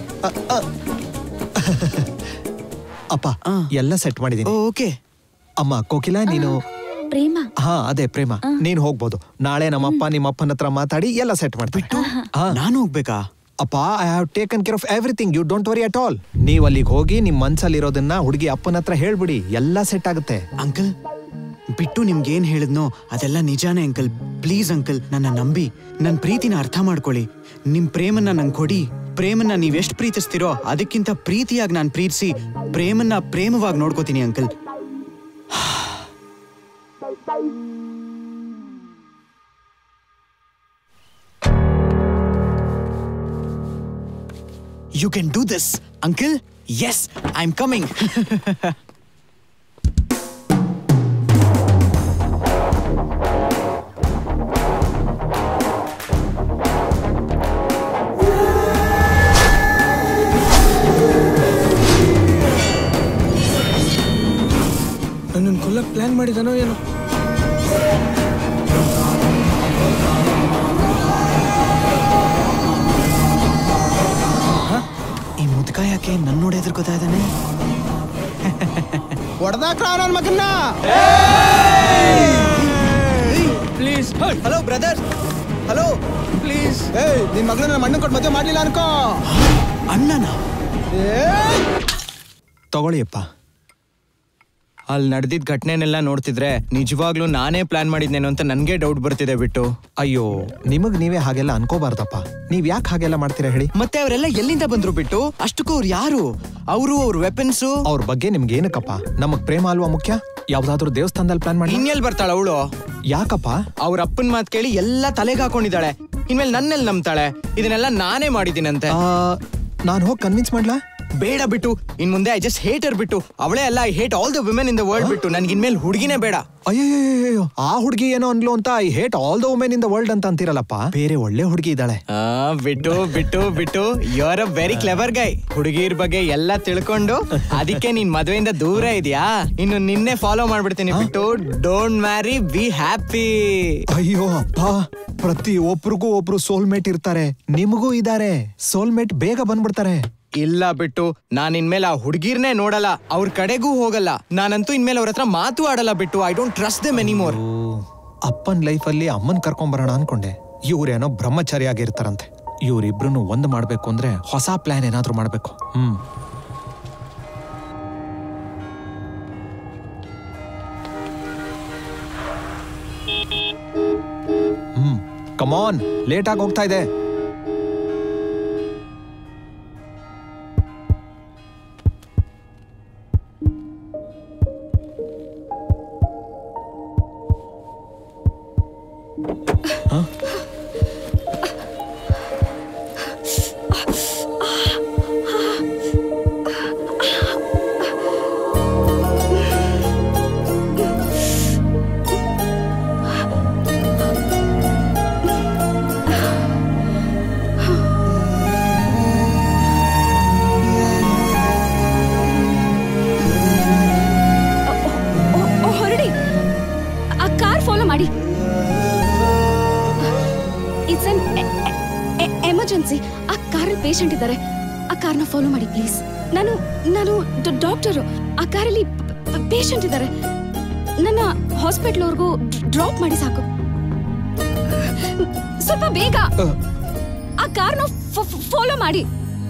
ಅಪ್ಪ ಎಲ್ಲ ಸೆಟ್ ಮಾಡಿದೀನಿ. ಓಕೆ. ಅಮ್ಮ ಕೋಕಿಲ, ನೀನು ಪ್ರೇಮ. ಹಾ ಅದೇ ಪ್ರೇಮ, ನೀನ್ ಹೋಗ್ಬೋದು. ನಾಳೆ ನಮ್ಮಪ್ಪ ನಿಮ್ಮಪ್ಪನ ಹತ್ರ ಮಾತಾಡಿ ಎಲ್ಲ ಸೆಟ್ ಮಾಡ್ತೀನಿ. ನಾನು ಹೋಗ್ಬೇಕಾ? ಅಪ್ಪ, I have taken care of everything. You don't worry at all. ನೀವ್ ಅಲ್ಲಿಗೆ ಹೋಗಿ ನಿಮ್ ಮನ್ಸಲ್ಲಿರೋದನ್ನ ಹುಡುಗಿ ಅಪ್ಪನ ಹತ್ರ ಹೇಳ್ಬಿಡಿ, ಎಲ್ಲ ಸೆಟ್ ಆಗುತ್ತೆ. ಅಂಕಲ್, ಬಿಟ್ಟು ನಿಮ್ಗೇನ್ ಹೇಳಿದ್ನೋ ಅದೆಲ್ಲ ನಿಜಾನೇ ಅಂಕಲ್. ಪ್ಲೀಸ್ ಅಂಕಲ್, ನನ್ನ ನಂಬಿ, ನನ್ನ ಪ್ರೀತಿನ ಅರ್ಥ ಮಾಡ್ಕೊಳ್ಳಿ. ನಿಮ್ ಪ್ರೇಮನ್ನ ನಂಗೆ ಕೊಡಿ. ಪ್ರೇಮನ್ನ ನೀವೆಷ್ಟು ಪ್ರೀತಿಸ್ತಿರೋ ಅದಕ್ಕಿಂತ ಪ್ರೀತಿಯಾಗಿ ನಾನು ಪ್ರೀತಿಸಿ ಪ್ರೇಮನ್ನ ಪ್ರೇಮವಾಗಿ ನೋಡ್ಕೋತೀನಿ uncle. You can do this, uncle. Yes, I'm coming. ಮಾಡಿದಾನೋ ಏನು. ಈ ಮುದ್ಕ ಯಾಕೆ ನನ್ನ ನೋಡಿ ಎದುರ್ಕೋತಾ ಇದ್ದಾನೆ? ಹೊಡೆದಾಕ್ರ ನನ್ನ ಮಗನ್ನ. Please. Hello brother, hello please. ನಿನ್ ಮಗಳನ್ನ ನಮ್ಮ ಅಣ್ಣ ಕೊಟ್ಟು ಮದುವೆ ಮಾಡ್ಲಿಲ್ಲ ಅನ್ಕೋ. ಅಣ್ಣನ ತಗೊಳ್ಳಿಯಪ್ಪ. ಅಲ್ಲಿ ನಡೆದಿದ್ದ ಘಟನೆನೆಲ್ಲ ನೋಡ್ತಿದ್ರೆ ನಿಜವಾಗ್ಲೂ ನಾನೇ ಪ್ಲಾನ್ ಮಾಡಿದ್ನೇನೋ ಅಂತ ನನ್ಗೆ ಡೌಟ್ ಬರ್ತಿದೆ ಬಿಟ್ಟು. ಅಯ್ಯೋ, ನಿಮಗ್ ನೀವೇ ಹಾಗೆಲ್ಲ ಅನ್ಕೋಬಾರ್ದಪ್ಪ. ನೀವ್ ಯಾಕೆ ಹಾಗೆಲ್ಲ ಮಾಡ್ತೀರಾ ಹೇಳಿ? ಮತ್ತೆ ಅವರೆಲ್ಲ ಎಲ್ಲಿಂದ ಬಂದ್ರು ಬಿಟ್ಟು? ಅಷ್ಟಕ್ಕೂ ಅವ್ರು ಯಾರು? ಅವ್ರ ವೆಪನ್ಸು ಅವ್ರ ಬಗ್ಗೆ ನಿಮ್ಗೆ ಏನಕ್ಕಪ್ಪ? ನಮಗ್ ಪ್ರೇಮ ಅಲ್ವಾ ಮುಖ್ಯ? ಯಾವ್ದಾದ್ರು ದೇವಸ್ಥಾನದಲ್ಲಿ ಪ್ಲಾನ್ ಮಾಡಿ. ಇನ್ನೆಲ್ ಬರ್ತಾಳ ಅವಳು? ಯಾಕಪ್ಪ? ಅವ್ರ ಅಪ್ಪನ್ ಮಾತ್ ಕೇಳಿ ಎಲ್ಲ ತಲೆಗೆ ಹಾಕೊಂಡಿದ್ದಾಳೆ. ಇನ್ಮೇಲೆ ನನ್ನೆಲ್ ನಂಬ್ತಾಳೆ? ಇದನ್ನೆಲ್ಲ ನಾನೇ ಮಾಡಿದ್ದೀನಂತೆ. ನಾನು ಹೋಗಿ ಕನ್ವಿನ್ಸ್ ಮಾಡ್ಲಾ? ಬೇಡ ಬಿಟ್ಟು. ಇನ್ ಮುಂದೆ ಐ ಜಸ್ಟ್ ಹೇಟ್ ಹರ್ ಬಿಟ್ಟು. ಅವಳೇ ಅಲ್ಲ, I hate all the women in the world Bittu. ನನ್ಗೆ ಇನ್ಮೇಲೆ ಹುಡುಗಿನೇ ಬೇಡ. ಅಯ್ಯೋ, ಆ ಹುಡುಗಿ ಏನೋ ಅನ್ಲು ಅಂತ I hate all the women in the world ಅಂತ ಅಂತೀರಲ್ಲಪ್ಪ. ಬೇರೆ ಒಳ್ಳೆ ಹುಡುಗಿ ಇದ್ದಾಳೆ. Bittu you are a very clever guy. ಹುಡುಗಿರ್ ಬಗ್ಗೆ ಎಲ್ಲ ತಿಳ್ಕೊಂಡು ಅದಕ್ಕೆ ನೀನ್ ಮದ್ವೆಯಿಂದ ದೂರ ಇದೆಯಾ? ಇನ್ನು ನಿನ್ನೆ ಫಾಲೋ ಮಾಡ್ಬಿಡ್ತೀನಿ Bittu. Don't marry, be happy. ಅಯ್ಯೋ ಅಪ್ಪ, ಪ್ರತಿ ಒಬ್ರಿಗೂ ಒಬ್ರು ಸೋಲ್ಮೇಟ್ ಇರ್ತಾರೆ. ನಿಮಗೂ ಇದಾರೆ ಸೋಲ್ಮೇಟ್, ಬೇಗ ಬಂದ್ಬಿಡ್ತಾರೆ. ಇಲ್ಲ ಬಿಟ್ಟು, ನಾನ್ ಇನ್ಮೇಲೆ ಆ ಹುಡುಗಿರ್ನೇ ನೋಡಲ್ಲ, ಅವ್ರ ಕಡೆಗೂ ಹೋಗಲ್ಲ. ನಾನಂತೂ ಇನ್ಮೇಲೆ ಅವ್ರ ಹತ್ರ ಮಾತು ಆಡಲ್ಲ Bittu. I don't trust them anymore. ಅಪ್ಪನ್ ಲೈಫಲ್ಲಿ ಅಮ್ಮನ್ ಕರ್ಕೊಂಬರೋಣ ಅನ್ಕೊಂಡೆ. ಇವ್ರೇನೋ ಬ್ರಹ್ಮಚಾರಿ ಆಗಿರ್ತಾರಂತೆ. ಇವ್ರಿಬ್ರು ಒಂದ್ ಮಾಡ್ಬೇಕು ಅಂದ್ರೆ ಹೊಸ ಪ್ಲಾನ್ ಏನಾದ್ರು ಮಾಡ್ಬೇಕು. ಕಮಾನ್, ಲೇಟ್ ಆಗಿ ಹೋಗ್ತಾ ಇದೆ. ಆ ಕಾರಲ್ಲಿ ಪೇಷಂಟ್ ಇದ್ದಾರೆ. ಆ ಕಾರ್ನ ಫಾಲೋ ಮಾಡಿ ಪ್ಲೀಸ್. ನಾನು ಡಾಕ್ಟರು. ಆ ಕಾರಲ್ಲಿ ಪೇಷಂಟ್ ಇದ್ದಾರೆ. ನನ್ನ ಹಾಸ್ಪಿಟಲ್ವರೆಗೂ ಡ್ರಾಪ್ ಮಾಡಿ ಸಾಕು. ಸ್ವಲ್ಪ ಬೇಗ ಆ ಕಾರ್ನ ಫಾಲೋ ಮಾಡಿ.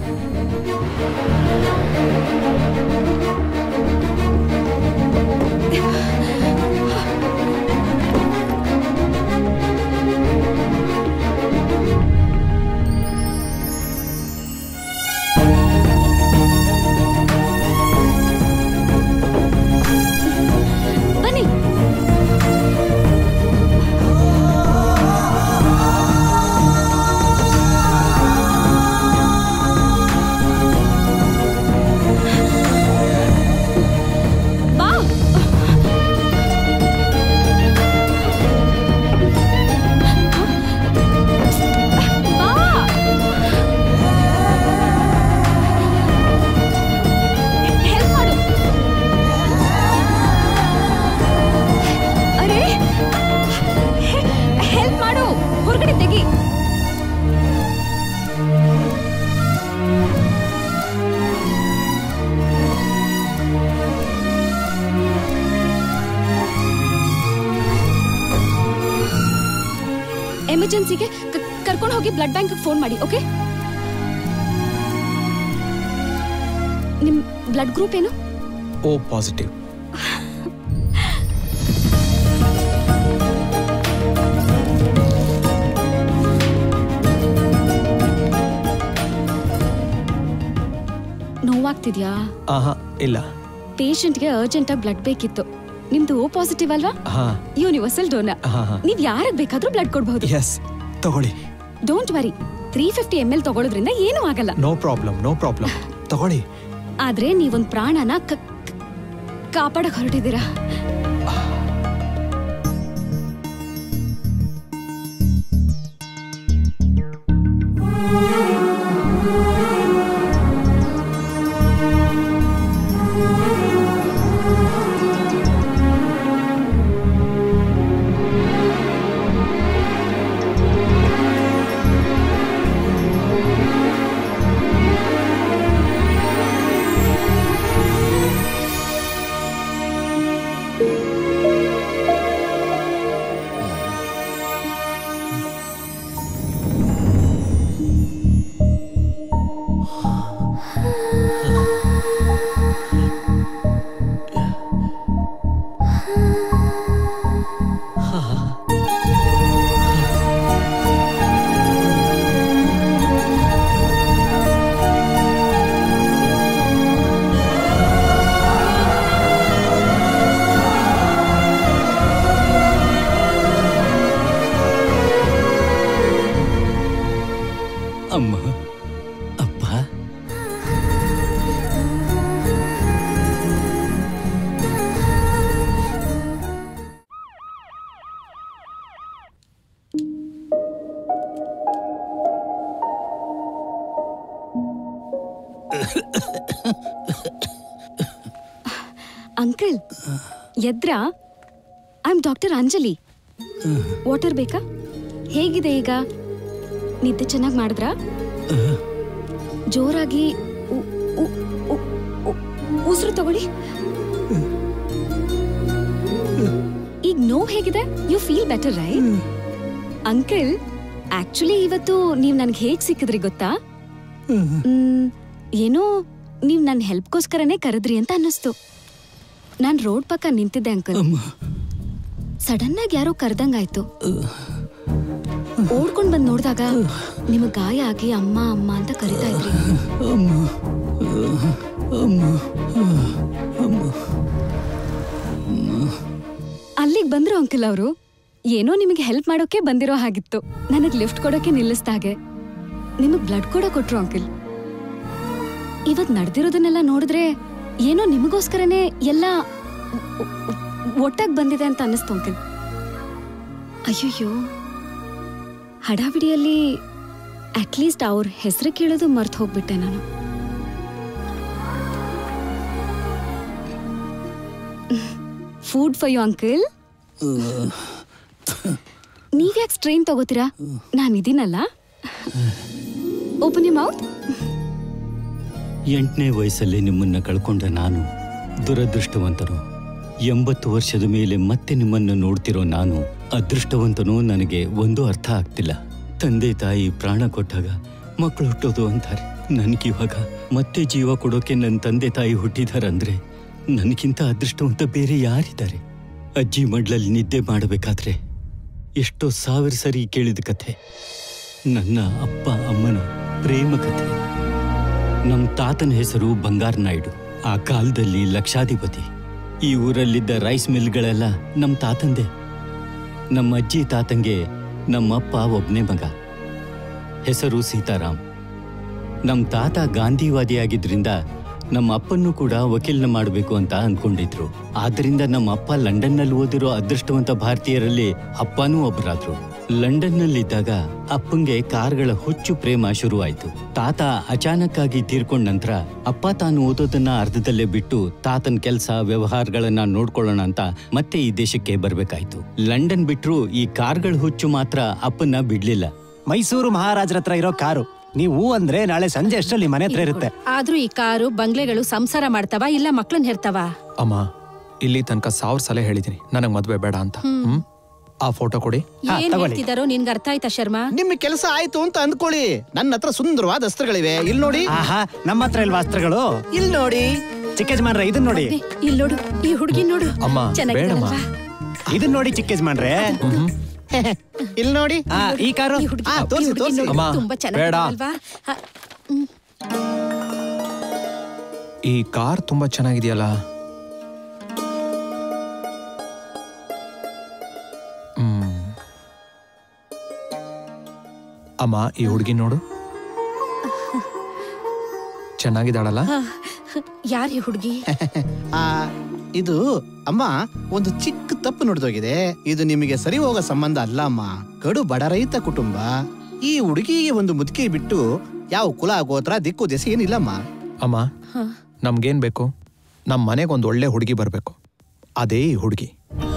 ಎಮರ್ಜೆನ್ಸಿಗೆ ಕರ್ಕೊಂಡು ಹೋಗಿ ಬ್ಲಡ್ ಬ್ಯಾಂಕ್ ಫೋನ್ ಮಾಡಿ. ಓಕೆ? ನಿಮ್ ಬ್ಲಡ್ ಗ್ರೂಪ್ ಏನು? O positive. ನೋವಾಗ್ತಿದ್ಯಾ? ಇಲ್ಲ. ಪೇಷಂಟ್ಗೆ ಅರ್ಜೆಂಟ್ ಆಗಿ ಬ್ಲಡ್ ಬೇಕಿತ್ತು. ನಿಮ್ದು ಓ ಪಾಸಿಟಿವ್ ಅಲ್ವಾ? Universal donor. ನೀವ್ ಯಾರಿಗೆ ಬೇಕಾದ್ರೂ ಬ್ಲಡ್ ಕೊಡಬಹುದು. ಎಸ್, ತಗೊಳ್ಳಿ. ಡೋಂಟ್ ವರಿ, 350 ml ತಗೊಳ್ಳೋದ್ರಿಂದ ಏನೂ ಆಗಲ್ಲ. No problem. ತಗೊಳ್ಳಿ. ಆದ್ರೆ ನೀವೊಂದ್ ಪ್ರಾಣನ ಕಾಪಾಡಕ್ ಹೊರಟಿದ್ದೀರಾ. ಅಪ್ಪ ಅಂಕಲ್ ಎದ್ರಾ? I am doctor Anjali. Water ಬೇಕಾ? ಹೇಗಿದೆ ಈಗ? ನಿದ್ದೆ ಚೆನ್ನಾಗಿ ಮಾಡಿದ್ರಾ? ಜೋರಾಗಿ ಉಸಿರು ತಗೊಳ್ಳಿ. ಈಗ ನೋವು ಹೇಗಿದೆ? You feel better right? Uncle, actually ಇವತ್ತು ನೀವ್ ನನ್ಗೆ ಹೇಗ್ ಸಿಕ್ಕಿದ್ರಿ ಗೊತ್ತಾ? ಏನೋ ನೀವ್ ನನ್ ಹೆಲ್ಪ್ಗೋಸ್ಕರನೇ ಕರೆದ್ರಿ ಅಂತ ಅನ್ನಿಸ್ತು. ನಾನ್ ರೋಡ್ ಪಕ್ಕ ನಿಂತಿದ್ದೆ ಅಂಕಲ್. ಸಡನ್ ಆಗಿ ಯಾರೋ ಕರೆದಂಗಾಯ್ತು. ಓಡ್ಕೊಂಡ್ ಬಂದ್ ನೋಡಿದಾಗ ನಿಮಗ್ ಗಾಯ ಆಗಿ ಅಮ್ಮ ಅಮ್ಮ ಅಂತ ಕರಿತಾ ಇದ್ರಿ. ಅಲ್ಲಿಗೆ ಬಂದ್ರು ಅಂಕಲ್ ಅವರು. ಏನೋ ನಿಮಗೆ ಹೆಲ್ಪ್ ಮಾಡೋಕೆ ಬಂದಿರೋ ಹಾಗಿತ್ತು. ನನಗ್ ಲಿಫ್ಟ್ ಕೊಡೋಕೆ ನಿಲ್ಲಿಸ್ದಾಗೆ ನಿಮಗ್ ಬ್ಲಡ್ ಕೂಡ ಕೊಟ್ರು ಅಂಕಲ್. ಇವತ್ ನಡೆದಿರೋದನ್ನೆಲ್ಲ ನೋಡಿದ್ರೆ ಏನೋ ನಿಮಗೋಸ್ಕರನೇ ಎಲ್ಲ ಒಟ್ಟಾಗಿ ಬಂದಿದೆ ಅಂತ ಅನ್ನಿಸ್ತು ಅಂಕಲ್. ಅಯ್ಯಯ್ಯೋ, ಹಡಾಬಿಡಿಯಲ್ಲಿ ಅಟ್ಲೀಸ್ಟ್ ಅವ್ರ ಹೆಸರು ಕೇಳೋದು ಮರ್ತು ಹೋಗ್ಬಿಟ್ಟೆ ನಾನು. Food for you uncle. ನೀವ್ಯಾಕೆ ಸ್ಟ್ರೈನ್ ತಗೋತೀರಾ? ನಾನಿದ್ದೀನಲ್ಲ. Open you mouth. 8ನೇ ವಯಸ್ಸಲ್ಲಿ ನಿಮ್ಮನ್ನ ಕಳ್ಕೊಂಡ ನಾನು ದುರದೃಷ್ಟವಂತನು. 80 ವರ್ಷದ ಮೇಲೆ ಮತ್ತೆ ನಿಮ್ಮನ್ನು ನೋಡ್ತಿರೋ ನಾನು ಅದೃಷ್ಟವಂತನೋ ನನಗೆ ಒಂದು ಅರ್ಥ ಆಗ್ತಿಲ್ಲ. ತಂದೆ ತಾಯಿ ಪ್ರಾಣ ಕೊಟ್ಟಾಗ ಮಕ್ಕಳು ಹುಟ್ಟೋದು ಅಂತಾರೆ. ನನಗಿವಾಗ ಮತ್ತೆ ಜೀವ ಕೊಡೋಕೆ ನನ್ನ ತಂದೆ ತಾಯಿ ಹುಟ್ಟಿದಾರಂದ್ರೆ ನನಗಿಂತ ಅದೃಷ್ಟವಂತ ಬೇರೆ ಯಾರಿದ್ದಾರೆ? ಅಜ್ಜಿ ಮಡ್ಲಲ್ಲಿ ನಿದ್ದೆ ಮಾಡಬೇಕಾದ್ರೆ ಎಷ್ಟೋ 1000 ಸರಿ ಕೇಳಿದ ಕಥೆ. ನನ್ನ ಅಪ್ಪ ಅಮ್ಮನ ಪ್ರೇಮ ಕಥೆ. ನಮ್ಮ ತಾತನ ಹೆಸರು ಬಂಗಾರ ನಾಯ್ಡು. ಆ ಕಾಲದಲ್ಲಿ ಲಕ್ಷಾಧಿಪತಿ. ಈ ಊರಲ್ಲಿದ್ದ ರೈಸ್ ಮಿಲ್ಗಳೆಲ್ಲ ನಮ್ಮ ತಾತಂದೆ. ನಮ್ಮ ಅಜ್ಜಿ ತಾತಂಗೆ ನಮ್ಮಪ್ಪ ಒಬ್ನೇ ಮಗ, ಹೆಸರು ಸೀತಾರಾಮ್. ನಮ್ಮ ತಾತ ಗಾಂಧಿವಾದಿಯಾಗಿದ್ರಿಂದ ನಮ್ಮ ಅಪ್ಪನ್ನು ಕೂಡ ವಕೀಲನ ಮಾಡಬೇಕು ಅಂತ ಅಂದ್ಕೊಂಡಿದ್ರು. ಆದ್ರಿಂದ ನಮ್ಮ ಅಪ್ಪ ಲಂಡನ್ನಲ್ಲಿ ಓದಿರೋ ಅದೃಷ್ಟವಂತ ಭಾರತೀಯರಲ್ಲಿ ಅಪ್ಪನೂ ಒಬ್ಬರಾದ್ರು. ಲಂಡನ್ನಲ್ಲಿದ್ದಾಗ ಅಪ್ಪಂಗೆ ಕಾರ್ಗಳ ಹುಚ್ಚು ಪ್ರೇಮ ಶುರುವಾಯ್ತು. ತಾತ ಅಚಾನಕ್ ಆಗಿ ತೀರ್ಕೊಂಡ ನಂತರ ಅಪ್ಪ ತಾನು ಓದೋದನ್ನ ಅರ್ಧದಲ್ಲೇ ಬಿಟ್ಟು ತಾತನ ಕೆಲಸ ವ್ಯವಹಾರಗಳನ್ನ ನೋಡ್ಕೊಳ್ಳೋಣ ಅಂತ ಮತ್ತೆ ಈ ದೇಶಕ್ಕೆ ಬರ್ಬೇಕಾಯ್ತು. ಲಂಡನ್ ಬಿಟ್ರು ಈ ಕಾರ್ಗಳ ಹುಚ್ಚು ಮಾತ್ರ ಅಪ್ಪನ್ನ ಬಿಡ್ಲಿಲ್ಲ. ಮೈಸೂರು ಮಹಾರಾಜರ ಹತ್ರ ಇರೋ ಕಾರು ನೀವು ಅಂದ್ರೆ ನಾಳೆ ಸಂಜೆ ಅಷ್ಟರಲ್ಲಿ ಮನೆ ಹತ್ರ ಇರುತ್ತೆ. ಆದ್ರೂ ಈ ಕಾರು ಬಂಗ್ಲೆಗಳು ಸಂಸಾರ ಮಾಡ್ತಾವ ಇಲ್ಲ ಮಕ್ಳನ್ನ ಹೆರ್ತಾವ? ಅಮ್ಮ, ಇಲ್ಲಿ ತನಕ 1000 ಸಲ ಹೇಳಿದೀನಿ ನನಗ್ ಮದ್ವೆ ಬೇಡ ಅಂತ. ಆ ಫೋಟೋ ಕೊಡಿ. ಏನ್ ಹೇಳ್ತಿದಾರೋ ನಿನ್ಗೆ ಅರ್ಥ ಆಯ್ತಾ ಶರ್ಮಾ? ನಿಮ್ ಕೆಲಸ ಆಯ್ತು ಅಂತ ಅಂದ್ಕೊಳ್ಳಿ. ನನ್ನ ಹತ್ರ ಸುಂದರವಾದ ಅಸ್ತ್ರಗಳಿವೆ. ಇಲ್ಲಿ ನೋಡಿ. ನಮ್ಮ ಹತ್ರ ಇಲ್ವಾ ಅಸ್ತ್ರಗಳು? ಇಲ್ಲಿ ನೋಡಿ. ಚಿಕ್ಕ ಯಜಮಾನ್ರೆ ಇದನ್ ನೋಡಿ. ಇಲ್ಲಿ ನೋಡು, ಈ ಹುಡುಗಿ ನೋಡು. ಅಮ್ಮ ಬೇಡಮ್ಮ. ಇದನ್ ನೋಡಿ ಚಿಕ್ಕ ಯಜಮಾನ್ರೆ. ಇಲ್ಲಿ ನೋಡಿ. ಈ ಕಾರು ತೋರಿಸಿ ತೋರಿಸಿ. ತುಂಬಾ ಚೆನ್ನಾಗಿಲ್ವಾ? ಈ ಕಾರ್ ತುಂಬಾ ಚೆನ್ನಾಗಿದೆಯಲ್ಲ. ಅಮ್ಮ ಈ ಹುಡುಗಿ ನೋಡು, ಚೆನ್ನಾಗಿದ್ದಾಳಲ್ಲ. ಯಾರು ಈ ಹುಡುಗಿ? ಇದು ಅಮ್ಮ ಒಂದು ಚಿಕ್ಕ ತಪ್ಪು ನಡೆದೋಗಿದೆ. ಇದು ನಿಮಗೆ ಸರಿ ಹೋಗೋ ಸಂಬಂಧ ಅಲ್ಲ ಅಮ್ಮ. ಕಡು ಬಡ ರೈತ ಕುಟುಂಬ. ಈ ಹುಡುಗಿಗೆ ಒಂದು ಮುದುಕಿ ಬಿಟ್ಟು ಯಾವ ಕುಲ ಗೋತ್ರ ದಿಕ್ಕು ದೆಸೆ ಏನಿಲ್ಲಮ್ಮ. ಅಮ್ಮ ನಮ್ಗೇನ್ ಬೇಕು? ನಮ್ ಮನೆಗೊಂದು ಒಳ್ಳೆ ಹುಡುಗಿ ಬರ್ಬೇಕು. ಅದೇ ಈ ಹುಡುಗಿ.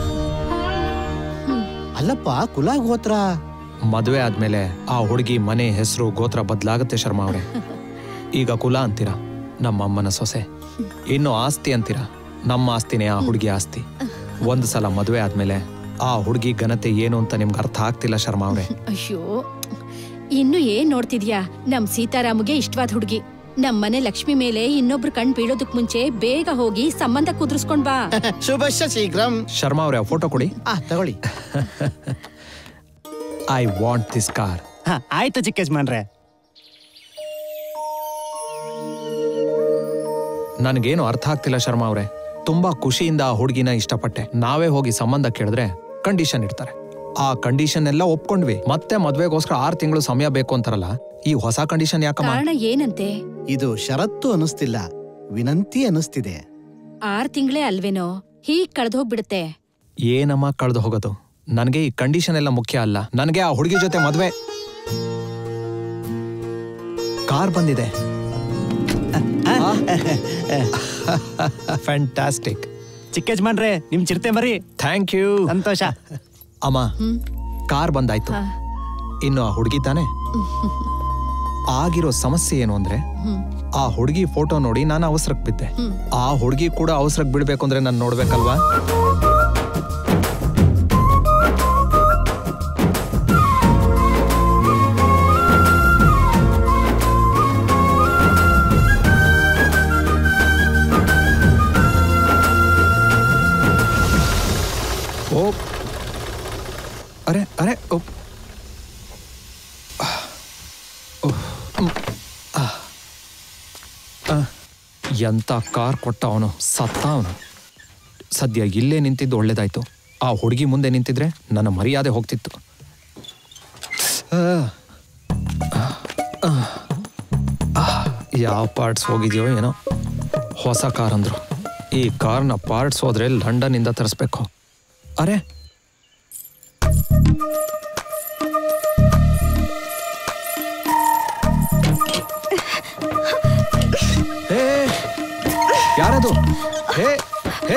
ಅಲ್ಲಪ್ಪ, ಕುಲ ಗೋತ್ರ ಮದುವೆ ಆದ್ಮೇಲೆ ಆ ಹುಡುಗಿ ಮನೆ ಹೆಸರು ಗೋತ್ರ ಬದಲಾಗುತ್ತೆ ಶರ್ಮಾ ಅವ್ರೆ. ಈಗ ಕುಲ ಅಂತೀರಾ, ನಮ್ಮ ಅಮ್ಮನ ಸೊಸೆ. ಇನ್ನು ಆಸ್ತಿ ಅಂತೀರಾ, ನಮ್ಮ ಆಸ್ತಿನೇ ಆ ಹುಡುಗಿ ಆಸ್ತಿ. ಒಂದ್ ಸಲ ಮದುವೆ ಆದ್ಮೇಲೆ ಆ ಹುಡುಗಿ ಘನತೆ ಏನು ಅಂತ ನಿಮ್ಗೆ ಅರ್ಥ ಆಗ್ತಿಲ್ಲ ಶರ್ಮಾ ಅವ್ರೆ. ಅಯ್ಯೋ, ಇನ್ನು ಏನ್ ನೋಡ್ತಿದ್ಯಾ? ನಮ್ ಸೀತಾರಾಮ್ಗೆ ಇಷ್ಟವಾದ ಹುಡುಗಿ. ನಮ್ ಮನೆ ಲಕ್ಷ್ಮಿ ಮೇಲೆ ಇನ್ನೊಬ್ರು ಕಣ್ ಬೀಳೋದಕ್ ಮುಂಚೆ ಬೇಗ ಹೋಗಿ ಸಂಬಂಧ ಕುದುರಿಸ್ಕೊಂಡ್ ಬಾ. ಶುಭಶ್ಯ ಶೀಘ್ರಂ. ಶರ್ಮಾ ಅವ್ರೆ ಫೋಟೋ ಕೊಡಿ. ತಗೊಳ್ಳಿ. I want this car. ಆಯ್ತು ಚಿಕ್ಕ ಯಜಮಾನ್ರೆ. ನನಗೇನು ಅರ್ಥ ಆಗ್ತಿಲ್ಲ ಶರ್ಮಾ ಅವ್ರೆ. ತುಂಬಾ ಖುಷಿಯಿಂದ ಆ ಹುಡುಗಿನ ಇಷ್ಟಪಟ್ಟೆ. ನಾವೇ ಹೋಗಿ ಸಂಬಂಧ ಕೇಳಿದ್ರೆ ಕಂಡೀಷನ್ ಇಡ್ತಾರೆ. ಆ ಕಂಡೀಷನ್ ಎಲ್ಲ ಒಪ್ಕೊಂಡ್ವಿ. ಮತ್ತೆ ಮದ್ವೆಗೋಸ್ಕರ 6 ತಿಂಗಳು ಸಮಯ ಬೇಕು ಅಂತಾರಲ್ಲ, ಈ ಹೊಸ ಕಂಡೀಷನ್ ಯಾಕಮ್ಮ? ಕಾರಣ ಏನಂತೆ? ಇದು ಷರತ್ತು ಅನಿಸ್ತಿಲ್ಲ, ವಿನಂತಿ ಅನಿಸ್ತಿದೆ. 6 ತಿಂಗಳೇ ಅಲ್ವೇನೋ, ಹೀಗ್ ಕಳೆದೋಗ್ಬಿಡುತ್ತೆ. ಏನಮ್ಮ ಕಳೆದು ಹೋಗೋದು? ನನಗೆ ಈ ಕಂಡೀಷನ್ ಎಲ್ಲ ಮುಖ್ಯ ಅಲ್ಲ. ನನಗೆ ಆ ಹುಡುಗಿ ಜೊತೆ ಮದ್ವೆ. ಕಾರ್ ಬಂದಿದೆ. ಫ್ಯಾಂಟಾಸ್ಟಿಕ್. ಚಿಕ್ಕ ಯಜಮಾನ್ರೆ, ನಿಮ್ ಚಿರತೆ ಮರಿ. Thank you. ಸಂತೋಷ. ಅಮ್ಮ, ಕಾರ್ ಬಂದಾಯ್ತು. ಇನ್ನು ಆ ಹುಡುಗಿ ತಾನೆ. ಆಗಿರೋ ಸಮಸ್ಯೆ ಏನು ಅಂದ್ರೆ, ಆ ಹುಡುಗಿ ಫೋಟೋ ನೋಡಿ ನಾನು ಅವಸರಕ್ಕೆ ಬಿದ್ದೆ. ಆ ಹುಡುಗಿ ಕೂಡ ಅವಸರಕ್ಕೆ ಬಿಡ್ಬೇಕು ಅಂದ್ರೆ ನಾನು ನೋಡ್ಬೇಕಲ್ವಾ? ಓ, ಅರೆ ಅರೆ, ಓ, ಎಂತ ಕಾರ್ ಕೊಟ್ಟ ಅವನು, ಸತ್ತ ಅವನು. ಸದ್ಯ ಇಲ್ಲೇ ನಿಂತಿದ್ದು ಒಳ್ಳೇದಾಯ್ತು. ಆ ಹುಡುಗಿ ಮುಂದೆ ನಿಂತಿದ್ರೆ ನನ್ನ ಮರ್ಯಾದೆ ಹೋಗ್ತಿತ್ತು. ಯಾವ ಪಾರ್ಟ್ಸ್ ಹೋಗಿದೆಯೋ ಏನೋ. ಹೊಸ ಕಾರ್ ಅಂದ್ರು. ಈ ಕಾರ್ನ ಪಾರ್ಟ್ಸ್ ಹೋದ್ರೆ ಲಂಡನ್ ಇಂದ ತರಿಸ್ಬೇಕು. ಅರೆ, ಯಾರದು? ಹೇ ಹೇ,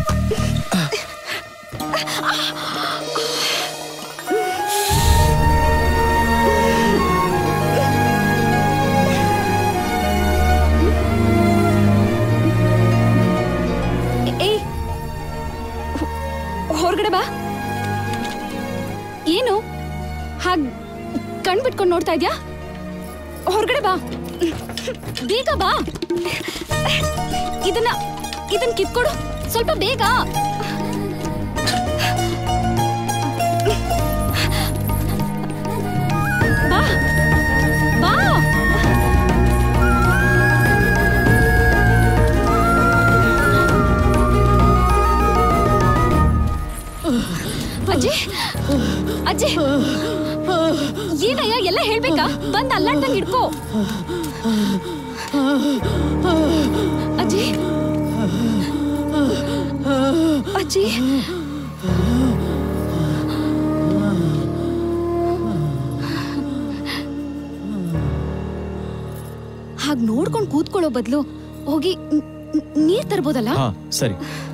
ಹೊರಗಡೆ ಬಾ. ಏನು ಹಾಗ್ ಕಣ್ ಬಿಟ್ಕೊಂಡು ನೋಡ್ತಾ ಇದ್ಯಾ? ಹೊರಗಡೆ ಬಾ, ಬೇಗ ಬಾ. ಇದನ್ನ ಕಿತ್ಕೊಡು, ಸ್ವಲ್ಪ ಬೇಗ. ಬಾ ಬಾ. ಅಜ್ಜಿ ಅಜ್ಜಿ, ಏನಯ್ಯ ಎಲ್ಲ ಹೇಳ್ಬೇಕಾ? ಬಂದ್ ಅಲ್ಲಾಡ್ದಂಗ್ ಹಿಡ್ಕೋ. ಅಜ್ಜಿ ಅಜ್ಜಿ, ಹಾಗ್ ನೋಡ್ಕೊಂಡ್ ಕೂತ್ಕೊಳ್ಳೋ ಬದ್ಲು ಹೋಗಿ ನೀರ್ ತರ್ಬೋದಲ್ಲ? ಸರಿ.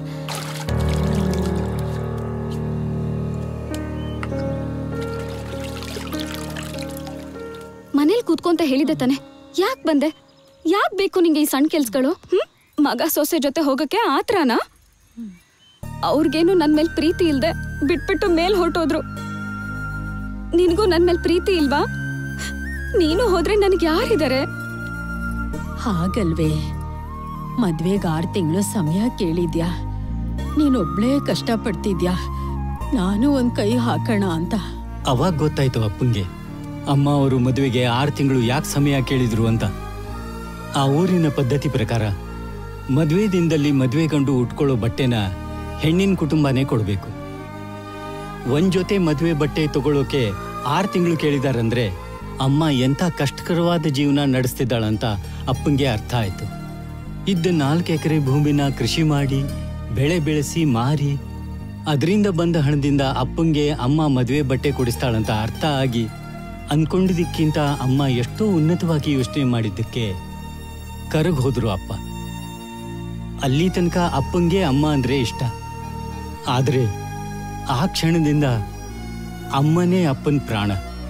ಮನೇಲಿ ಕೂತ್ಕೊಂತ ಹೇಳಿದೆ ತಾನೆ, ಯಾಕ್ ಬಂದೆ? ಯಾಕ್ ಬೇಕು ನಿಂಗೆ ಈ ಸಣ್ಣ ಕೆಲ್ಸಗಳು? ಮಗ ಸೊಸೆ ಜೊತೆ ಹೋಗಕ್ಕೆ ಆತ್ರನಾ? ಅವ್ರಿಗೇನು ನನ್ ಮೇಲ್ ಪ್ರೀತಿ ಇಲ್ದೆ ಬಿಟ್ಬಿಟ್ಟು ಮೇಲ್ ಹೊರಟೋದ್ರು. ನಿನ್ಗೂ ನನ್ ಮೇಲ್ ಪ್ರೀತಿ ಇಲ್ವಾ? ನೀನು ಹೋದ್ರೆ ನನಗೆ ಯಾರಿದ್ದಾರೆ? ಹಾಗಲ್ವೇ, ಮದ್ವೆಗೆ 6 ತಿಂಗಳು ಸಮಯ ಕೇಳಿದ್ಯಾ. ನೀನೊಬ್ಳೇ ಕಷ್ಟ ಪಡ್ತಿದ್ಯಾ, ನಾನು ಒಂದ್ ಕೈ ಹಾಕೋಣ ಅಂತ. ಅವಾಗ ಗೊತ್ತಾಯ್ತು ಅಪ್ಪಂಗೆ ಅಮ್ಮ ಅವರು ಮದುವೆಗೆ 6 ತಿಂಗಳು ಯಾಕೆ ಸಮಯ ಕೇಳಿದ್ರು ಅಂತ. ಆ ಊರಿನ ಪದ್ಧತಿ ಪ್ರಕಾರ ಮದುವೆ ದಿನದಲ್ಲಿ ಮದುವೆ ಗಂಡು ಉಟ್ಕೊಳ್ಳೋ ಬಟ್ಟೆನ ಹೆಣ್ಣಿನ ಕುಟುಂಬನೇ ಕೊಡಬೇಕು. ಒಂದ್ ಜೊತೆ ಮದುವೆ ಬಟ್ಟೆ ತಗೊಳ್ಳೋಕೆ 6 ತಿಂಗಳು ಕೇಳಿದಾರಂದ್ರೆ ಅಮ್ಮ ಎಂಥ ಕಷ್ಟಕರವಾದ ಜೀವನ ನಡೆಸ್ತಿದ್ದಾಳಂತ ಅಪ್ಪಂಗೆ ಅರ್ಥ ಆಯ್ತು. ಇದ್ದ 4 ಎಕರೆ ಭೂಮಿನ ಕೃಷಿ ಮಾಡಿ ಬೆಳೆ ಬೆಳೆಸಿ ಮಾರಿ ಅದರಿಂದ ಬಂದ ಹಣದಿಂದ ಅಪ್ಪಂಗೆ ಅಮ್ಮ ಮದುವೆ ಬಟ್ಟೆ ಕೊಡಿಸ್ತಾಳಂತ ಅರ್ಥ ಆಗಿ ಅನ್ಕೊಂಡಿದ್ದಕ್ಕಿಂತ ಅಮ್ಮ ಎಷ್ಟೋ ಉನ್ನತವಾಗಿ ಯೋಚನೆ ಮಾಡಿದ್ದಕ್ಕೆ ಕರಗ್ ಹೋದ್ರು ಅಪ್ಪ. ಅಲ್ಲಿ ತನಕ ಅಪ್ಪಂಗೆ ಅಮ್ಮ ಅಂದ್ರೆ ಇಷ್ಟ. ಆದ್ರೆ ಆ ಕ್ಷಣದಿಂದ ಅಮ್ಮನೇ ಅಪ್ಪನ್ ಪ್ರಾಣ.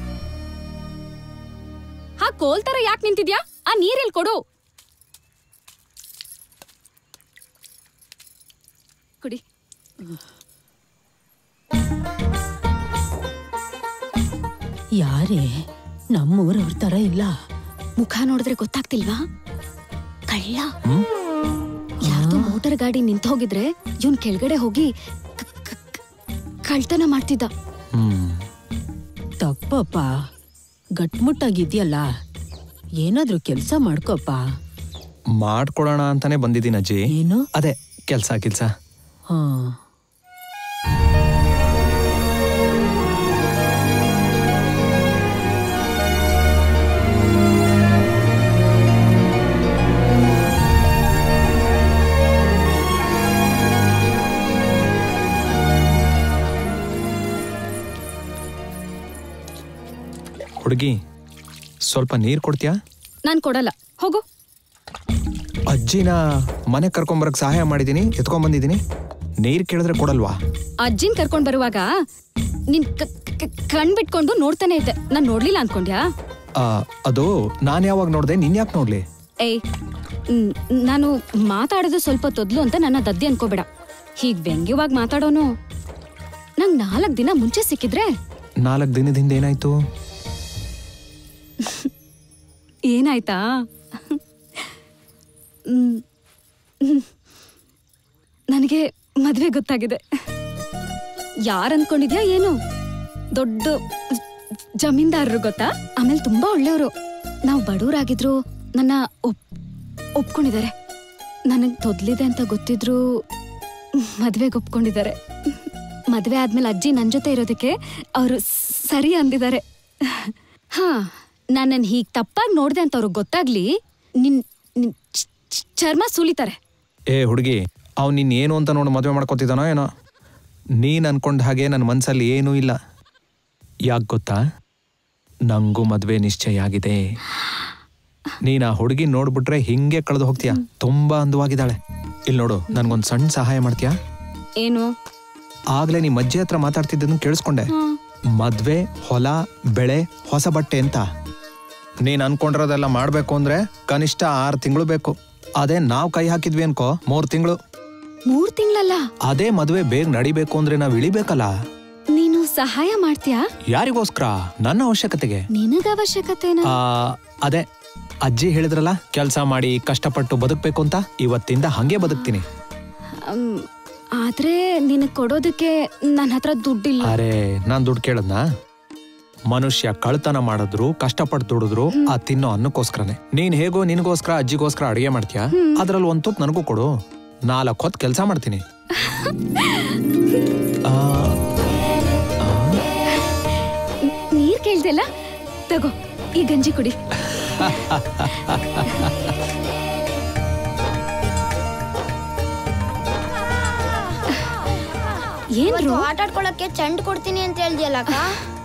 ಹಾ ಕೋಲ್ತರ ಯಾಕೆ ನಿಂತಿದ್ಯಾ? ಆ ನೀರೆಲ್ ಕೊಡು. ಕುಡಿ. ಯಾರೇ? ನಮ್ಮೂರವ್ರ ತರ ಇಲ್ಲ. ಮುಖ ನೋಡಿದ್ರೆ ಗೊತ್ತಾಗ್ತಿಲ್ವಾ? ಕಳ್ಳ. ಯಾರ್ದೋ ಮೋಟರ್ ಗಾಡಿ ನಿಂತ ಹೋಗಿದ್ರೆ ಇವನ್ ಕೆಳಗಡೆ ಹೋಗಿ ಕಳ್ತನ ಮಾಡ್ತಿದ್ದ. ತಪ್ಪಪ್ಪ, ಗಟ್ಮುಟ್ಟಾಗಿದ್ಯಲ್ಲ, ಏನಾದ್ರೂ ಕೆಲ್ಸ ಮಾಡ್ಕೋಪ್ಪ. ಮಾಡ್ಕೊಡೋಣ ಅಂತಾನೆ ಬಂದಿದ್ದೀನಿ ಅಜ್ಜಿ. ಏನು? ಅದೇ ಕೆಲ್ಸ. ಹಾ, ಹುಡುಗಿ ಸ್ವಲ್ಪ ನೀರ್ ಕೊಡ್ತೀಯಾ? ನಾನ್ ಕೊಡಲ್ಲ, ಹೋಗು. ಅಜ್ಜಿನ ಮನೆ ಕರ್ಕೊಂಬರಕ್ ಸಹಾಯ ಮಾಡಿದೀನಿ, ಎತ್ಕೊಂಡ್ ಬಂದಿದೀನಿ. ನೀರ್ ಕೇಳಿದ್ರೆ ಕೊಡಲ್ವಾ? ಅಜ್ಜಿನ್ ಕರ್ಕೊಂಡ್ ಬರುವಾಗ ನಿನ್ ಕಣ್ ಬಿಟ್ಕೊಂಡು ನೋಡ್ತಾನೆ ಇದ್ದೆ, ನಾನ್ ನೋಡ್ಲಿಲ್ಲ ಅನ್ಕೊಂಡ್ಯಾ? ಅದು ನಾನ್ ಯಾವಾಗ ನೋಡ್ದೆ, ನಿನ್ ಯಾಕೆ ನೋಡ್ಲಿ? ಏಯ್, ನಾನು ಮಾತಾಡೋದು ಸ್ವಲ್ಪ ತೊದ್ಲು ಅಂತ ನನ್ನ ದದ್ದಿ ಅನ್ಕೋಬೇಡ. ಹೀಗ್ ವ್ಯಂಗ್ಯವಾಗಿ ಮಾತಾಡೋನು ನಂಗ್ 4 ದಿನ ಮುಂಚೆ ಸಿಕ್ಕಿದ್ರೆ. 4 ದಿನದಿಂದ ಏನಾಯ್ತು? ಏನಾಯ್ತಾ? ನನಗೆ ಮದ್ವೆ ಗೊತ್ತಾಗಿದೆ. ಯಾರ್ ಅನ್ಕೊಂಡಿದ್ಯಾ ಏನು? ದೊಡ್ಡ ಜಮೀನ್ದಾರರು ಗೊತ್ತಾ? ಆಮೇಲೆ ತುಂಬಾ ಒಳ್ಳೆಯವರು. ನಾವು ಬಡವರಾಗಿದ್ರು ನನ್ನ ಒಪ್ಕೊಂಡಿದ್ದಾರೆ. ನನಗ್ ತೊದ್ಲಿದೆ ಅಂತ ಗೊತ್ತಿದ್ರು ಮದ್ವೆಗೆ ಒಪ್ಕೊಂಡಿದ್ದಾರೆ. ಮದ್ವೆ ಆದ್ಮೇಲೆ ಅಜ್ಜಿ ನನ್ ಜೊತೆ ಇರೋದಕ್ಕೆ ಅವರು ಸರಿ ಅಂದಿದ್ದಾರೆ. ಹಾ, ನನ್ನನ್ ಹೀಗ್ ತಪ್ಪಾಗಿ ನೋಡ್ದೆ ಅಂತ ಅವ್ರಿಗೆ ಗೊತ್ತಾಗ್ಲಿ, ನಿನ್ ಚರ್ಮ ಸುಲಿತಾರೆ. ಏ ಹುಡುಗಿ, ಅವ್ನು ನಿನ್ ಏನು ಅಂತ ನೋಡು ಮದ್ವೆ ಮಾಡ್ಕೊತಿದ್ದಾನೋ ಏನೋ. ನೀನ್ ಅನ್ಕೊಂಡ ಹಾಗೆ ನನ್ನ ಮನ್ಸಲ್ಲಿ ಏನೂ ಇಲ್ಲ. ಯಾಕೆ ಗೊತ್ತಾ? ನಂಗೂ ಮದ್ವೆ ನಿಶ್ಚಯ ಆಗಿದೆ. ನೀನ್ ಆ ಹುಡುಗಿ ನೋಡ್ಬಿಟ್ರೆ ಹಿಂಗೆ ಕಳೆದು ಹೋಗ್ತೀಯ. ತುಂಬಾ ಅಂದವಾಗಿದ್ದಾಳೆ. ಇಲ್ಲಿ ನೋಡು, ನನ್ಗೊಂದ್ ಸಣ್ಣ ಸಹಾಯ ಮಾಡ್ತೀಯಾ? ಏನು? ಆಗ್ಲೇ ನಿಮ್ ಅಜ್ಜಿ ಹತ್ರ ಮಾತಾಡ್ತಿದ್ದನ್ನು ಕೇಳಿಸ್ಕೊಂಡೆ. ಮದ್ವೆ, ಹೊಲ, ಬೆಳೆ, ಹೊಸ ಬಟ್ಟೆ ಅಂತ. ನೀನ್ ಅನ್ಕೊಂಡಿರೋದೆಲ್ಲ ಮಾಡ್ಬೇಕು ಅಂದ್ರೆ ಕನಿಷ್ಠ 6 ತಿಂಗಳು ಬೇಕು. ಅದೇ ನಾವ್ ಕೈ ಹಾಕಿದ್ವಿ ಅನ್ಕೋ 3 ತಿಂಗಳು. 3 ತಿಂಗಳಲ್ಲ? ಅದೇ ಮದ್ವೆ ಬೇಗ ನಡಿಬೇಕು ಅಂದ್ರೆ ನಾವ್ ಇಳಿಬೇಕಲ್ಲ. ನೀನು ಸಹಾಯ ಮಾಡ್ತೀಯಾ? ಯಾರಿಗೋಸ್ಕರ? ನನ್ನ ಅವಶ್ಯಕತೆಗೆ. ನಿನಗ ಅವಶ್ಯಕತೆನಾ? ಅದೇ ಅಜ್ಜಿ ಹೇಳಿದ್ರಲ್ಲ, ಕೆಲ್ಸ ಮಾಡಿ ಕಷ್ಟಪಟ್ಟು ಬದುಕ್ಬೇಕು ಅಂತ. ಇವತ್ತಿಂದ ಹಂಗೆ ಬದುಕ್ತೀನಿ. ಆದ್ರೆ ನಿನಗ್ ಕೊಡೋದಕ್ಕೆ ನನ್ನ ಹತ್ರ ದುಡ್ಡಿಲ್ಲ. ಅರೆ, ನಾನ್ ದುಡ್ಡು ಕೇಳದ್ನಾ? ಮನುಷ್ಯ ಕಳ್ತನ ಮಾಡಿದ್ರು, ಕಷ್ಟಪಟ್ಟು ದುಡಿದ್ರು ಆ ತಿನ್ನೋ ಅನ್ನಕ್ಕೋಸ್ಕರನೇ. ನೀನ್ ಹೇಗೋ ನಿನಗೋಸ್ಕರ ಅಜ್ಜಿಗೋಸ್ಕರ ಅಡಿಗೆ ಮಾಡ್ತೀಯಾ, ಅದ್ರಲ್ಲಿ ಒಂದ್ ತುತ್ತು ನನಗೂ ಕೊಡು. 4 ಹೊತ್ತು ಕೆಲ್ಸ ಮಾಡ್ತೀನಿ. ನೀರ್ ಕೇಳ್ದಲ್ಲ, ತಗೋ ಈ ಗಂಜಿ ಕುಡಿ. ಏನು ಆಟ ಆಡ್ಕೊಳಕ್ಕೆ ಚೆಂಡ್ ಕೊಡ್ತೀನಿ ಅಂತ ಹೇಳ್ದಿಯಲ್ಲ ಅಕ್ಕ?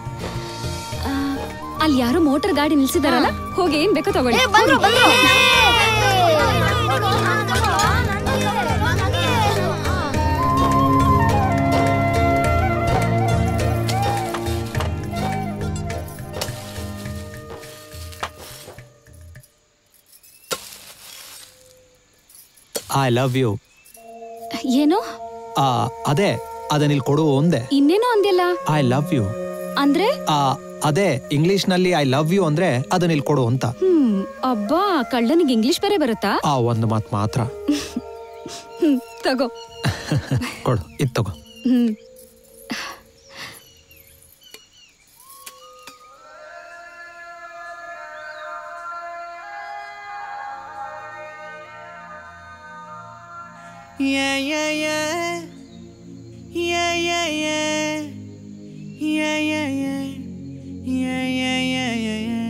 ಅಲ್ಲಿ ಯಾರೋ ಮೋಟರ್ ಗಾಡಿ ನಿಲ್ಸಿದಾರಲ್ಲ, ಹೋಗಿ ಏನ್ ಬೇಕೋ ತಗೊಳ್ಳಿ. I love you. ಏನು? ಅದೇ ಅದನ್ನ ಇಲ್ಲಿ ಕೊಡು ಒಂದೇ. ಇನ್ನೇನೋ ಅಂದ್ಯಲ್ಲ. ಐ ಲವ್ ಯು ಅಂದ್ರೆ? ಅದೇ ಇಂಗ್ಲಿಷ್ ನಲ್ಲಿ ಐ ಲವ್ ಯು ಅಂದ್ರೆ ಅದನ್ನ ಇಲ್ಲಿ ಕೊಡು ಅಂತ. ಅಬ್ಬಾ, ಕಳ್ಳನಿಗೆ ಇಂಗ್ಲಿಷ್ ಬೇರೆ ಬರುತ್ತಾ? ಒಂದು ಮಾತು ಮಾತ್ರ. ತಗೋ. ಕೊಡು, ಇದು ತಗೋ. Yeah, yeah, yeah. Yeah, yeah, yeah. Yeah, yeah, yeah. Yeah, yeah, yeah, yeah, yeah.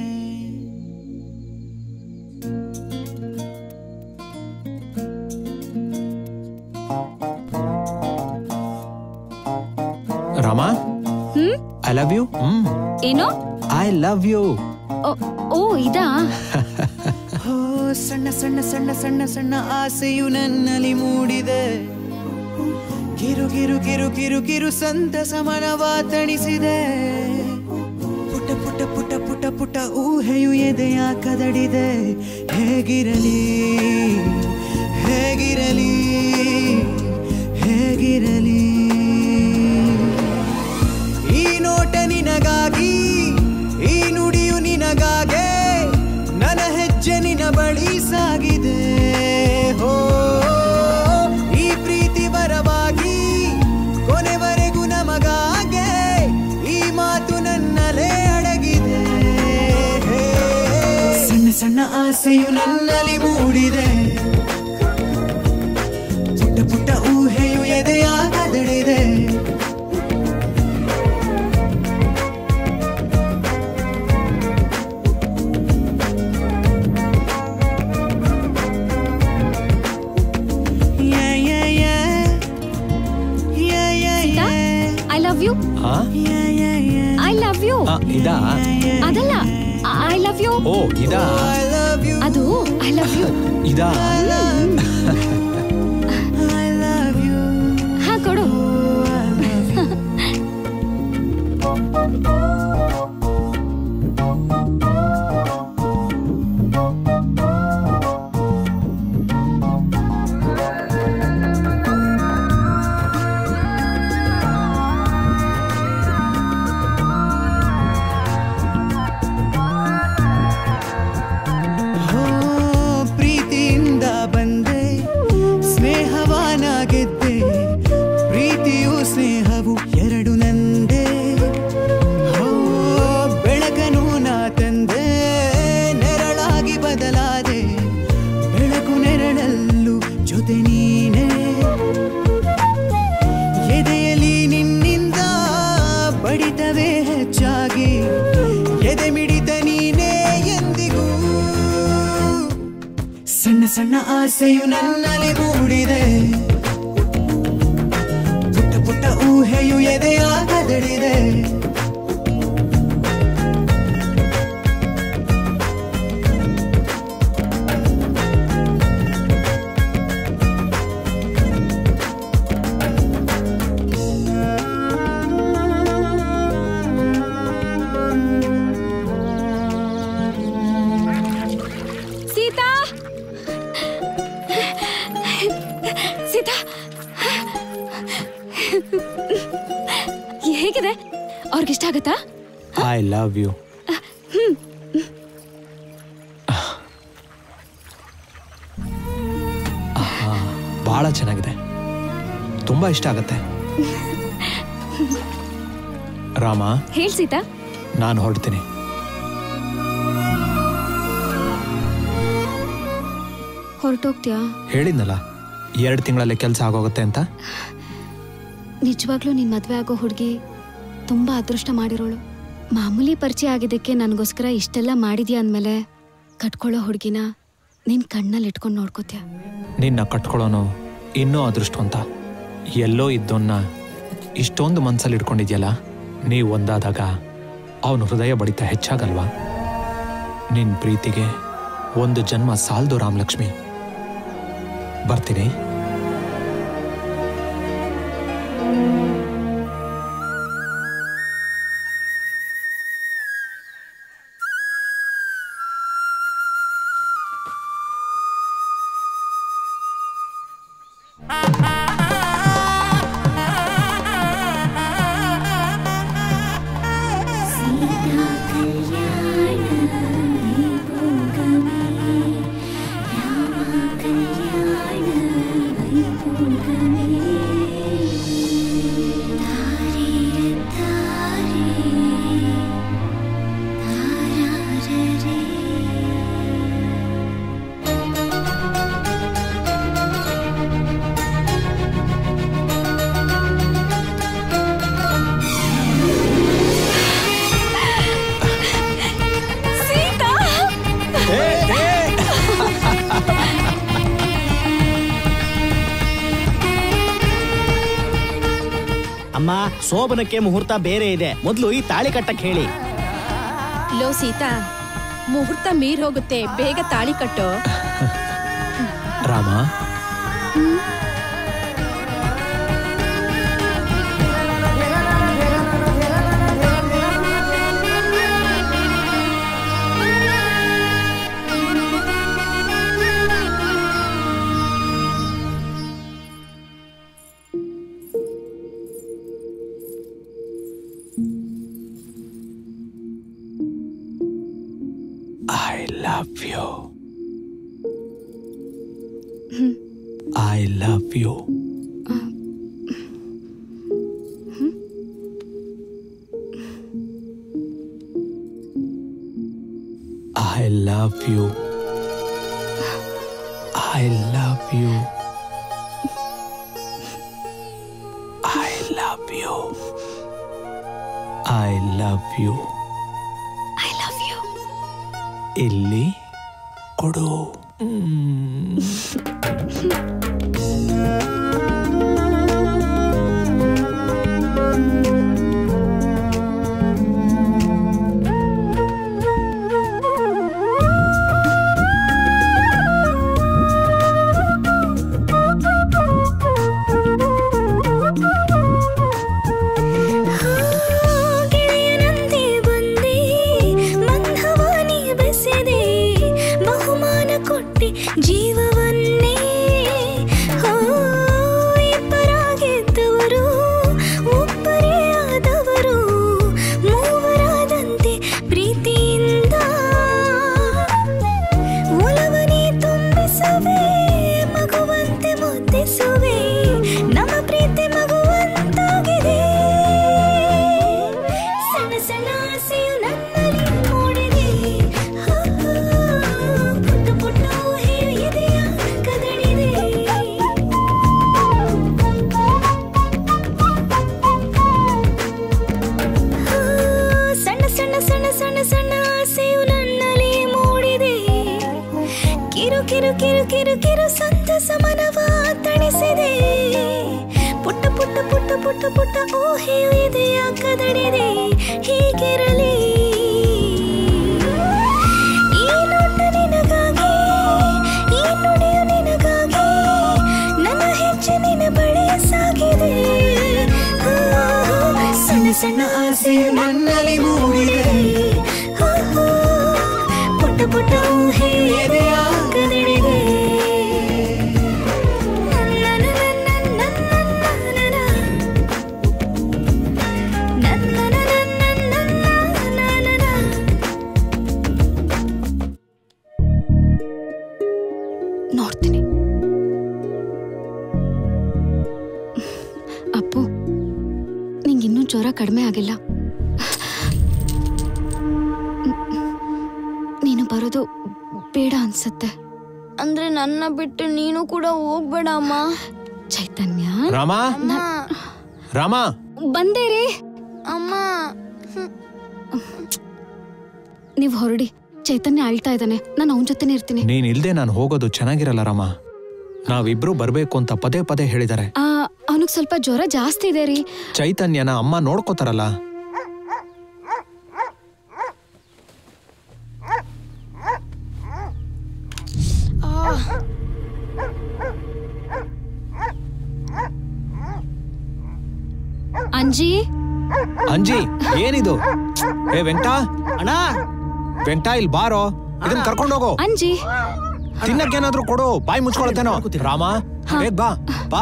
Rama, I love you. ಏನು? I love you. ಓ ಇದಾ? ಸಣ್ಣ ಸಣ್ಣ ಸಣ್ಣ ಸಣ್ಣ ಸಣ್ಣ ಆಸೆಯು ನನ್ನಲ್ಲಿ ಮೂಡಿದೆ. ಕಿರು ಕಿರು ಕಿರು ಕಿರು ಕಿರು ಸಂತಸ ಮನವ ತಣಿಸಿದೆ. ಪುಟ್ಟ ಪುಟ್ಟ ಪುಟ್ಟ ಪುಟ್ಟ ಪುಟ್ಟ ಊಹೆಯು ಎದೆಯ ಕದಡಿದೆ. ಹೇಗಿರಲಿ ಹೇಗಿರಲಿ ಹೇಗಿರಲಿ, ಈ ನೋಟ ನಿನಗಾಗಿ, ಈ ನುಡಿಯು ನಿನಗಾಗೆ, ನನ್ನ ಹೆಜ್ಜೆ ನಿನ ಬಳಿ ಸಾಗಿದೆ. ಹೋ, ಈ ಪ್ರೀತಿ ವರವಾಗಿ ಕೊನೆವರೆಗೂ ನಮಗಾಗೆ, ಈ ಮಾತು ನನ್ನಲ್ಲೇ ಅಡಗಿದೆ. ಸಣ್ಣ ಸಣ್ಣ ಆಸೆಯು ನನ್ನಲ್ಲಿ ಮೂಡಿದೆ. ಪುಟ್ಟ ಪುಟ್ಟ ಊಹೆಯು ಎದೆಯ ಕದಡಿದೆ. I love you. I love you. ಇದಾ? ಅದಲ್ಲ ಐ ಲವ್ ಯು. ಓ ಇದಾ? ಅದು ಐ ಲವ್ ಯು. ಇದಾ? ಹಾ ಕೊಡು. ಸಣ್ಣ ಆಸೆಯು ನನ್ನಲ್ಲಿ ಮೂಡಿದೆ, ಪುಟ್ಟ ಪುಟ್ಟ ಊಹೆಯು ಎದೆಯ ಕದಡಿದೆ. ಹೇಗಿದೆ? ಅವ್ರಿಗಿಷ್ಟ ಆಗತ್ತಾ? I love you. ಬಹಳ ಚೆನ್ನಾಗಿದೆ, ತುಂಬಾ ಇಷ್ಟ ಆಗತ್ತೆ. ರಾಮ, ಹೇಳ್ ಸೀತಾ. ನಾನು ಹೊರಡ್ತೀನಿ. ಹೊರಟೋಗ್ತೀಯಾ? ಹೇಳಿದ್ನಲ್ಲ 2 ತಿಂಗಳಲ್ಲಿ ಕೆಲಸ ಆಗೋಗುತ್ತೆ ಅಂತ. ನಿಜವಾಗ್ಲೂ ನಿನ್ ಮದ್ವೆ ಆಗೋ ಹುಡುಗಿ ತುಂಬಾ ಅದೃಷ್ಟ ಮಾಡಿರೋಳು. ಮಾಮೂಲಿ ಪರಿಚಯ ಆಗಿದ್ದಕ್ಕೆ ನನಗೋಸ್ಕರ ಇಷ್ಟೆಲ್ಲ ಮಾಡಿದ್ಯಾ ಅಂದ್ಮೇಲೆ ಕಟ್ಕೊಳ್ಳೋ ಹುಡುಗಿನ ನಿನ್ ಕಣ್ಣಲ್ಲಿ ಇಟ್ಕೊಂಡು ನೋಡ್ಕೋತ್ಯಾ. ನಿನ್ನ ಕಟ್ಕೊಳ್ಳೋನು ಇನ್ನೂ ಅದೃಷ್ಟವಂತ. ಎಲ್ಲೋ ಇದ್ದೋನ್ನ ಇಷ್ಟೊಂದು ಮನ್ಸಲ್ಲಿ ಇಟ್ಕೊಂಡಿದ್ಯಲ್ಲ, ನೀವು ಒಂದಾದಾಗ ಅವನ ಹೃದಯ ಬಡಿತ ಹೆಚ್ಚಾಗಲ್ವಾ? ನಿನ್ ಪ್ರೀತಿಗೆ 1 ಜನ್ಮ ಸಾಲ್ದು ರಾಮಲಕ್ಷ್ಮಿ. ಬರ್ತೀನಿ. ಅಮ್ಮ, ಶೋಭನಕ್ಕೆ ಮುಹೂರ್ತ ಬೇರೆ ಇದೆ, ಮೊದಲು ಈ ತಾಳಿ ಕಟ್ಟಕ್ಕೆ ಹೇಳಿ. ಲೋ ಸೀತಾ, ಮುಹೂರ್ತ ಮೀರ್ ಹೋಗುತ್ತೆ, ಬೇಗ ತಾಳಿ ಕಟ್ಟೋ. Rama, I love you. I love you. I love you. I love you. I love you. I love you. I love you. ಇಲ್ಲಿ ಕೊಡು. ಕಿರು ಕಿರು ಕಿರು ಕಿರು ಕಿರು ಸಂತಸ ಮನವ ತಣಿಸಿದೆ. ಪುಟ್ಟ ಪುಟ್ಟ ಪುಟ್ಟ ಪುಟ್ಟ ಪುಟ್ಟ ಊಹೆಯು ಇದೆಯ ಕದಡಿದೆ. ಹೀಗಿರಲಿ ಈ ನೋಟ ನಿನಗಾಗಿ, ಈ ನುಡಿಯು ನಿನಗಾಗಿ, ನನ್ನ ಹೆಜ್ಜೆ ನಿನ್ನ ಬಳಿ ಸಾಗಿದೆ. ಸಣ್ಣ ಸಣ್ಣ ಆಸೆಯು ನನ್ನಲ್ಲಿ ಮೂಡಿದೆ. ಪುಟ್ಟ ಪುಟ್ಟ ಊಹೆಯು ಎದೆಯ ಕದಡಿದೆ. ನೋಡ್ತೀನಿ. ಅಪ್ಪು, ನಿಂಗಿನ್ನೂ ಜ್ವರ ಕಡಿಮೆ ಆಗಿಲ್ಲ. ನೀನು ಬರೋದು ಬೇಡ ಅನ್ಸುತ್ತೆ. ಅಂದ್ರೆ ನನ್ನ ಬಿಟ್ಟು ನೀನು ಕೂಡ ಹೋಗ್ಬೇಡ ಅಮ್ಮ. ಚೈತನ್ಯ. ರಾಮ, ರಾಮ ಬಂದೇ ರೀ. ಅಮ್ಮ ನೀವ್ ಹೊರಡಿ. ಚೈತನ್ಯ ಅಳ್ತಾ ಇದ್ದಾನೆ, ನಾನು ಅವನ ಜೊತೆನೇ ಇರ್ತೀನಿ. ನೀನ್ ಇಲ್ದೆ ನಾನು ಹೋಗೋದು ಚೆನ್ನಾಗಿರಲ್ಲ ರಾಮ. ನಾವಿಬ್ರು ಬರ್ಬೇಕು ಅಂತ ಪದೇ ಪದೇ ಹೇಳಿದಾರೆ. ಅವನಿಗೆ ಸ್ವಲ್ಪ ಜ್ವರ ಜಾಸ್ತಿ ಇದೆ ರೀ. ಚೈತನ್ಯನ ಅಮ್ಮ ನೋಡ್ಕೋತಾರಲ್ಲ. ಅಂಜಿ, ಅಂಜಿ ಏನಿದು? ಏ ವೆಂಟ, ಅಣ್ಣ ವೆಂಟ ಇಲ್ಲಿ ಬಾರೋ, ಇದನ್ನ ಕರ್ಕೊಂಡೋಗೋ. ಅಂಜಿ ತಿನ್ನಕ್ಕೇನಾದ್ರೂ ಕೊಡು, ಬಾಯಿ ಮುಚ್ಕೊಳತ್ತೇನೋ. ರಾಮ ಬೇಗ ಬಾ ಬಾ.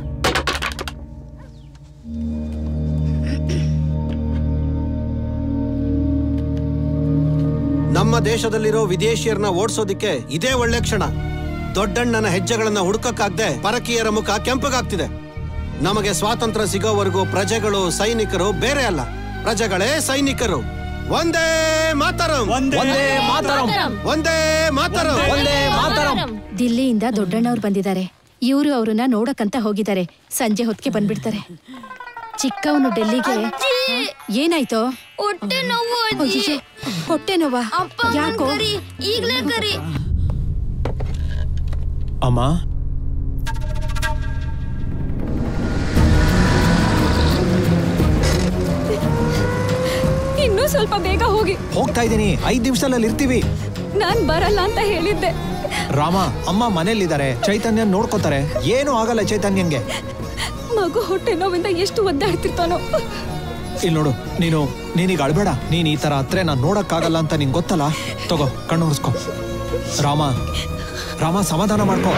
ನಮ್ಮ ದೇಶದಲ್ಲಿರೋ ವಿದೇಶಿಯರನ್ನ ಓಡಿಸೋದಿಕ್ಕೆ ಇದೇ ಒಳ್ಳೆ ಕ್ಷಣ. ದೊಡ್ಡಣ್ಣನ ಹೆಜ್ಜೆಗಳನ್ನ ಹುಡುಕಕ್ಕಾಗದೆ ಪರಕೀಯರ ಮುಖ ಕೆಂಪಗಾಗ್ತಿದೆ. ನಮಗೆ ಸ್ವಾತಂತ್ರ್ಯ ಸಿಗೋವರೆಗೂ ಪ್ರಜೆಗಳು ಸೈನಿಕರು ಬೇರೆ ಅಲ್ಲ, ಪ್ರಜೆಗಳೇ ಸೈನಿಕರು. ಒಂದೇ ಮಾತರಂ, ಒಂದೇ ಮಾತರಂ, ಒಂದೇ ಮಾತರಂ, ಒಂದೇ ಮಾತರಂ. ದಿಲ್ಲಿಯಿಂದ ದೊಡ್ಡಣ್ಣವ್ರು ಬಂದಿದ್ದಾರೆ. ಇವರು ಅವ್ರನ್ನ ನೋಡಕ್ಕಂತ ಹೋಗಿದ್ದಾರೆ. ಸಂಜೆ ಹೊತ್ತಿಗೆ ಬಂದ್ಬಿಡ್ತಾರೆ. ಚಿಕ್ಕವನು ಡೆಲ್ಲಿಗೆ. ಏನಾಯ್ತು? ಹೊಟ್ಟೆ ನೋವು. ಹೊಟ್ಟೆ ನೋವಾ? ಯಾಕೋ? ಈಗ್ಲೇ ಕರಿ. ಅಮ್ಮ, ಇನ್ನೂ ಸ್ವಲ್ಪ ಬೇಗ ಹೋಗಿ. ಹೋಗ್ತಾ ಇದ್ದೀನಿ, 5 ನಿಮಿಷದಲ್ಲಿ ಇರ್ತೀವಿ. ನಾನ್ ಬರಲ್ಲ ಅಂತ ಹೇಳಿದ್ದೆ. ರಾಮ, ಅಮ್ಮ ಮನೇಲಿದ್ದಾರೆ, ಚೈತನ್ಯ ನೋಡ್ಕೋತಾರೆ. ಏನೂ ಆಗಲ್ಲ ಚೈತನ್ಯಂಗೆ. ಮಗು ಹೊಟ್ಟೆ ನೋವಿಂದ ಎಷ್ಟು ಒದ್ದಾಡ್ತಿರ್ತಾನೋ. ಇಲ್ಲಿ ನೋಡು, ನೀನೀಗ ಅಳ್ಬೇಡ. ನೀನ್ ಈ ತರ ಹತ್ರ ನಾನ್ ನೋಡಕ್ಕಾಗಲ್ಲ ಅಂತ ನಿಂಗೆ ಗೊತ್ತಲ್ಲ. ತಗೋ, ಕಣ್ಣು ಒರೆಸ್ಕೊ. ರಾಮ, ರಾಮ ಸಮಾಧಾನ ಮಾಡ್ಕೊ.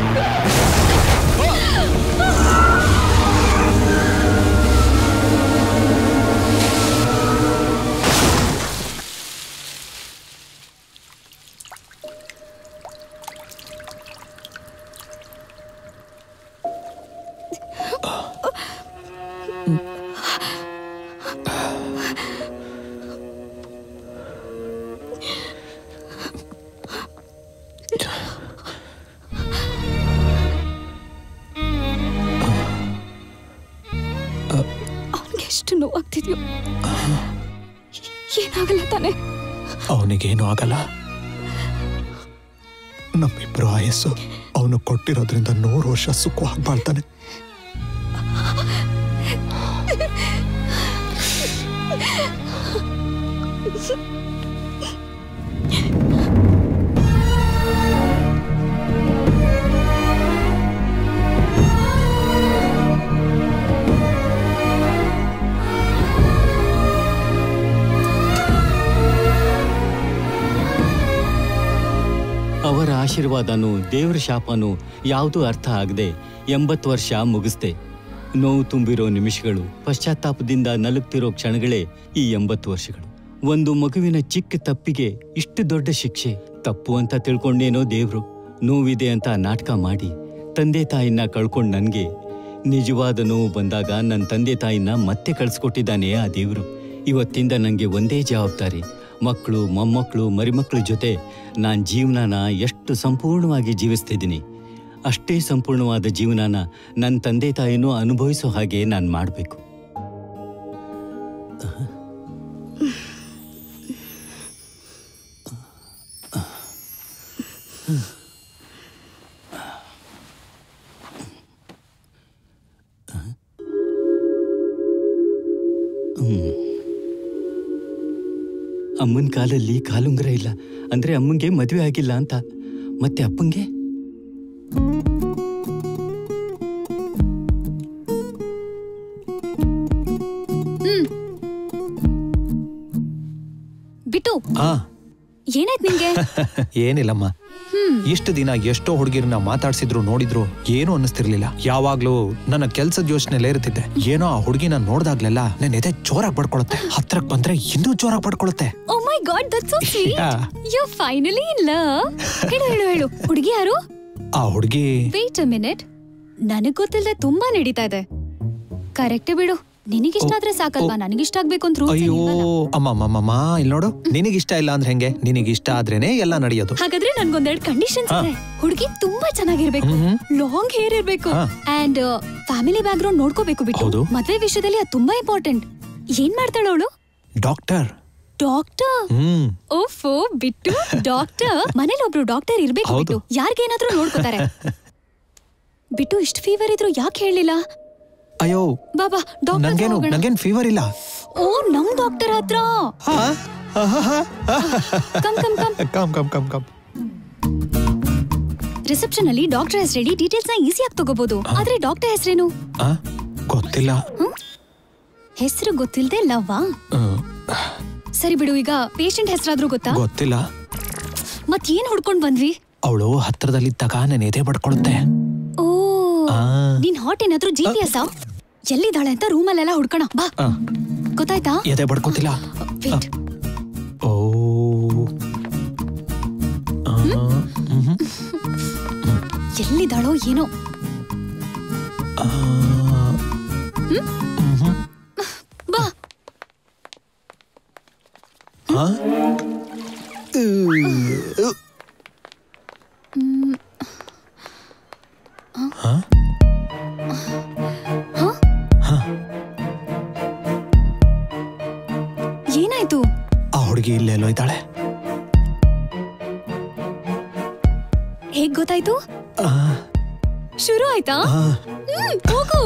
ಎಷ್ಟು ನೋವಾಗ್ತಿದ್ಯೋ. ಏನಾಗಲ್ಲ ತಾನೆ? ಅವನಿಗೇನು ಆಗಲ್ಲ. ನಮ್ಮಿಬ್ರು ಆಯಸ್ಸು ಅವನು ಕೊಟ್ಟಿರೋದ್ರಿಂದ 100 ವರ್ಷ ಸುಖವಾಗಿ ಬಾಳ್ತಾನೆ. ಅವರ ಆಶೀರ್ವಾದನೂ ದೇವ್ರ ಶಾಪನೂ ಯಾವುದೂ ಅರ್ಥ ಆಗದೆ 80 ವರ್ಷ ಮುಗಿಸ್ದೆ. ನೋವು ತುಂಬಿರೋ ನಿಮಿಷಗಳು, ಪಶ್ಚಾತ್ತಾಪದಿಂದ ನಲುಗ್ತಿರೋ ಕ್ಷಣಗಳೇ ಈ 80 ವರ್ಷಗಳು. ಒಂದು ಮಗುವಿನ ಚಿಕ್ಕ ತಪ್ಪಿಗೆ ಇಷ್ಟು ದೊಡ್ಡ ಶಿಕ್ಷೆ. ತಪ್ಪು ಅಂತ ತಿಳ್ಕೊಂಡೇನೋ ದೇವ್ರು. ನೋವಿದೆ ಅಂತ ನಾಟಕ ಮಾಡಿ ತಂದೆ ತಾಯಿನ ಕಳ್ಕೊಂಡ್ ನನ್ಗೆ ನಿಜವಾದ ನೋವು ಬಂದಾಗ ನನ್ನ ತಂದೆ ತಾಯಿನ ಮತ್ತೆ ಕಳ್ಸಿಕೊಟ್ಟಿದ್ದಾನೆ ಆ ದೇವ್ರು. ಇವತ್ತಿಂದ ನನಗೆ ಒಂದೇ ಜವಾಬ್ದಾರಿ, ಮಕ್ಕಳು, ಮೊಮ್ಮಕ್ಕಳು, ಮರಿಮಕ್ಕಳ ಜೊತೆ ನಾನು ಜೀವನನ ಎಷ್ಟು ಸಂಪೂರ್ಣವಾಗಿ ಜೀವಿಸ್ತಿದ್ದೀನಿ ಅಷ್ಟೇ ಸಂಪೂರ್ಣವಾದ ಜೀವನನ ನನ್ನ ತಂದೆ ತಾಯಿನೂ ಅನುಭವಿಸೋ ಹಾಗೆ ನಾನು ಮಾಡಬೇಕು. ಅಮ್ಮನ ಕಾಲಲ್ಲಿ ಕಾಲುಂಗ್ರ ಇಲ್ಲ ಅಂದ್ರೆ ಅಮ್ಮಂಗೆ ಮದುವೆ ಆಗಿಲ್ಲ ಅಂತ. ಮತ್ತೆ ಅಪ್ಪಂಗೆ ಬಿಟ್ಟು ಏನಾಯ್ತು ನಿಂಗೆ? ಏನಿಲ್ಲಮ್ಮ, ಇಷ್ಟು ದಿನ ಎಷ್ಟೋ ಹುಡುಗಿರನ್ನ ಮಾತಾಡ್ಸಿದ್ರು ನೋಡಿದ್ರು ಏನೂ ಅನ್ನಿಸ್ತಿರ್ಲಿಲ್ಲ. ಯಾವಾಗ್ಲೂ ನನ್ನ ಕೆಲ್ಸದ ಯೋಚನೆಲೇ ಇರ್ತಿದ್ದೆ. ಏನೋ ಆ ಹುಡುಗಿನ ನೋಡ್ದಾಗ್ಲೆಲ್ಲ ನನ್ನ ಎದೆ ಜೋರಾಗಿ ಪಡ್ಕೊಳುತ್ತೆ, ಹತ್ರಕ್ ಬಂದ್ರೆ ಇನ್ನೂ ಜೋರಾಗಿ ಪಡ್ಕೊಳುತ್ತೆ. Oh my God, that's so sweet. You are finally in love. ಹೇಳು ಹುಡುಗಿ ಯಾರು? ಆ ಹುಡುಗಿ ವೇಟ್ ಅ ಮಿನಿಟ್, ನನಗ್ ಗೊತ್ತಿಲ್ಲದೆ ತುಂಬಾ ನಡೀತಾ ಇದೆ. ಕರೆಕ್ಟ್ ಬಿಡು, ನಿನಗಿಷ್ಟ ಆದ್ರೆ ಸಾಕಲ್ವಾ? ನನಗಿಷ್ಟ ಆಗ್ಬೇಕು ಅಂತ ರೂಲ್ಸ್ ಅಯ್ಯೋ ಅಮ್ಮ ಇಲ್ಲಿ ನೋಡು, ನಿನಗಿಷ್ಟ ಇಲ್ಲ ಅಂದ್ರೆ ಹೆಂಗೆ? ನಿನಗಿಷ್ಟ ಆದ್ರೇನೆ ಎಲ್ಲ ನಡೆಯೋದು. ಹಾಗಾದ್ರೆ ನನ್ಗೊಂದೆರಡು ಕಂಡೀಷನ್ಸ್ ಇದೆ. ಹುಡುಗಿ ತುಂಬಾ ಚೆನ್ನಾಗಿರ್ಬೇಕು, ಲಾಂಗ್ ಹೇರ್ ಇರ್ಬೇಕು, ಅಂಡ್ ಫ್ಯಾಮಿಲಿ ಬ್ಯಾಕ್ ಗ್ರೌಂಡ್ ನೋಡ್ಕೋಬೇಕು. ಬಿಟ್ಟು ಮದ್ವೆ ವಿಷಯದಲ್ಲಿ ಅದು ತುಂಬಾ ಇಂಪಾರ್ಟೆಂಟ್. ಏನ್ ಮಾಡ್ತಾಳ ಅವಳು? ಡಾಕ್ಟರ್. ಓಫೋ ಬಿಟ್ಟು, ಡಾಕ್ಟರ್ ಮನೇಲಿ ಒಬ್ರು ಡಾಕ್ಟರ್ ಇರ್ಬೇಕು. ಬಿಟ್ಟು ಯಾರಿಗೇನಾದ್ರೂ ನೋಡ್ಕೋತಾರೆ. ಬಿಟ್ಟು ಇಷ್ಟು ಫೀವರ್ ಇದ್ರು ಯಾಕೆ ಹೇಳಿಲ್ಲ? ಅಯ್ಯೋ ಬಾಬಾ, ನಂಗೇನ್ ಫೀವರ್ ಇಲ್ಲ. ಓ, ನಮ್ ಡಾಕ್ಟರ್ ಹತ್ರ. ಕಮ್. ರಿಸೆಪ್ಷನ್ ಅಲ್ಲಿ ಡಾಕ್ಟರ್ ಹೆಸರು ಹೇಳಿ ಡೀಟೇಲ್ಸ್ ನ ಈಸಿಯಾಗಿ ತಗೋಬಹುದು. ಆದ್ರೆ ಡಾಕ್ಟರ್ ಹೆಸರೇನು ಗೊತ್ತಿಲ್ಲ. ಹೆಸರು ಗೊತ್ತಿಲ್ಲದೆ ಲವ್ವಾ? ಸರಿ ಬಿಡು, ಈಗ ಪೇಷಂಟ್ ಹೆಸರಾದ್ರೂ ಗೊತ್ತಾ? ಗೊತ್ತಿಲ್ಲ. ಮತ್ತೇನ್ ಹುಡ್ಕೊಂಡ್ ಬಂದ್ವಿ? ಅವಳು ಹತ್ರದಲ್ಲಿದ್ದಾಗ ನನ್ನ ಎದೆ ಬಡ್ಕೊಳುತ್ತೆ. ಓ, ನೀನ್ ಹಾಟ್ ಏನಾದ್ರೂ GPS ಎಲ್ಲಿದ್ದಾಳೆ ಅಂತ ರೂಮಲ್ಲೆಲ್ಲ ಹುಡ್ಕೋಣ ಬಾ. ಗೊತ್ತಾಯ್ತಾ? ಎದೆ ಬಡ್ಕೋತಿಲ್ಲ. ಓ, ಎಲ್ಲಿದ್ದಾಳೋ ಏನೋ. ಬಾ. ಏನಾಯ್ತು? ಆ ಹುಡುಗಿ ಇಲ್ಲೆಲ್ಲೋ ಇದ್ದಾಳೆ. ಹೇಗ್ ಗೊತ್ತಾಯ್ತು? ಶುರು ಆಯ್ತಾ? ಹೋಗು.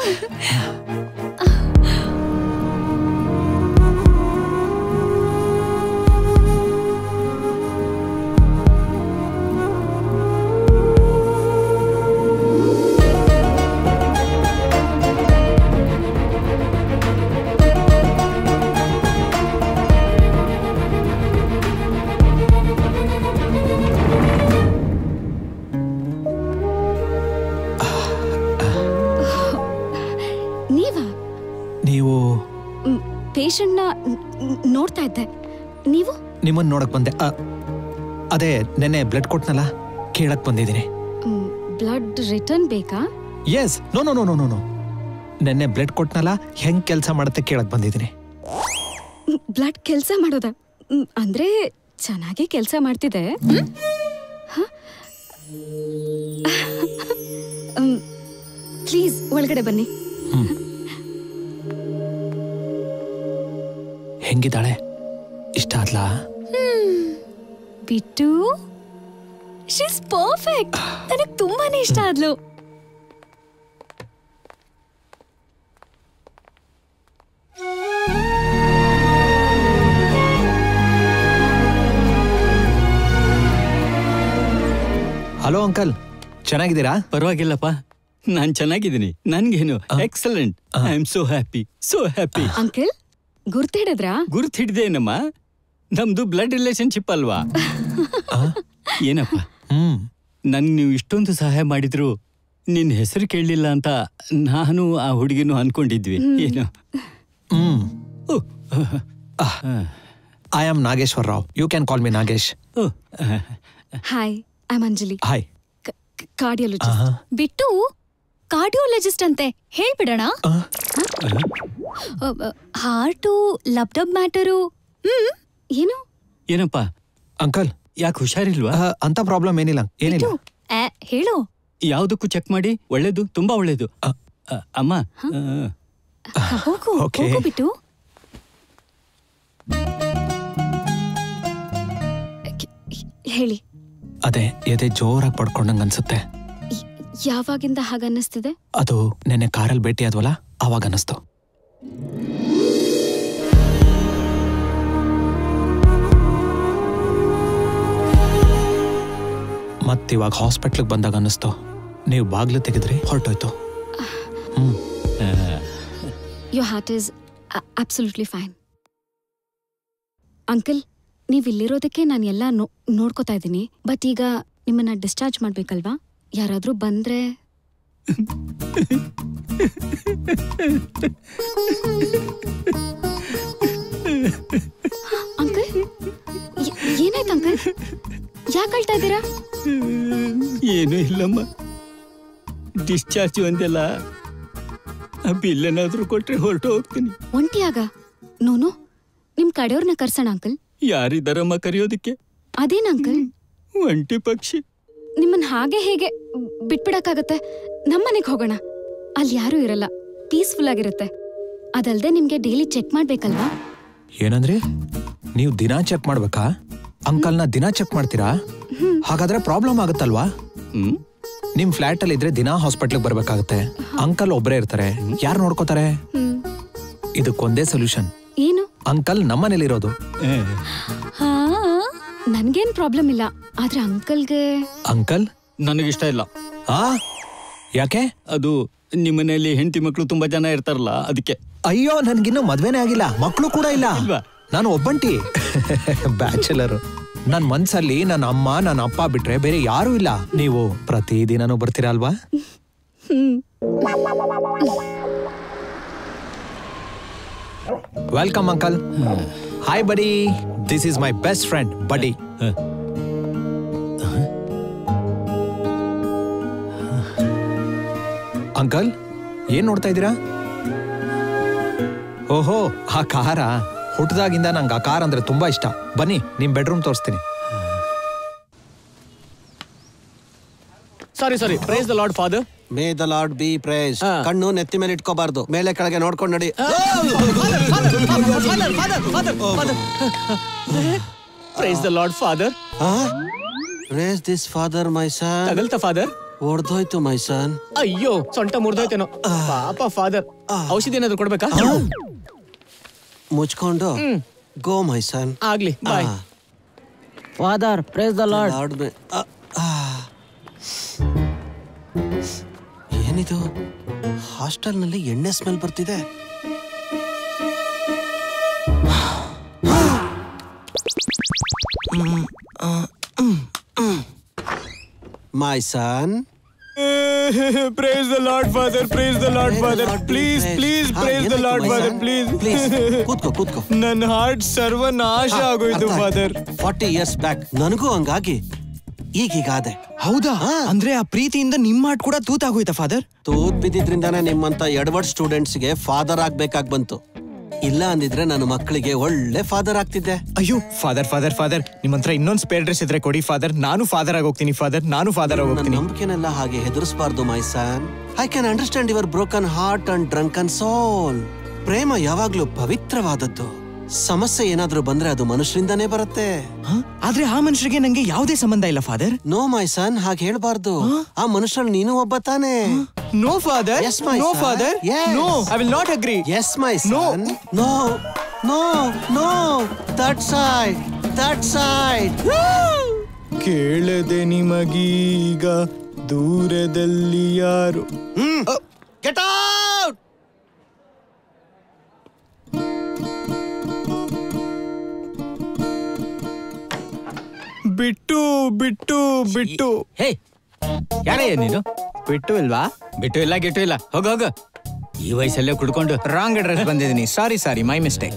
ಪೇಷಂಟ್ನ ನೋಡ್ತಾ ಇದ್ದೆ. ನೀವು? ನಿಮ್ಮನ್ನ ನೋಡಕ್ ಬಂದೆ. ಅದೇ ನೆನ್ನೆ ಬ್ಲಡ್ ಕೊಟ್ನಲ್ಲ, ಕೇಳಕ್ ಬಂದಿದ್ದೀನಿ. ಬ್ಲಡ್ ರಿಟರ್ನ್ ಬೇಕಾ? ಎಸ್. ನೋ. ನೆನ್ನೆ ಬ್ಲಡ್ ಕೊಟ್ನಲ್ಲ, ಹೆಂಗ್ ಕೆಲಸ ಮಾಡುತ್ತೆ ಕೇಳಕ್ ಬಂದಿದ್ದೀನಿ. ಬ್ಲಡ್ ಕೆಲಸ ಮಾಡೋದ? ಅಂದ್ರೆ ಚೆನ್ನಾಗಿ ಕೆಲಸ ಮಾಡ್ತಿದೆ. ಪ್ಲೀಸ್ ಒಳಗಡೆ ಬನ್ನಿ. ಹೆಂಗಿದ್ದಾಳೆ? ಇಷ್ಟ ಆದ್ಲಾ? ಬಿಟ್ಟು, ಶಿ ಇಸ್ ಪರ್ಫೆಕ್ಟ್. ನನಗೆ ತುಂಬಾನೇ ಇಷ್ಟ ಆದ್ಲು. ಹಲೋ ಅಂಕಲ್, ಚೆನ್ನಾಗಿದ್ದೀರಾ? ಪರವಾಗಿಲ್ಲಪ್ಪ, ನಾನ್ ಚೆನ್ನಾಗಿದ್ದೀನಿ. ನನ್ಗೇನು excellent. I am so happy. Uncle, ಗುರ್ತಿಡಿದ್ರಾ? ಗುರ್ತಿಡ್ದೇನಮ್ಮ, ನಮ್ದು ಬ್ಲಡ್ ರಿಲೇಶನ್ಶಿಪ್ ಅಲ್ವಾ? ಏನಪ್ಪ, ನನ್ ನೀವು ಇಷ್ಟೊಂದು ಸಹಾಯ ಮಾಡಿದ್ರು ನಿನ್ ಹೆಸರು ಕೇಳಲಿಲ್ಲ ಅಂತ ನಾನು ಆ ಹುಡುಗಿನೂ ಅನ್ಕೊಂಡಿದ್ವಿ. ಏನು? I am Nageshwara Rao. You can call me Nagesh. Hi, I am Anjali. Hi. Cardiologist. Bittu cardiologist ಅಂತೆ, ಹೇಳ್ಬಿಡೋಣ. Heart, lub dub matter. ಏನು? ಏನಪ್ಪ ಅಂಕಲ್, ಯಾಕೆ ಹುಷಾರಿಲ್ವಾ? ಅಂತ ಪ್ರಾಬ್ಲಮ್ ಏನಿಲ್ಲ. ಹೇಳು. ಯಾವ್ದಕ್ಕೂ ಚೆಕ್ ಮಾಡಿ, ಒಳ್ಳೇದು, ತುಂಬಾ ಒಳ್ಳೇದು. ಅಮ್ಮ ಹೋಗು ಬಿಟ್ಟು. ಹೇಳಿ. ಅದೇ ಎದೆ ಜೋರಾಗಿ ಪಡ್ಕೊಂಡಂಗ ಅನ್ಸುತ್ತೆ. ಯಾವಾಗಿಂದ ಹಾಗನ್ನಿಸ್ತಿದೆ? ಅದು ನೆನ್ನೆ ಕಾರಲ್ಲಿ ಭೇಟಿ ಆದ್ವಲ್ಲ, ಅವಾಗ ಅನ್ನಿಸ್ತು. ಮತ್ತಿವಾಗ ಹಾಸ್ಪಿಟ್ಲಿಗೆ ಬಂದಾಗ ಅನ್ನಿಸ್ತು ನೀವು ಬಾಗ್ಲು ತೆಗೆದ್ರಿ ಹೊರಟೋಯ್ತು. Your heart is absolutely fine. Uncle, ನೀವು ಇಲ್ಲಿರೋದಕ್ಕೆ ನಾನು ಎಲ್ಲ ನೋಡ್ಕೋತಾ ಇದ್ದೀನಿ. ಬಟ್ ಈಗ ನಿಮ್ಮನ್ನ ಡಿಸ್ಚಾರ್ಜ್ ಮಾಡ್ಬೇಕಲ್ವಾ? ಯಾರಾದ್ರೂ ಬಂದ್ರೆ ಅಂಕಲ್, ಏನಾಯ್ತು ಅಂಕಲ್? ಯಾಕೆ ಅಳ್ತಾ ಇದ್ದೀರಾ? ಏನು ಇಲ್ಲಮ್ಮ, ಡಿಸ್ಚಾರ್ಜ್ ಒಂದೆಲ್ಲ ಬಿಲ್ ಏನಾದ್ರೂ ಕೊಟ್ರೆ ಹೊರಟು ಹೋಗ್ತೀನಿ. ಒಂಟಿಯಾಗ? ನೋನು, ನಿಮ್ ಕಡೆಯವ್ರನ್ನ ಕರ್ಸೋಣ ಅಂಕಲ್. ಯಾರಿದ್ದಾರಮ್ಮ ಕರೆಯೋದಕ್ಕೆ? ಅದೇನ ಅಂಕಲ್? ಒಂಟಿ ಪಕ್ಷಿ. ನಿಮ್ಮನ್ನ ಹಾಗೆ ಹೇಗೆ ಬಿಟ್ಬಿಡಕ್ಕಾಗತ್ತೆ? ನಮ್ಮನೆಗೆ ಹೋಗೋಣ, ಅಲ್ಲಿ ಯಾರೂ ಇರಲ್ಲ, ಪೀಸ್ಫುಲ್ ಆಗಿರುತ್ತೆ. ಅದಲ್ದೆ ನಿಮ್ಗೆ ಡೈಲಿ ಚೆಕ್ ಮಾಡ್ಬೇಕಲ್ವಾ? ಏನಂದ್ರಿ? ನೀವು ದಿನಾ ಚೆಕ್ ಮಾಡ್ಬೇಕಾ? ಅಂಕಲ್ನ ದಿನಾ ಚೆಕ್ ಮಾಡ್ತೀರಾ? ಹಾಗಾದ್ರೆ ಪ್ರಾಬ್ಲಮ್ ಆಗುತ್ತಲ್ವಾ? ನಿಮ್ ಫ್ಲಾಟ್ ಅಲ್ಲಿ ಇದ್ರೆ ದಿನಾ ಹಾಸ್ಪಿಟ್ಲಿಗೆ ಬರ್ಬೇಕಾಗತ್ತೆ. ಅಂಕಲ್ ಒಬ್ಬರೇ ಇರ್ತಾರೆ, ಯಾರು ನೋಡ್ಕೋತಾರೆ? ಇದಕ್ಕೊಂದೇ ಸೊಲ್ಯೂಷನ್. ಏನು? ಅಂಕಲ್ ನಮ್ಮನೇಲಿರೋದು. ನನ್ಗೇನ್ ಪ್ರಾಬ್ಲಮ್ ಇಲ್ಲ, ಆದ್ರೆ ಅಂಕಲ್ಗೆ. ಅಂಕಲ್ ನನಗಿಷ್ಟ ಇಲ್ಲ. ಯಾಕೆ? ಅದು ನಿಮ್ಮನೇಲಿ ಹೆಂಡತಿ ಮಕ್ಕಳು ತುಂಬಾ ಜನ ಇರ್ತಾರಲ್ಲ, ಅದಕ್ಕೆ. ಅಯ್ಯೋ, ನನ್ಗಿನ್ನೂ ಮದ್ವೆನೇ ಆಗಿಲ್ಲ, ಮಕ್ಕಳು ಕೂಡ ಇಲ್ಲ. ನಾನು ಒಬ್ಬಂಟಿ ಬ್ಯಾಚುಲರ್. ನನ್ ಮನ್ಸಲ್ಲಿ ನನ್ನ ಅಮ್ಮ ನನ್ನ ಅಪ್ಪ ಬಿಟ್ರೆ ಬೇರೆ ಯಾರು ಇಲ್ಲ. ನೀವು ಪ್ರತಿದಿನನೂ ಬರ್ತೀರಾ ಅಲ್ವಾ? Welcome uncle. Hi buddy, this is my best friend buddy. Uncle, ಏನ್ ನೋಡ್ತಾ ಇದ್ದೀರಾ? ಓಹೋ, ಆ ಕಾರಾ? ಹುಟ್ಟದಾಗಿಂದ ನಂಗೆ ಆ ಕಾರ್ ಅಂದ್ರೆ ತುಂಬಾ ಇಷ್ಟ. ಬನ್ನಿ, ನಿಮ್ ಬೆಡ್ರೂಮ್ ತೋರಿಸ್ತೀನಿ. Sorry, praise the lord father. May the lord be praise. ಕಣ್ಣು ನೆತ್ತಿ ಮೇಲೆ ಇಟ್ಕೋಬಾರ್ದು, ಮೇಲೆ ಕೆಳಗೆ ನೋಡ್ಕೊಂಡು ನಡಿ. Praise the lord father. Praise this father my son. ತಗಲ್ತ ಫಾದರ್? ಹೊಡೆದೋಯ್ತು ಮೈ ಸನ್. ಅಯ್ಯೋ, ಸೊಂಟ ಮುರಿದೋಯ್ತೇನೋ ಪಾಪ ಫಾದರ್. ಔಷಧಿ ಏನಾದ್ರು ಕೊಡ್ಬೇಕಾ? ಮುಚ್ಕೊಂಡು ಗೋ ಮೈ ಸನ್. ಆಗ್ಲಿ, bye father. Praise the Lord. ಏನಿದು, ಹಾಸ್ಟೆಲ್ನಲ್ಲಿ ಎಣ್ಣೆ ಸ್ಮೆಲ್ ಬರ್ತಿದೆ. ಮೈ ಸನ್. Praise the Lord, Father. Praise the Lord, Father. Please, praise the Lord, Father. Please. ಕೂತ್ಕೋ. ನನ್ನ ಹಾರ್ಟ್ ಸರ್ವನಾಶ ಆಗೋಯ್ತು ಫಾದರ್. 40 years ಬ್ಯಾಕ್ ನನಗೂ ಹಂಗಾಗಿ ಈಗೀಗಾದೆ. ಹೌದಾ? ಅಂದ್ರೆ ಆ ಪ್ರೀತಿಯಿಂದ ನಿಮ್ಮ ಹಾರ್ಟ್ ಕೂಡ ತೂತಾಗೋಯ್ತಾ ಫಾದರ್? ತೂತ್ ಬಿದ್ದಿದ್ರಿಂದಾನೇ ನಿಮ್ಮಂತ ಎಡವರ್ಡ್ ಸ್ಟೂಡೆಂಟ್ಸ್ಗೆ ಫಾದರ್ ಆಗ್ಬೇಕಾಗ್ ಬಂತು. ಇಲ್ಲ ಅಂದಿದ್ರೆ ನಾನು ಮಕ್ಕಳಿಗೆ ಒಳ್ಳೆ ಫಾದರ್ ಆಗ್ತಿದ್ದೆ. ಅಯ್ಯೋ ಫಾದರ್, ನಿಮ್ಮ ಹತ್ರ ಇನ್ನೊಂದು ಸ್ಪೇರ್ ಡ್ರೆಸ್ ಇದ್ರೆ ಕೊಡಿ ಫಾದರ್. ನಾನು ಫಾದರ್ ಆಗೋಗ್ತೀನಿ ಫಾದರ್. ನಂಬಿಕೆನೆಲ್ಲ ಹಾಗೆ ಹೆದರ್ಸ್ಬಾರ್ದು my son. I can understand your broken heart and drunken soul. ಪ್ರೇಮ ಯಾವಾಗ್ಲೂ ಪವಿತ್ರವಾದದ್ದು. ಸಮಸ್ಯೆ ಏನಾದ್ರೂ ಬಂದ್ರೆ ಅದು ಮನುಷ್ಯರಿಂದಾನೇ ಬರುತ್ತೆ. ಆದ್ರೆ ಆ ಮನುಷ್ಯರಿಗೆ ನಂಗೆ ಯಾವುದೇ ಸಂಬಂಧ ಇಲ್ಲ ಫಾದರ್. ನೋ ಮೈ ಸನ್, ಹಾಗೆ ಹೇಳ್ಬಾರ್ದು. ಆ ಮನುಷ್ಯರಲ್ಲಿ ನೀನು ಒಬ್ಬ ತಾನೇ. No father. Yes, my no son. father. Yes. No, I will not agree. Yes, my son. No. That side. ಕೇಳದೆ ನಿಮಗೀಗ ದೂರದಲ್ಲಿ ಯಾರು? Get out! ಬಿಟ್ಟು. ಹೇ, ಯಾರೇ ನೀನು? ಬಿಟ್ಟು ಇಲ್ವಾ? ಬಿಟ್ಟು ಇಲ್ಲ, ಗಿಟ್ಟು ಇಲ್ಲ. ಹೋಗ. ಈ ವಯಸ್ಸಲ್ಲೇ ಕುಡ್ಕೊಂಡು ರಾಂಗ್ ಅಡ್ರೆಸ್ ಬಂದಿದ್ದೀನಿ. ಸಾರಿ, ಮೈ ಮಿಸ್ಟೇಕ್.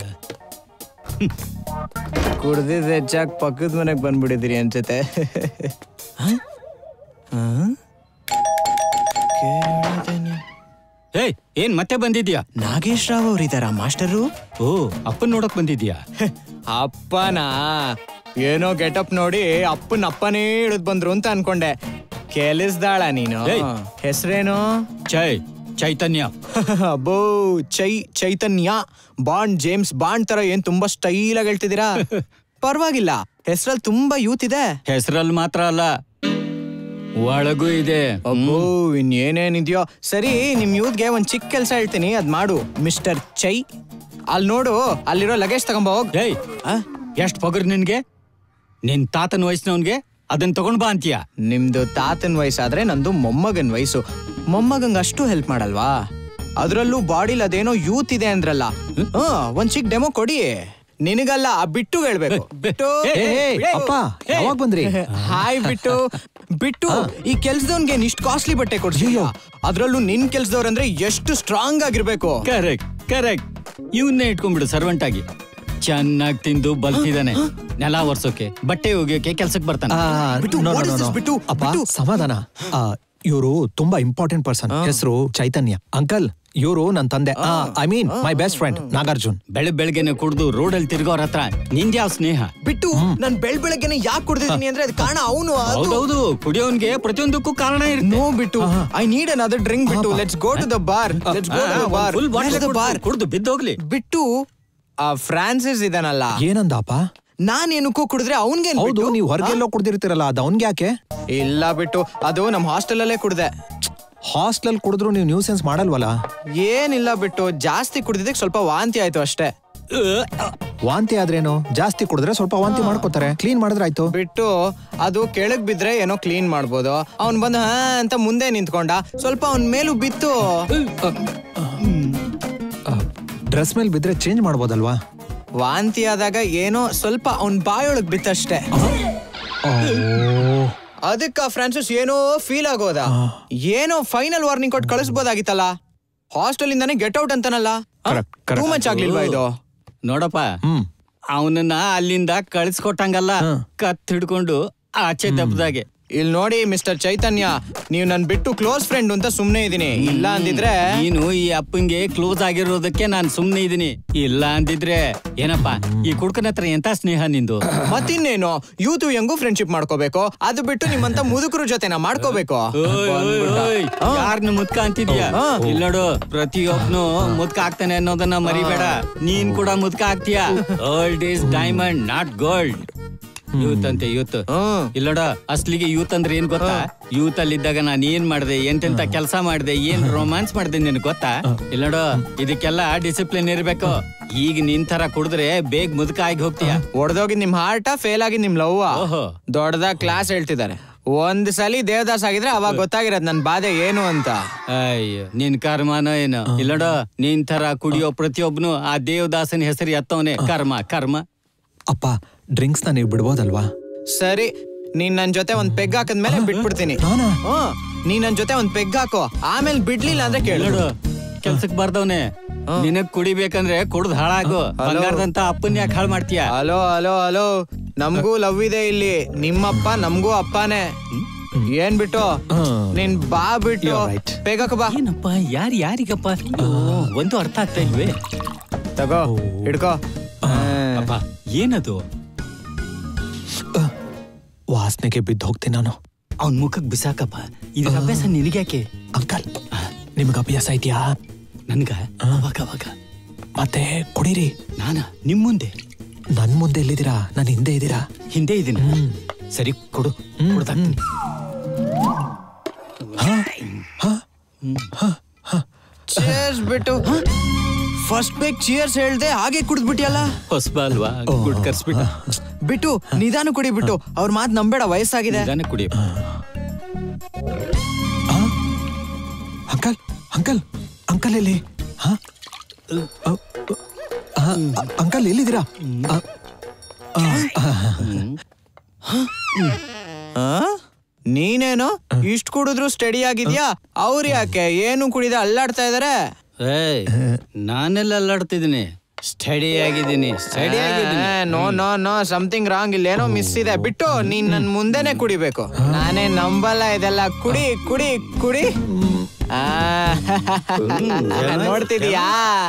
ಕುಡ್ದಿದ್ದು ಹೆಚ್ಚಾಗಿ ಪಕ್ಕದ ಮನೆಗೆ ಬಂದ್ಬಿಟ್ಟಿದ್ದೀರಿ ಅನ್ಸುತ್ತೆ. ಹೇ, ಏನ್ ಮತ್ತೆ ಬಂದಿದ್ಯಾ? ನಾಗೇಶ್ ರಾವ್ ಅವರಿದ್ದಾರಾ ಮಾಸ್ಟರು? ಓ, ಅಪ್ಪನ್ ನೋಡಕ್ ಬಂದಿದ್ಯಾ? ಅಪ್ಪನಾ? ಏನೋ ಗೆಟಪ್ ನೋಡಿ ಅಪ್ಪನೇ ಹಿಡಿದ್ ಬಂದ್ರು ಅಂತ ಅನ್ಕೊಂಡೆ. ಕೇಳಿಸ್ದಾಳ ನೀನು? ಹೆಸರೇನು? ಚೈತನ್ಯ. ಅಬ್ಬೋ, ಚೈತನ್ಯ. ಬಾಂಡ್, ಜೇಮ್ಸ್ ಬಾಂಡ್ ತರ ಏನ್ ತುಂಬಾ ಸ್ಟೈಲ್ ಆಗಿ ಹೇಳ್ತಿದ್ದೀರಾ? ಪರವಾಗಿಲ್ಲ, ಹೆಸರಲ್ಲಿ ತುಂಬಾ ಯೂತ್ ಇದೆ. ಹೆಸರಲ್ಲಿ ಮಾತ್ರ ಅಲ್ಲ, ಒಳಗೂ ಇದೆ. ಅಬ್ಬೋ, ಇನ್ನೇನೇನಿದ್ಯೋ. ಸರಿ, ನಿಮ್ ಯೂತ್ಗೆ ಒಂದ್ ಚಿಕ್ಕ ಕೆಲ್ಸ ಹೇಳ್ತೀನಿ, ಅದ್ ಮಾಡು ಮಿಸ್ಟರ್ ಚೈ. ಅಲ್ಲಿ ನೋಡು, ಅಲ್ಲಿರೋ ಲಗೇಜ್ ತಗೊಂಬ ಹೋಗ್. ಎಷ್ಟ್ ಪಗರ್ ನಿನ್ಗೆ? ನಿನ್ ತಾತನ ವಯಸ್ಸಿನವನ್ಗೆ ಅದನ್ನ ತಗೊಂಡ್ ಬಾ ಅಂತೀಯ. ನಿಮ್ದು ತಾತನ್ ವಯಸ್ಸಾದ್ರೆ ನಂದು ಮೊಮ್ಮಗನ್ ವಯಸ್ಸು. ಮೊಮ್ಮಗಂಗ್ ಅಷ್ಟು ಹೆಲ್ಪ್ ಮಾಡಲ್ವಾ? ಅದ್ರಲ್ಲೂ ಬಾಡಿಲ್ ಅದೇನೋ ಯೂತ್ ಇದೆ ಅಂದ್ರಲ್ಲ, ಒಂದ್ ಚಿಕ್ಕ ಡೆಮೋ ಕೊಡಿ. ನಿನಗಲ್ಲ, ಬಿಟ್ಟು ಹೇಳ್ಬೇಕು. ಬಿಟ್ಟು ಯಾವಾಗ ಬಂದ್ರಿ? ಹಾಯ್ ಬಿಟ್ಟು. ಬಿಟ್ಟು ಈ ಕೆಲ್ಸದವನ್ಗೆ ಇಷ್ಟು ಕಾಸ್ಟ್ಲಿ ಬಟ್ಟೆ ಕೊಡ್ಸಿದ್ಯಾ? ಅದ್ರಲ್ಲೂ ನಿನ್ ಕೆಲ್ಸದವ್ರಂದ್ರೆ ಎಷ್ಟು ಸ್ಟ್ರಾಂಗ್ ಆಗಿರ್ಬೇಕು. Correct correct. ಇವನ್ನೇ ಇಟ್ಕೊಂಡ್ಬಿಡು ಸರ್ವೆಂಟ್ ಆಗಿ. ಚೆನ್ನಾಗಿ ತಿಂದು ಬಲ್ತಿದ್ದಾನೆ. ನೆಲ ಒರ್ಸೋಕೆ, ಬಟ್ಟೆ ಒಗೆಯೋಕೆ ಕೆಲ್ಸಕ್ಕೆ ಬರ್ತಾನೆ. ಅಪ್ಪ ಸಮಾಧಾನ. ಇವರು ತುಂಬಾ ಇಂಪಾರ್ಟೆಂಟ್ ಪರ್ಸನ್. ಹೆಸರು ಚೈತನ್ಯ. ಅಂಕಲ್, ಇವರು ನನ್ನ ತಂದೆ. I mean my best friend Nagarjun. ಬೆಳಗ್ಗೆನೆ ಕುಡ್ದು ರೋಡಲ್ಲಿ ತಿರ್ಗೋರ್ ಹತ್ರ ನಿಂದ್ಯಾವ್ ಸ್ನೇಹ? ಬಿಟ್ಟು ನಾನ್ ಬೆಳಗ್ಗೆನೆ ಯಾಕೆ ಕುಡ್ದಿದ್ದೀನಿ ಅಂದ್ರೆ ಅದು ಕಾರಣ ಅವನು. ಹೌದೌದು, ಕುಡಿಯೋನ್ಗೆ ಪ್ರತಿಯೊಂದಕ್ಕೂ ಕಾರಣ ಇರುತ್ತೆ. No Bittu, I need another drink. Bittu let's go to the bar. Let's go to the bar. Full bottle bar ಕುಡ್ದು ಬಿದ್ದೋಗ್ಲಿ. ಬಿಟ್ಟು ಫ್ರಾನ್ಸಿಸ್ ಇದಾನಲ್ಲ, ಏನಂದಪ್ಪ? ನಾನ್ ಏನಕ್ಕೂ ಕುಡಿದ್ರೆ ಅವನ್ಗೆ. ಹೌದು, ನೀವು ಹೊರಗೆಲ್ಲೋ ಕುಡ್ದಿರ್ತೀರಲ್ಲ, ಅದು ಅವನ್ಗೆ ಯಾಕೆ? ಇಲ್ಲ ಬಿಟ್ಟು, ಅದು ನಮ್ ಹಾಸ್ಟೆಲ್ ಅಲ್ಲೇ ಕುಡ್ದೆ. ಹಾಸ್ಟೆಲ್ ಕುಡಿದ್ರು ನೀವು ನ್ಯೂ ಸೆನ್ಸ್ ಮಾಡಲ್ವಲ್ಲ? ಏನಿಲ್ಲ ಬಿಟ್ಟು, ಜಾಸ್ತಿ ಕುಡಿದಿದ್ದಕ್ಕೆ ಸ್ವಲ್ಪ ವಾಂತಿ ಆಯ್ತು ಅಷ್ಟೇ. ವಾಂತಿ ಆದ್ರೇನು? ಜಾಸ್ತಿ ಕುಡಿದ್ರೆ ಸ್ವಲ್ಪ ವಾಂತಿ ಮಾಡ್ಕೋತಾರೆ, ಕ್ಲೀನ್ ಮಾಡಿದ್ರೆ ಆಯ್ತು. ಬಿಟ್ಟು ಅದು ಕೆಳಗ್ ಬಿದ್ರೆ ಏನೋ ಕ್ಲೀನ್ ಮಾಡ್ಬೋದು. ಅವ್ನ್ ಬಂದ ಅಂತ ಮುಂದೆ ನಿಂತ್ಕೊಂಡ, ಸ್ವಲ್ಪ ಅವನ್ ಮೇಲೂ ಬಿತ್ತು. ಡ್ರೆಸ್ ಮೇಲೆ ಬಿದ್ರೆ ಚೇಂಜ್ ಮಾಡ್ಬೋದಲ್ವಾ? ವಾಂತಿ ಆದಾಗ ಏನೋ ಸ್ವಲ್ಪ ಅವನ್ ಬಾಯೊಳಗ್ ಬಿತ್ತಷ್ಟೇ. ಅದಕ್ಕ ಫ್ರಾನ್ಸಿಸ್ ಏನೋ ಫೀಲ್ ಆಗೋದ. ಏನೋ ಫೈನಲ್ ವಾರ್ನಿಂಗ್ ಕೊಟ್ಟು ಕಳಿಸ್ಬೋದಾಗಿತ್ತಲ್ಲ. ಹಾಸ್ಟೆಲ್ ಇಂದಾನೆ ಗೆಟ್ ಔಟ್ ಅಂತಾನಲ್ಲ. ಟೂ ಮಚ್ ಆಗ್ಲಿಲ್ವಾ ಇದು? ನೋಡಪ್ಪ, ಅವನನ್ನ ಅಲ್ಲಿಂದ ಕಳಿಸ್ಕೊಟ್ಟಂಗಲ್ಲ, ಕತ್ ಹಿಡ್ಕೊಂಡು ಆಚೆ ದಬ್ಬದಾಗೆ. ಇಲ್ಲಿ ನೋಡಿ ಮಿಸ್ಟರ್ ಚೈತನ್ಯ, ನೀವು ನನ್ ಬಿಟ್ಟು ಕ್ಲೋಸ್ ಫ್ರೆಂಡ್ ಅಂತ ಸುಮ್ನೆ ಇದೀನಿ. ಇಲ್ಲ ಅಂದಿದ್ರೆ ನೀನು ಈ ಅಪ್ಪಂಗೆ ಕ್ಲೋಸ್ ಆಗಿರೋದಕ್ಕೆ ನಾನ್ ಸುಮ್ನೆ ಇದೀನಿ. ಇಲ್ಲ ಅಂದಿದ್ರೆ ಏನಪ್ಪ, ಈ ಕುಡ್ಕನ ಹತ್ರ ಎಂತ ಸ್ನೇಹ ನಿಂದು? ಮತ್ತಿನ್ನೇನು, ಯೂತ್ ಹೆಂಗೂ ಫ್ರೆಂಡ್ಶಿಪ್ ಮಾಡ್ಕೋಬೇಕು. ಅದು ಬಿಟ್ಟು ನಿಮ್ಮಂತ ಮುದುಕರ ಜೊತೆ ನಾ ಮಾಡ್ಕೋಬೇಕು. ಯಾರನ್ನ ಮುದ್ಕ ಅಂತಿದ್ಯಾ? ಇಲ್ಲ ನೋಡು, ಪ್ರತಿಯೊಬ್ನು ಮುದ್ಕ ಆಗ್ತಾನೆ ಅನ್ನೋದನ್ನ ಮರಿಬೇಡ. ನೀನ್ ಕೂಡ ಮುದ್ಕ ಆಗ್ತೀಯಾ. Gold is diamond, not gold. Youth ಅಂತೆ ಯೂತ್. ಇಲ್ಲೋಡ, ಅಸ್ಲಿಗೆ ಯೂತ್ ಅಂದ್ರೆ ಏನ್ ಗೊತ್ತಾ? ಯೂತ್ ಅಲ್ಲಿ ಇದ್ದಾಗ ನಾನ್ ಏನ್ ಮಾಡ್ದೆ, ಎಂತೆಂತ ಕೆಲಸ ಮಾಡ್ದೆ, ಏನ್ ರೊಮ್ಯಾನ್ಸ್ ಮಾಡ್ದೆ ನಿನ್ ಗೊತ್ತಾ? ಇಲ್ಲೋಡ, ಇದಕ್ಕೆಲ್ಲ ಡಿಸಿಪ್ಲಿನ್ ಇರ್ಬೇಕು. ಈಗ ನಿನ್ ತರ ಕುಡಿದ್ರೆ ಬೇಗ ಮುದುಕ ಆಗಿ ಹೋಗ್ತೀಯ. ಒಡೆದೋಗಿ ನಿಮ್ ಹಾರ್ಟ, ಫೇಲ್ ಆಗಿ ನಿಮ್ ಲವ್. ದೊಡ್ಡದಾಗ ಕ್ಲಾಸ್ ಹೇಳ್ತಿದ್ದಾರೆ. ಒಂದ್ ಸಲಿ ದೇವದಾಸ್ ಆಗಿದ್ರೆ ಅವಾಗ ಗೊತ್ತಾಗಿರೋದ್ ನನ್ ಬಾಧೆ ಏನು ಅಂತ. ಅಯ್ಯೋ, ನಿನ್ ಕರ್ಮನೋ ಏನೋ. ಇಲ್ಲೋಡ, ನಿನ್ ತರ ಕುಡಿಯೋ ಪ್ರತಿಯೊಬ್ನು ಆ ದೇವದಾಸನ ಹೆಸರು ಎತ್ತವನೆ. ಕರ್ಮ ಕರ್ಮ. ಅಪ್ಪ, ಡ್ರಿಂಕ್ಸ್ ನ ನೀವು ಬಿಡ್ಬೋದಲ್ವಾ? ಸರಿ, ನೀನ್ ನನ್ ಜೊತೆ ಒಂದ್ ಪೆಗ್ ಹಾಕದ್ಮೇಲೆ ಬಿಟ್ಬಿಡ್ತೀನಿ. ನೀನ್ ನನ್ ಜೊತೆ ಒಂದ್ ಪೆಗ್ ಹಾಕೋ, ಆಮೇಲೆ ಬಿಡ್ಲಿಲ್ಲ ಅಂದ್ರೆ ಕೇಳು. ಕೆಲ್ಸಕ್ ಬರ್ದವ್ನೆ, ನಿನಗ್ ಕುಡಿಬೇಕಂದ್ರೆ ಕುಡ್ದು ಹಾಳಾಗು. ಬಂಗಾರದಂತ ಅಪ್ಪನ್ ಯಾಕೆ ಹಾಳು ಮಾಡ್ತೀಯ? ಹಲೋ ಹಲೋ ಹಲೋ, ನಮ್ಗೂ ಲವ್ ಇದೆ ಇಲ್ಲಿ. ನಿಮ್ಮಪ್ಪ ನಮ್ಗೂ ಅಪ್ಪನೇ. ಏನ್ ಬಿಟ್ಟು ನೀನ್ ಬಾ ಬಿಟ್ಟು ಪೆಗ್ ಹಾಕೋ ಬಾ. ಏನಪ್ಪ, ಯಾರಿಗಪ್ಪ ಒಂದು ಅರ್ಥ ಆಗ್ತಾ ಇಲ್ವೇ? ತಗೋ ಹಿಡ್ಕೋ. ಅಪ್ಪ, ಏನದು? ವಾಸನೆಗೆ ಬಿದ್ದು ಹೋಗ್ತೀನಿ ನಾನು. ಅವನ್ ಮುಖಕ್ ಬಿಸಾಕಪ್ಪ. ಇದ್ರ ಅಭ್ಯಾಸ ನಿನಗ್ಯಾಕೆ? ಅಂಕಲ್, ನಿಮ್ಗೆ ಅಭ್ಯಾಸ ಇದೆಯಾ? ನನ್ಗ ಅವಾಗ ಮತ್ತೆ ಕುಡೀರಿ. ನಾನ ನಿಮ್ ಮುಂದೆ? ನನ್ ಮುಂದೆ ಎಲ್ಲಿದ್ದೀರಾ? ನಾನು ಹಿಂದೆ ಇದ್ದೀರಾ? ಹಿಂದೆ ಇದೀನಿ. ಸರಿ ಕೊಡು, ಕೊಡ್ತಾಗ್ತೀನಿ. ಚೀರ್ಸ್ ಬಿಟ್ಟು. ಫಸ್ಟ್ ಬೇಕ್ ಚೀರ್ಸ್ ಹೇಳ್ದೆ, ಹಾಗೆ ಕುಡಿದ್ಬಿಟ್ಟಿಯಲ್ಲ. ಹೊಸಬ ಅಲ್ವಾ, ಗುಡ್ ಕರ್ಸ್ಬಿಟ್ಟು. ಬಿಟ್ಟು ನಿಧಾನ ಕುಡಿ. ಬಿಟ್ಟು ಅವ್ರ ಮಾತು ನಂಬೇಡ, ವಯಸ್ಸಾಗಿದೆ. ನಿಧಾನ ಕುಡಿ. ಅಂಕಲ್ ಅಂಕಲ್ ಅಂಕಲ್ ಎಲ್ಲಿ? ಅಂಕಲ್ ಎಲ್ಲಿದ್ದೀರಾ? ನೀನೇನು ಇಷ್ಟು ಕುಡಿದ್ರು ಸ್ಟಡಿ ಆಗಿದ್ಯಾ? ಅವ್ರು ಯಾಕೆ ಏನು ಕುಡಿದ ಅಲ್ಲಾಡ್ತಾ ಇದಾರೆ? ನಾನೆಲ್ಲ ಅಲ್ಲಾಡ್ತಿದ್ದೀನಿ, ಸ್ಟಡಿ ಆಗಿದ್ದೀನಿ. No no no, something wrong. ಇಲ್ಲೇನೋ ಮಿಸ್ ಇದೆ. ಬಿಟ್ಟು ನೀನ್ ನನ್ ಮುಂದೆನೆ ಕುಡಿಬೇಕು. ನಾನೇ ನಂಬಲ್ಲ ಇದೆಲ್ಲ. ಕುಡಿ ಕುಡಿ ಕುಡಿ. ನೋಡ್ತಿದೀಯಾ?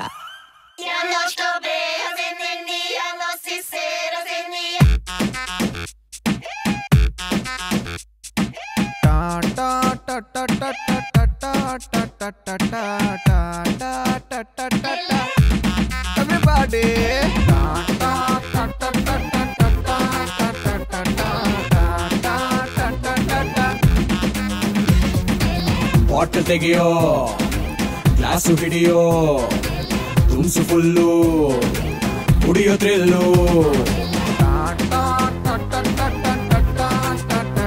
Everybody. ಬಾಟಲ್ ತೆಗೆಯೋ, ಗ್ಲಾಸು ಹಿಡಿಯೋ, ತುಂಸು ಫುಲ್ಲು, ಕುಡಿಯೋ ಥ್ರಿಲ್ಲು.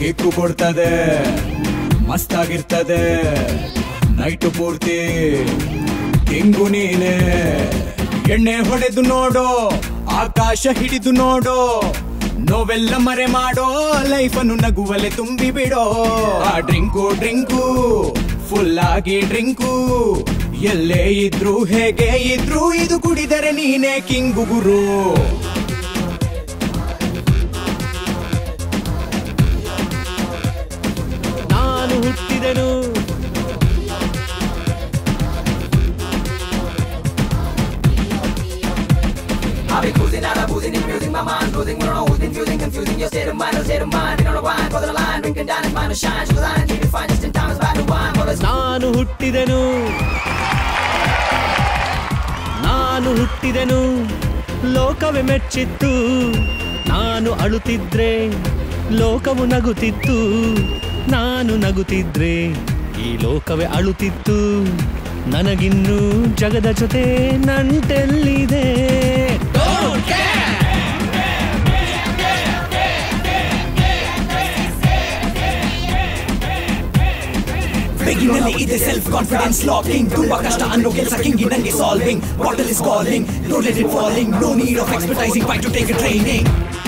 ಕಿಕ್ಕು ಕೊಡ್ತದೆ, ಮಸ್ತಾಗಿರ್ತದೆ. ನೈಟು ಪೂರ್ತಿ ಹಿಂಗು ನೀನೆ. ಎಣ್ಣೆ ಹೊಡೆದು ನೋಡೋ, ಆಕಾಶ ಹಿಡಿದು ನೋಡೋ, ನೋವೆಲ್ಲ ಮರೆ ಮಾಡೋ, ಲೈಫನ್ನು ನಗುವಲೆ ತುಂಬಿ ಬಿಡೋ. ಆ ಡ್ರಿಂಕು ಡ್ರಿಂಕು ಫುಲ್ ಆಗಿ ಡ್ರಿಂಕು, ಎಲ್ಲೇ ಇದ್ರು ಹೇಗೆ ಇದ್ರು ಇದು ಕುಡಿದರೆ ನೀನೇ ಕಿಂಗು ಗುರು. ನಾನು ಹುಟ್ಟಿದೆನು I'll be cruising out, boozing, infusing my mind, losing, we don't know who's been fusing, confusing your state of mind, no state of mind, you know the wine, for the line, drinking down his mind, to shine, to the line, keep it fine, just in time, it's back to wine, for the ನಾನು ಹುಟ್ಟಿದೆನು ಲೋಕವೇ ಮೆಚ್ಚಿತ್ತು, ನಾನು ಅಳುತ್ತಿದ್ರೆ ಲೋಕವು ನಗುತ್ತಿತ್ತು, ನಾನು ನಗುತ್ತಿದ್ರೆ ಈ ಲೋಕವೇ ಅಳುತ್ತಿತ್ತು. ನನಗಿನ್ನು ಜಗದ ಜೊತೆ ನಂಟೆಲ್ಲಿದೆ. ಬೆಗಿನಲ್ಲಿ ಇದೆ ಸೆಲ್ಫ್ ಕಾನ್ಫಿಡೆನ್ಸ್ ಲಾಕಿಂಗ್, ತುಂಬಾ ಕಷ್ಟ ಅನ್ನೋ ಕೆಲಸ ಕಿಂಗಿ ನಂಗೆ solving. Bottle is calling, don't let it falling, no need of expertising, fight to take a training.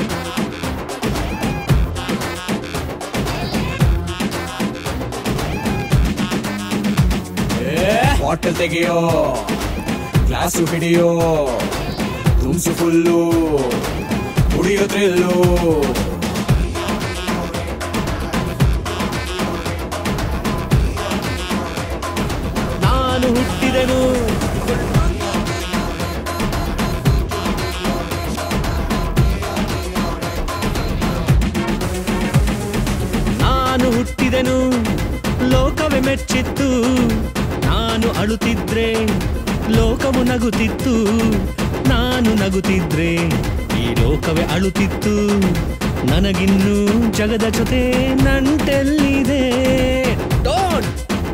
Bottle ತೆಗೆಯೋ, ಗ್ಲಾಸು ಹಿಡಿಯೋ, ತುಂಸು ಫುಲ್ಲು, ಕುಡಿಯೋ ಥ್ರಿಲ್ಲು. ನಾನು ಹುಟ್ಟಿದೆನು ಲೋಕವೇ ಮೆಚ್ಚಿತ್ತು, ನಾನು ಅಳುತ್ತಿದ್ರೆ ಲೋಕವು ನಗುತ್ತಿತ್ತು, ನಾನು ನಗುತ್ತಿದ್ರೆ ಈ ಲೋಕವೇ ಅಳುತ್ತಿತ್ತು. ನನಗಿನ್ನು ಜಗದ ಜೊತೆ ನಂಟೆಲ್ಲಿದೆ. ಡೋಂಟ್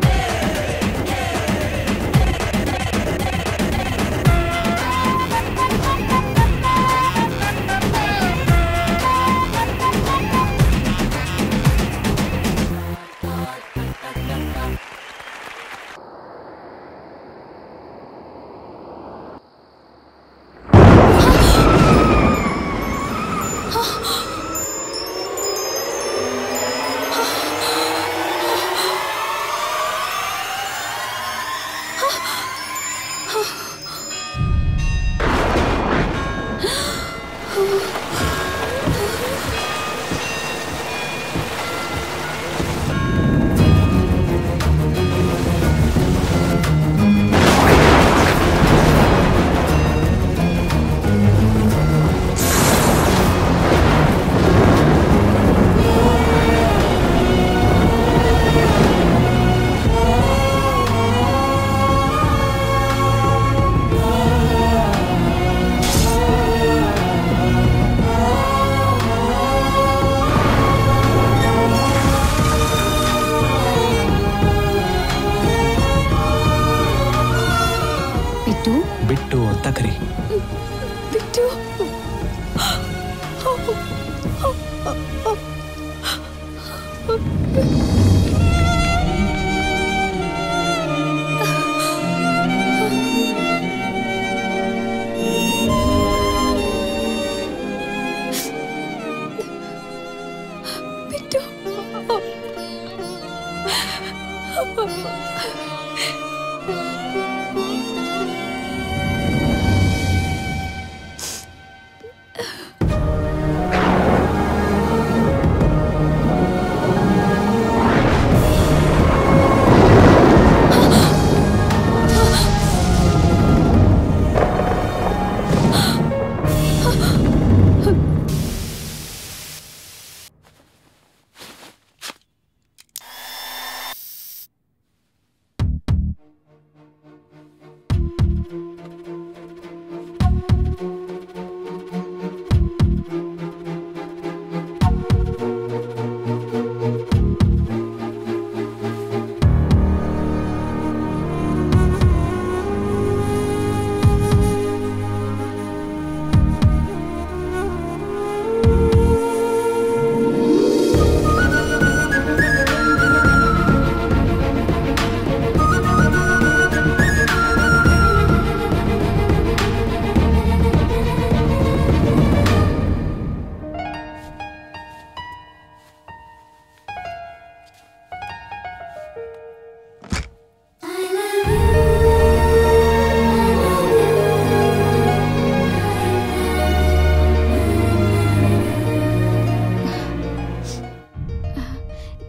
ಬಿಟ್ಟು ಅಂತ ಕರಿ. ಬಿಟ್ಟು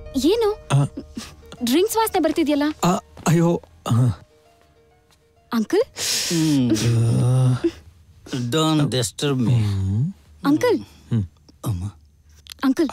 ಏನು ಡ್ರಿಂಕ್ಸ್ ವಾಸನೆ ಬರ್ತಿದ್ಯಲ್ಲ? ಅಯ್ಯೋ uncle don't disturb me. Uncle uncle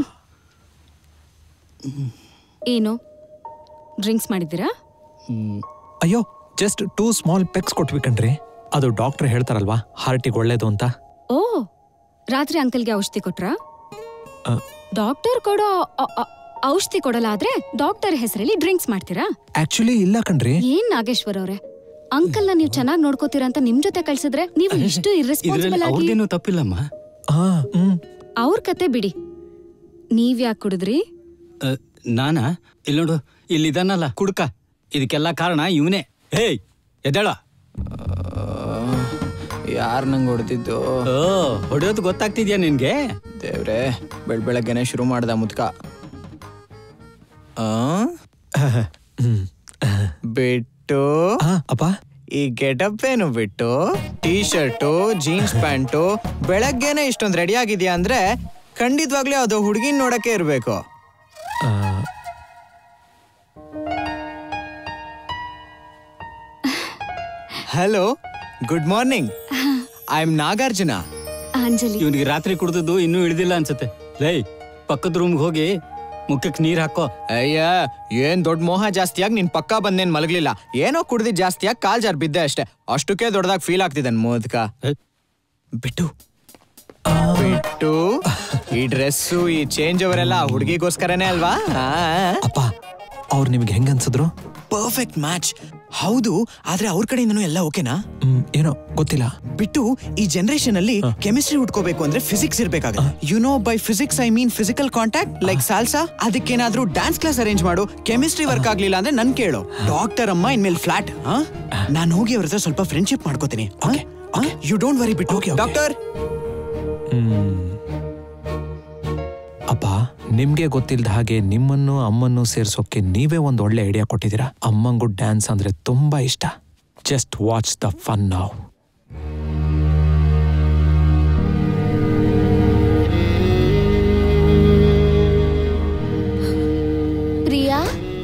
ಏನು ಡ್ರಿಂಕ್ಸ್ ಮಾಡಿದ್ದೀರಾ? ಅಯ್ಯೋ ಜಸ್ಟ್ 2 ಸ್ಮಾಲ್ ಪೆಕ್ಸ್ ಕೊಟ್ವಿ ಕಣ್ರಿ. ಅದು ಡಾಕ್ಟರ್ ಹೇಳ್ತಾರಲ್ವಾ ಹಾರ್ಟಿಗೆ ಒಳ್ಳೇದು ಅಂತ. ಓ, ರಾತ್ರಿ ಅಂಕಲ್ಗೆ ಔಷಧಿ ಕೊಟ್ರಾ? ಡಾಕ್ಟರ್ ಕೊಡೋ ಔಷಧಿ ಕೊಡಲ್ಲ ಆದ್ರೆ ಡಾಕ್ಟರ್ ಹೆಸರಲ್ಲಿ ಡ್ರಿಂಕ್ಸ್ ಮಾಡ್ತೀರಾ? ಆಕ್ಚುಲಿ ಇಲ್ಲ ಕಣ್ರಿ. ಏನ್ ನಾಗೇಶ್ವರ್ ಅವ್ರೆ, ಅಂಕಲ್ ನ ನೀವು ಚೆನ್ನಾಗಿ ನೋಡ್ಕೋತೀರಾ ಅಂತ ನಿಮ್ ಜೊತೆ ಕಳ್ಸಿದ್ರೆ ನೀವು ಇಷ್ಟು ಇರ್ರೆಸ್ಪಾನ್ಸಿಬಲ್ ಆಗಿ. ಅವ್ರದೇನು ತಪ್ಪಿಲ್ಲಮ್ಮ. ಅವ್ರ ಕತೆ ಬಿಡಿ, ನೀವ್ ಯಾಕೆ ಕುಡಿದ್ರಿ? ನಾನಾ? ಇಲ್ಲಿ ನೋಡು, ಇಲ್ಲಿದಾನಲ್ಲ ಕುಡ್ಕ, ಇದಕ್ಕೆಲ್ಲ ಕಾರಣ ಇವನೇ. ಹೇಯ್ ಎದ್ದೇಳ. ಯಾರು ನಂಗೆ ಹೊಡೆದಿದ್ದು? ಹೊಡೆಯೋದು ಗೊತ್ತಾಗ್ತಿದ್ಯಾ ನಿನ್ಗೆ? ದೇವ್ರೆ, ಬೆಳಗ್ಗೆನೆ ಶುರು ಮಾಡ್ದ ಮುದ್ಕ. ಬಿಟ್ಟು ಅಪ್ಪ ಈ ಗೆಟಪ್ ಏನು ಬಿಟ್ಟು ಟೀ ಶರ್ಟು ಜೀನ್ಸ್ ಪ್ಯಾಂಟು ಬೆಳಗ್ಗೆನೆ ಇಷ್ಟೊಂದು ರೆಡಿ ಆಗಿದ್ಯಾ ಅಂದ್ರೆ ಖಂಡಿತವಾಗ್ಲೂ ಅದು ಹುಡುಗಿನ ನೋಡಕ್ಕೆ ಇರ್ಬೇಕು. Hello, good morning. I am Nagarjuna. Anjali. ಇವನಿಗೆ ರಾತ್ರಿ ಕುಡ್ದದ್ದು ಇನ್ನೂ ಇಳಿದಿಲ್ಲ ಅನ್ಸುತ್ತೆ. ಲೈ, ಪಕ್ಕದ ರೂಮ್ಗೆ ಹೋಗಿ ಮುಖಕ್ಕೆ ನೀರ್ ಹಾಕೋ. ಅಯ್ಯ, ಏನ್ ದೊಡ್ಡ ಮೋಹ ಜಾಸ್ತಿಯಾಗಿ ನಿನ್ ಪಕ್ಕ ಬಂದೇನ್ ಮಲಗ್ಲಿಲ್ಲ. ಏನೋ ಕುಡ್ದಿದ್ ಜಾಸ್ತಿಯಾಗಿ ಕಾಲ್ ಜಾರ್ ಬಿದ್ದೆ ಅಷ್ಟೇ. ಅಷ್ಟಕ್ಕೆ ದೊಡ್ಡದಾಗಿ ಫೀಲ್ ಆಗ್ತಿದೆ ಮೋದಕ. ಬಿಟ್ಟು ಬಿಟ್ಟು ಈ ಡ್ರೆಸ್ಸು ಈ ಚೇಂಜ್ ಅವರೆಲ್ಲ ಹುಡುಗಿಗೋಸ್ಕರನೇ ಅಲ್ವಾ? ಅಪ್ಪ ಅವ್ರು ನಿಮ್ಗೆ ಹೆಂಗ ಅನ್ಸಿದ್ರು? Perfect match. ಹೌದು, ಆದ್ರೆ ಅವ್ರ ಕಡೆಯಿಂದನೂ ಎಲ್ಲ ಓಕೆನಾ? ಏನೋ ಗೊತ್ತಿಲ್ಲ. ಬಿಟ್ಟು ಈ ಜನರೇಷನ್ ಅಲ್ಲಿ ಕೆಮಿಸ್ಟ್ರಿ ಹುಡ್ಕೋಬೇಕು ಅಂದ್ರೆ ಫಿಸಿಕ್ಸ್ ಇರ್ಬೇಕಾಗುತ್ತೆ. You know, by physics I mean physical contact like salsa. ಅದಕ್ಕೇನಾದ್ರೂ ಡ್ಯಾನ್ಸ್ ಕ್ಲಾಸ್ ಅರೇಂಜ್ ಮಾಡು. ಕೆಮಿಸ್ಟ್ರಿ ವರ್ಕ್ ಆಗ್ಲಿಲ್ಲ ಅಂದ್ರೆ ನನ್ ಕೇಳು. ಡಾಕ್ಟರ್ ಅಮ್ಮ ಇನ್ಮೇಲೆ ಫ್ಲಾಟ್. ನಾನು ಹೋಗಿ ಅವ್ರ ಹತ್ರ ಸ್ವಲ್ಪ ಫ್ರೆಂಡ್ಶಿಪ್ ಮಾಡ್ಕೋತೀನಿ. You don't worry Bittu. Doctor. ಅಪ್ಪ, ನಿಮ್ಗೆ ಗೊತ್ತಿಲ್ಲದ ಹಾಗೆ ನಿಮ್ಮನ್ನು ಅಮ್ಮನ್ನು ಸೇರ್ಸೋಕೆ ನೀವೇ ಒಂದು ಒಳ್ಳೆ ಐಡಿಯಾ ಕೊಟ್ಟಿದ್ದೀರಾ. ಅಮ್ಮಂಗೂ ಡ್ಯಾನ್ಸ್ ಅಂದ್ರೆ ತುಂಬಾ ಇಷ್ಟ. ಜಸ್ಟ್ ವಾಚ್ ದ ಫನ್ ನಾವ್. ಪ್ರಿಯಾ,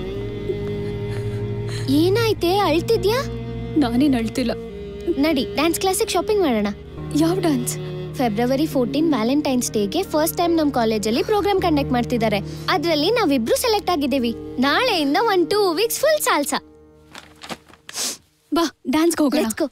ಏನಾಯ್ತೆ? ಅಳ್ತಿದ್ಯಾ? ನಾನೇನ್ ಅಳ್ತಿಲ್ಲ. ನಡಿ, ಡ್ಯಾನ್ಸ್ ಕ್ಲಾಸಿಗೆ ಶಾಪಿಂಗ್ ಮಾಡೋಣ. ಯಾವ ಡ್ಯಾನ್ಸ್? ಫೆಬ್ರವರಿ 14 ವ್ಯಾಲೆಂಟೈನ್ಸ್ ಡೇಗೆ ಫಸ್ಟ್ ಟೈಮ್ ನಮ್ ಕಾಲೇಜಲ್ಲಿ ಪ್ರೋಗ್ರಾಮ್ ಕಂಡಕ್ಟ್ ಮಾಡ್ತಿದ್ದಾರೆ. ಅದ್ರಲ್ಲಿ ನಾವಿಬ್ರು ಸೆಲೆಕ್ಟ್ ಆಗಿದ್ದೀವಿ. ನಾಳೆಯಿಂದ 1-2 ವೀಕ್ಸ್ ಫುಲ್ ಸಾಲ್ಸಾ. ಬಾ, ಡ್ಯಾನ್ಸ್ಗೆ ಹೋಗೋಣ. Let's go.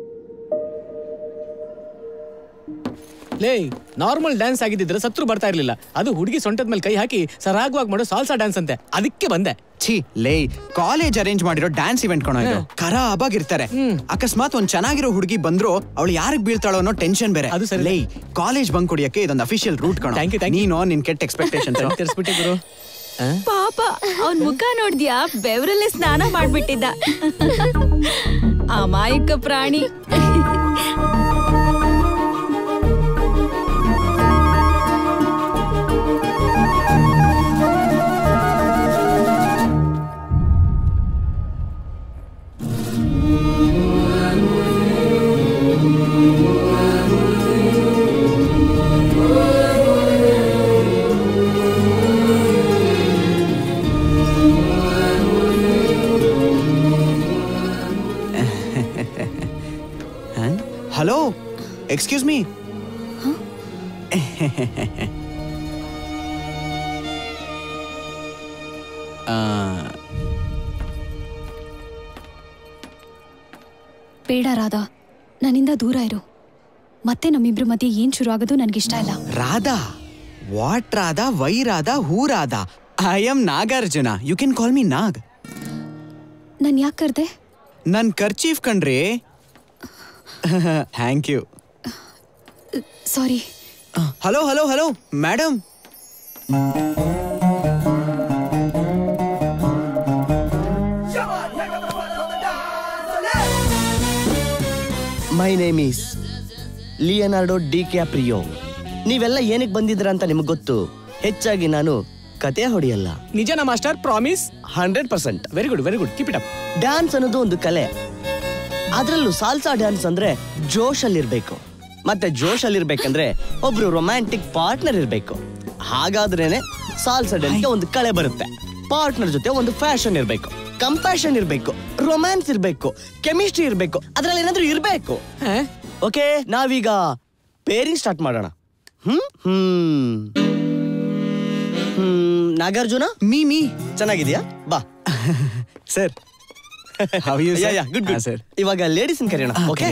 ಲೇ, ನಾರ್ಮಲ್ ಡ್ಯಾನ್ಸ್ ಆಗಿದ್ದಿದ್ರೆ ಸತ್ರು ಬರ್ತಾ ಇರ್ಲಿಲ್ಲ. ಅದು ಹುಡುಗಿ ಸೊಂಟದ ಮೇಲೆ ಕೈ ಹಾಕಿ ಸರಾಗವಾಗಿ ಮಾಡೋ ಸಾಲ್ಸಾ ಡ್ಯಾನ್ಸ್ ಅಂತೆ. ಅದಕ್ಕೆ ಬಂದೆ. ಛೀ ಲೇ, ಕಾಲೇಜ್ ಅರೇಂಜ್ ಮಾಡಿರೋ ಡ್ಯಾನ್ಸ್ ಇವೆಂಟ್ ಕಣೋ ಇದು. ಖರಾಬಾಗಿರ್ತಾರೆ. ಅಕಸ್ಮಾತ್ ಒಂದ್ ಚೆನ್ನಾಗಿರೋ ಹುಡುಗಿ ಬಂದ್ರು ಅವಳು ಯಾರಿಗ್ ಬೀಳ್ತಾಳೋ ಅನ್ನೋ ಟೆನ್ಷನ್ ಬೇರೆ. ಅದು ಸರಿ. ಲೇ, ಕಾಲೇಜ್ ಬಂಕ್ ಹೊಡಿಯಕ್ಕೆ ಇದೊಂದು ಅಫಿಷಿಯಲ್ ರೂಟ್ ಕಣೋ. ನೀನು ನಿನ್ ಕೆಟ್ಟ ಎಕ್ಸ್ಪೆಕ್ಟೇಷನ್ ತರಿಸ್ಬಿಟ್ಟೆ ಗುರು. ಪಾಪ, ಅವನ್ ಮುಖ ನೋಡ್ದ್ಯಾ? ಬೆವರಲ್ಲಿ ಸ್ನಾನ ಮಾಡ್ಬಿಟ್ಟಿದ್ದ. ಅಮಾಯಕ ಪ್ರಾಣಿ. Hello, excuse me. ಬೇಡ ರಾಧಾ, ನನ್ನಿಂದ ದೂರ ಇರು. ಮತ್ತೆ ನಮ್ಮಿಬ್ರ ಮಧ್ಯೆ ಏನ್ ಶುರು ಆಗೋದು ನನ್ಗಿಷ್ಟ ಇಲ್ಲ. Radha? What Radha? Why Radha? Who Radha? I am Nagarjuna. You can call me Nag. ನನ್ ಯಾಕೆ ಕರ್ದೆ? ನನ್ ಕರ್ಚೀಫ್ ಕಣ್ರಿ. Thank you. Sorry. Hello hello hello madam. My name is Leonardo DiCaprio. ನೀವೆಲ್ಲ ಏನಕ್ಕೆ ಬಂದಿದ್ರ ಅಂತ ನಿಮ್ಗೆ ಗೊತ್ತು. ಹೆಚ್ಚಾಗಿ ನಾನು ಕತೆ ಹೊಡೆಯಲ್ಲ. ನಿಜನಾ master? Promise? 100%. Very good, very good. Keep it up. Dance ಅನ್ನೋದು ಒಂದು ಕಲೆ. ಅದರಲ್ಲೂ ಸಾಲ್ಸಾ ಡ್ಯಾನ್ಸ್ ಅಂದ್ರೆ ಜೋಶಲ್ಲಿರ್ಬೇಕು. ಮತ್ತೆ ಜೋಶಲ್ಲಿರ್ಬೇಕಂದ್ರೆ ಒಬ್ರು ರೊಮ್ಯಾಂಟಿಕ್ ಪಾರ್ಟ್ನರ್ ಇರ್ಬೇಕು. ಹಾಗಾದ್ರೇನೆ ಸಾಲ್ಸಾ ಡ್ಯಾನ್ಸ್ಗೆ ಒಂದು ಕಳೆ ಬರುತ್ತೆ. ಪಾರ್ಟ್ನರ್ ಜೊತೆ ಒಂದು ಫ್ಯಾಷನ್ ಇರ್ಬೇಕು, ಕಂಪ್ಯಾಷನ್ ಇರ್ಬೇಕು, ರೊಮ್ಯಾನ್ಸ್ ಇರ್ಬೇಕು, ಕೆಮಿಸ್ಟ್ರಿ ಇರ್ಬೇಕು, ಅದ್ರಲ್ಲಿ ಏನಾದ್ರೂ ಇರ್ಬೇಕು. ಓಕೆ, ನಾವೀಗ ಪೇರಿಂಗ್ ಸ್ಟಾರ್ಟ್ ಮಾಡೋಣ. ನಾಗಾರ್ಜುನ, ಮೀ ಚೆನ್ನಾಗಿದ್ಯಾ? ಬಾ ಸರ್. Good good sir. ಇವಾಗ ಲೇಡೀಸ್ ಕರೆಯೋಣ. ಓಕೆ,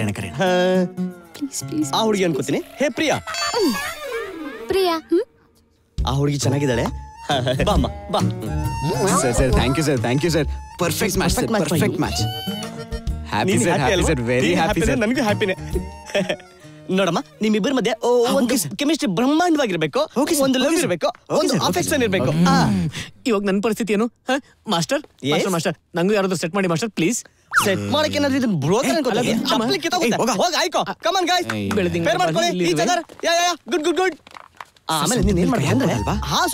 ಆ ಹುಡುಗಿ ಅನ್ಕೋತೀನಿ. ಹೇ ಪ್ರಿಯಾ. ಪ್ರಿಯಾ, ಆ ಹುಡುಗಿ ಚೆನ್ನಾಗಿದ್ದಾಳೆ. ಬಾ ಅಮ್ಮ, ಬಾ. Sir thank you sir. Perfect match sir, perfect match. Happy sir, very happy sir. ನನಗೂ ಹ್ಯಾಪಿನೇ. ನೋಡಮ್ಮ, ನಿಮ್ಮಿಬ್ಬರ ಮಧ್ಯೆ ಒಂದು ಕೆಮಿಸ್ಟ್ರಿ ಬ್ರಹ್ಮಾಂಡವಾಗಿರ್ಬೇಕು, ಒಂದು ಲವ್ ಇರಬೇಕು, ಒಂದು ಅಫೆಕ್ಷನ್ ಇರಬೇಕು. ಇವಾಗ ನನ್ನ ಪರಿಸ್ಥಿತಿ ಏನು ಮಾಸ್ಟರ್? ಮಾಸ್ಟರ್ ನಂಗೂ ಯಾರಾದ್ರೂ ಸೆಟ್ ಮಾಡಿ ಮಾಸ್ಟರ್ ಪ್ಲೀಸ್. ಸೆಟ್ ಮಾಡಕ್ಕೆ ಏನಾದ್ರೂ ಇದನ್ನ ಬ್ರೋಕರ್ ಅನ್ಕೋತೀವಿ. ಚಪ್ಪಲಿ ಕಿತ್ತೋಗುತ್ತೆ. ಹೋಗಿ ಆಯ್ಕೋ. ಕಮ್ ಆನ್ ಗೈಸ್, ಪೇರ್ ಮಾಡ್ಕೊಳ್ಳಿ each other. Good good good. ಆಮೇಲೆ ನೀನು ಏನು ಮಾಡ್ತೀಯ ಅಂದ್ರೆ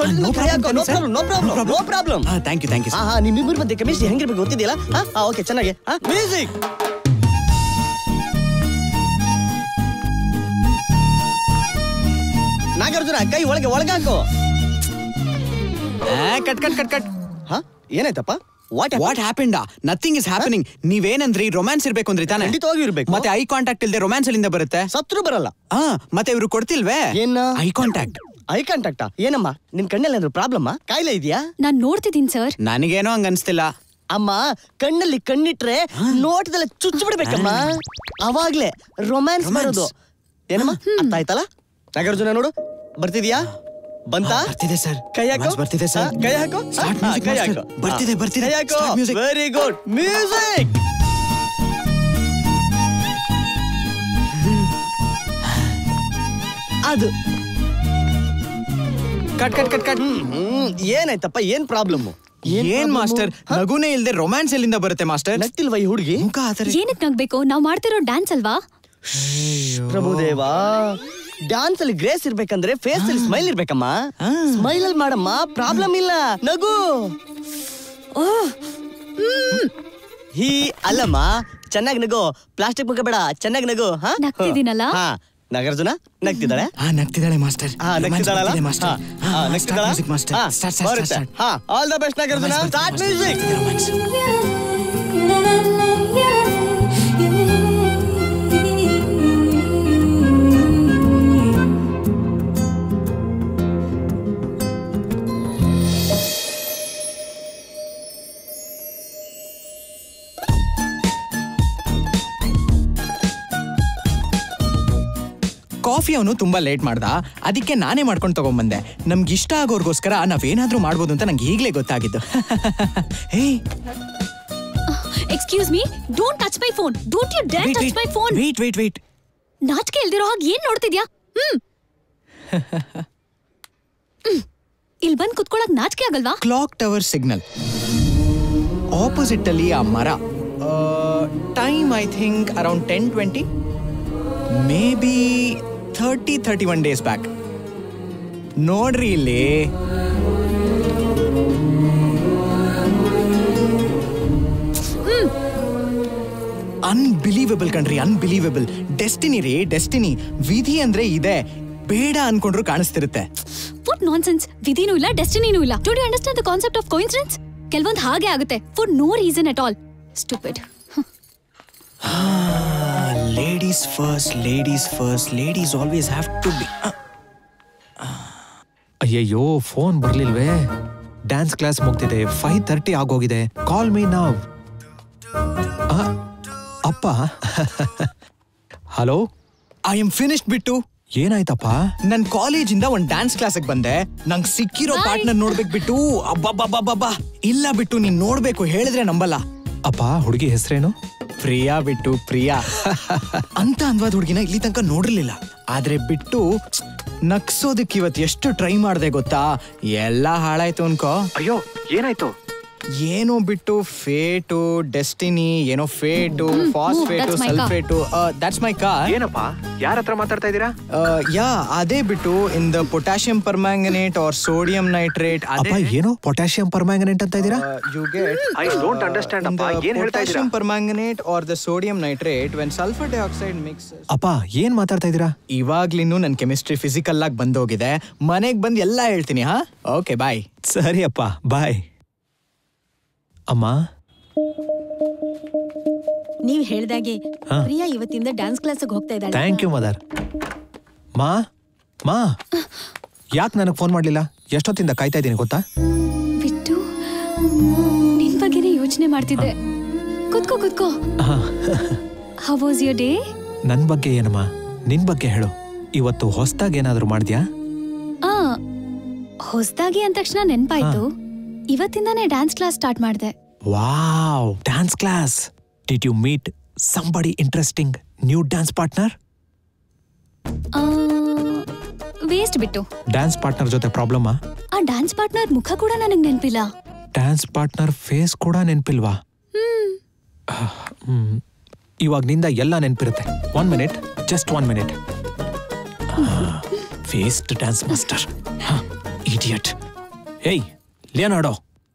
ನೋ ಪ್ರಾಬ್ಲಮ್. ಥ್ಯಾಂಕ್ ಯು ನಿಮ್ಮಿಬ್ಬರ ಮಧ್ಯೆ ಕೆಮಿಸ್ಟ್ರಿ ಹೆಂಗಿರ್ಬೇಕು ಗೊತ್ತಿದೆಯಲ್ಲ? ಓಕೆ, ಚೆನ್ನಾಗಿ. ಮ್ಯೂಸಿಕ್. ನಾಗಾರ್ಜುನ, ಕೈ ಒಳಗಾಕು. ಕಟ್. ಏನಾಯ್ತಪ್ಪ? What happened? Nothing is happening. ನೀವೇನಂದ್ರಿ ರೊಮ್ಯಾನ್ಸ್ ಇರ್ಬೇಕು ಅಂದ್ರಿ ತಾನೆ? ಖಂಡಿತವಾಗಿ ಇರ್ಬೇಕು. ಮತ್ತೆ ಐ ಕಾಂಟ್ಯಾಕ್ಟ್ ಇಲ್ದೆ ರೊಮ್ಯಾನ್ಸ್ ಎಲ್ಲಿಂದ ಬರುತ್ತೆ? ಸತ್ರು ಬರಲ್ಲ. ಮತ್ತೆ ಇವ್ರು ಕೊಡ್ತಿಲ್ವೇ ಏನ? Eye contact. ಐ ಕಾಂಟ್ಯಾಕ್ಟ್ ಏನಮ್ಮ? ನಿನ್ ಕಣ್ಣಲ್ಲಿ ಏನಾದ್ರು ಪ್ರಾಬ್ಲಮ್? ಕಾಯಿಲೆ ಇದೆಯಾ? ನಾನ್ ನೋಡ್ತಿದ್ದೀನಿ ಸರ್. ನನಗೇನೋ ಹಂಗ ಅನ್ಸ್ತಿಲ್ಲ ಅಮ್ಮ. ಕಣ್ಣಲ್ಲಿ ಕಣ್ಣಿಟ್ರೆ ನೋಟದಲ್ಲ ಚುಚ್ಚು ಬಿಡ್ಬೇಕಮ್ಮ, ಅವಾಗ್ಲೇ ರೊಮ್ಯಾನ್ಸ್ ಬರೋದು. ಏನಮ್ಮ, ಅರ್ಥ ಆಯ್ತಲ್ಲ? ನಾಗಾರ್ಜುನ ನೋಡು, ಬರ್ತಿದ್ಯಾ? ಬಂತಾ? ಬರ್ತಿದೆ ಸರ್. ಕೈ ಹಾಕೋ. ಬರ್ತಿದೆ ಸರ್. ಕೈ ಹಾಕೋ. ಕೈ ಹಾಕೋ. ಬರ್ತಿದೆ. ಕೈ ಹಾಕೋ. Very good. ಮ್ಯೂಸಿಕ್. ಅದು ಕಟ್. ಏನಾಯ್ತಪ್ಪ? ಏನ್ ಪ್ರಾಬ್ಲಮ್? ಏನ್ ಮಾಸ್ಟರ್, ನಗುನೇ ಇಲ್ದೆ ರೊಮ್ಯಾನ್ಸ್ ಎಲ್ಲಿಂದ ಬರುತ್ತೆ ಮಾಸ್ಟರ್? ನಗ್ತಿಲ್ವಾ ಈ ಹುಡುಗಿ? ಏನಕ್ಕೆ ನಗ್ಬೇಕು? ನಾವ್ ಮಾಡ್ತಿರೋ ಡ್ಯಾನ್ಸ್ ಅಲ್ವಾ? ಪ್ರಭುದೇವಾ, ಡ್ಯಾನ್ಸ್ ಅಲ್ಲಿ ಗ್ರೇಸ್ ಇರ್ಬೇಕಂದ್ರೆ ಫೇಸ್ ಅಲ್ಲಿ ಸ್ಮೈಲ್ ಇರ್ಬೇಕಮ್ಮ. ಸ್ಮೈಲ್ ಅಲ್ಲಿ ಮಾಡಮ್ಮ, ಪ್ರಾಬ್ಲಮ್ ಇಲ್ಲ. ನಗು. ಹೀ ಅಲ್ಲಮ್ಮ, ಚೆನ್ನಾಗಿ ನಗು. ಪ್ಲಾಸ್ಟಿಕ್ ಮುಖ ಬೇಡ, ಚೆನ್ನಾಗಿ ನಗು. ನಗ್ತಿದ್ದೀನಲ್ಲ? ನಾಗಾರ್ಜುನ ನಗ್ತಿದ್ದಾಳೆ? ನಗ್ತಿದ್ದಾಳೆ ಮಾಸ್ಟರ್. ನಗ್ತಿದ್ದಾಳಲ್ಲ? Master. All the best Nagarjuna. Start music. Coffee ಅವನು ತುಂಬಾ ಲೇಟ್ ಮಾಡ್ದ, ಅದಕ್ಕೆ ನಾನೇ ಮಾಡ್ಕೊಂಡು ತಗೊಂಡ್ಬಂದೆ. ನಮ್ಗೆ ಇಷ್ಟ ಆಗೋರ್ಗೋಸ್ಕರ ನಾವೇನಾದ್ರೂ ಮಾಡ್ಬೋದು ಅಂತ ನಂಗೆ ಈಗಲೇ ಗೊತ್ತಾಗಿದ್ದು. ಹೇ, excuse me, don't touch my phone. Don't you dare touch my phone. Wait. ನಾಚಿಕೆ ಇಲ್ದಿರೋ ಹಾಗೆ ಏನ್ ನೋಡ್ತಿದ್ಯಾ? ಇಲ್ಲಿ ಬಂದ್ ಕುತ್ಕೊಳಕ್ ನಾಚಿಕೆ ಆಗಲ್ವಾ? ಕ್ಲಾಕ್ ಟವರ್ ಸಿಗ್ನಲ್ ಆಪೋಸಿಟ್ ಅಲ್ಲಿ ಆ ಮರ. Time I think around 10-20, maybe 30-31 days back. ನೋಡ್ರಿ ಇಲ್ಲಿ. ಅನ್ಬಿಲೀವಬಲ್ ಕಣ್ರಿ, ಅನ್ಬಿಲೀವಬಲ್. ಡೆಸ್ಟಿನಿ ರೀ, ಡೆಸ್ಟಿನಿ. ವಿಧಿ ಅಂದ್ರೆ ಇದೆ, ಬೇಡ ಅನ್ಕೊಂಡ್ರು ಕಾಣಿಸ್ತಿರುತ್ತೆ. What nonsense. ವಿಧಿನೂ ಇಲ್ಲ, ಡೆಸ್ಟಿನಿನೂ ಇಲ್ಲ. Do you understand the concept of coincidence? ಕೆಲವೊಂದು ಹಾಗೆ ಆಗುತ್ತೆ for no reason at all. Stupid. Ladies first, ladies always have to be. ಅಯ್ಯಯ್ಯೋ, ಫೋನ್ ಬರ್ಲಿಲ್ವೇ? ಡ್ಯಾನ್ಸ್ ಕ್ಲಾಸ್ ಮುಗ್ದಿದೆ, 5:30 ಆಗೋಗಿದೆ. ಕಾಲ್ ಮೀ ನಾವ್. ಅಪ್ಪ. ಹಲೋ, ಐ ಆಮ್ ಫಿನಿಶ್ಡ್ ಬಿಟ್ಟು. ಏನಾಯ್ತಪ್ಪ? ನನ್ ಕಾಲೇಜಿಂದ ಒಂದ್ ಡ್ಯಾನ್ಸ್ ಕ್ಲಾಸಿಗೆ ಬಂದೆ. ನಂಗ್ ಸಿಕ್ಕಿರೋ ಪಾರ್ಟ್ನರ್ ನೋಡ್ಬೇಕು ಬಿಟ್ಟು. ಅಬ್ಬಬ್ಬಬ್ಬಬ್ಬಾ, ಇಲ್ಲ ಬಿಟ್ಟು, ನೀನ್ ನೋಡ್ಬೇಕು, ಹೇಳಿದ್ರೆ ನಂಬಲ್ಲ. ಅಪ್ಪ, ಹುಡುಗಿ ಹೆಸರೇನು? ಪ್ರಿಯಾ ಬಿಟ್ಟು, ಪ್ರಿಯಾ ಅಂತ ಅನ್ವಾದ ಹುಡುಗಿನ ಇಲ್ಲಿ ತನಕ ನೋಡಿರ್ಲಿಲ್ಲ. ಆದ್ರೆ ಬಿಟ್ಟು ನಗ್ಸೋದಕ್ಕೆ ಇವತ್ತು ಎಷ್ಟು ಟ್ರೈ ಮಾಡ್ದೆ ಗೊತ್ತಾ? ಎಲ್ಲ ಹಾಳಾಯ್ತು ಅನ್ಕೋ. ಅಯ್ಯೋ, ಏನಾಯ್ತು? ಏನೋ ಬಿಟ್ಟು ಫೇಟು ಡೆಸ್ಟಿನಿ ಏನೋ fate phosphate that's my car. Sulphate that's my car. ಏನಪ್ಪ ಯಾರ ಹತ್ರ ಮಾತಾಡ್ತಾ ಇದ್ದೀರಾ? ಯಾ ಅದೇ Bittu in the potassium permanganate or sodium nitrate. ಅಪ್ಪ ಏನು ಪೊಟ್ಯಾಷಿಯಂ ಪರ್ಮ್ಯಾಂಗನೇಟ್ ಅಂತ ಇದ್ದೀರಾ? You get I don't understand ಅಪ್ಪ, ಏನ್ ಹೇಳ್ತಾ ಇದ್ದೀರಾ? Potassium permanganate or the sodium nitrate when sulphur dioxide mix. ಅಪ್ಪ ಏನ್ ಮಾತಾಡ್ತಾ ಇದ್ದೀರಾ? ಇವಾಗ್ಲಿನ್ನು ನನ್ ಕೆಮಿಸ್ಟ್ರಿ ಫಿಸಿಕಲ್ ಆಗಿ ಬಂದೋಗಿದೆ. ಮನೆಗ್ ಬಂದು ಎಲ್ಲ ಹೇಳ್ತೀನಿ. ಹಾ ಓಕೆ ಬಾಯ್. ಸರಿ ಅಪ್ಪ ಬಾಯ್. ಅಮ್ಮ ನೀವ್ ಹೇಳ್ದಾಗೆ ಪ್ರಿಯಾ ಇವತ್ತಿಂದ ಡ್ಯಾನ್ಸ್ ಕ್ಲಾಸ್ಗೆ ಹೋಗ್ತಾ ಇದ್ದಾಳೆ. Thank you mother. ಮಾ ಮಾ ಯಾಕೆ ನನಗೆ ಫೋನ್ ಮಾಡ್ಲಿಲ್ಲ? ಎಷ್ಟೊತ್ತಿಂದ ಕಾಯ್ತಾ ಇದ್ದೀನಿ ಗೊತ್ತಾ? ಬಿಟ್ಟು ನಿನ್ ಬಗ್ಗೆನೇ ಯೋಚನೆ ಮಾಡ್ತಿದ್ದೆ. ಕುತ್ಕೋ ಕುತ್ಕೋ. How was your day? ನನ್ ಬಗ್ಗೆ ಏನಮ್ಮ, ನಿನ್ ಬಗ್ಗೆ ಹೇಳು. ಇವತ್ತು ಹೊಸದಾಗಿ ಏನಾದ್ರು ಮಾಡಿದ್ಯಾ? ಹೊಸದಾಗಿ ಅಂದ ತಕ್ಷಣ ನೆನ್ಪಾಯ್ತು. ಇವತ್ತಿಂದಾನೇ ಡ್ಯಾನ್ಸ್ ಕ್ಲಾಸ್ ಸ್ಟಾರ್ಟ್ ಮಾಡಿದೆ. Wow, dance class. Did you meet somebody interesting new dance partner? Waste Bittu. Dance partner ಜೊತೆ ಪ್ರಾಬ್ಲಮ್? ಆ ಡ್ಯಾನ್ಸ್ ಪಾರ್ಟ್ನರ್ ಮುಖ ಕೂಡ ನನಗೆ ನೆನಪಿಲ್ಲ. ಡ್ಯಾನ್ಸ್ ಪಾರ್ಟ್ನರ್ ಫೇಸ್ ಕೂಡ ನೆನಪಿಲ್ವಾ? ಇವಾಗ ನಿಂದ ಎಲ್ಲ ನೆನಪಿರುತ್ತೆ. 1 minute, just 1 minute. Waste dance master, idiot. ಏಯ್ ಲಿಯೋನಾರ್ಡೋ,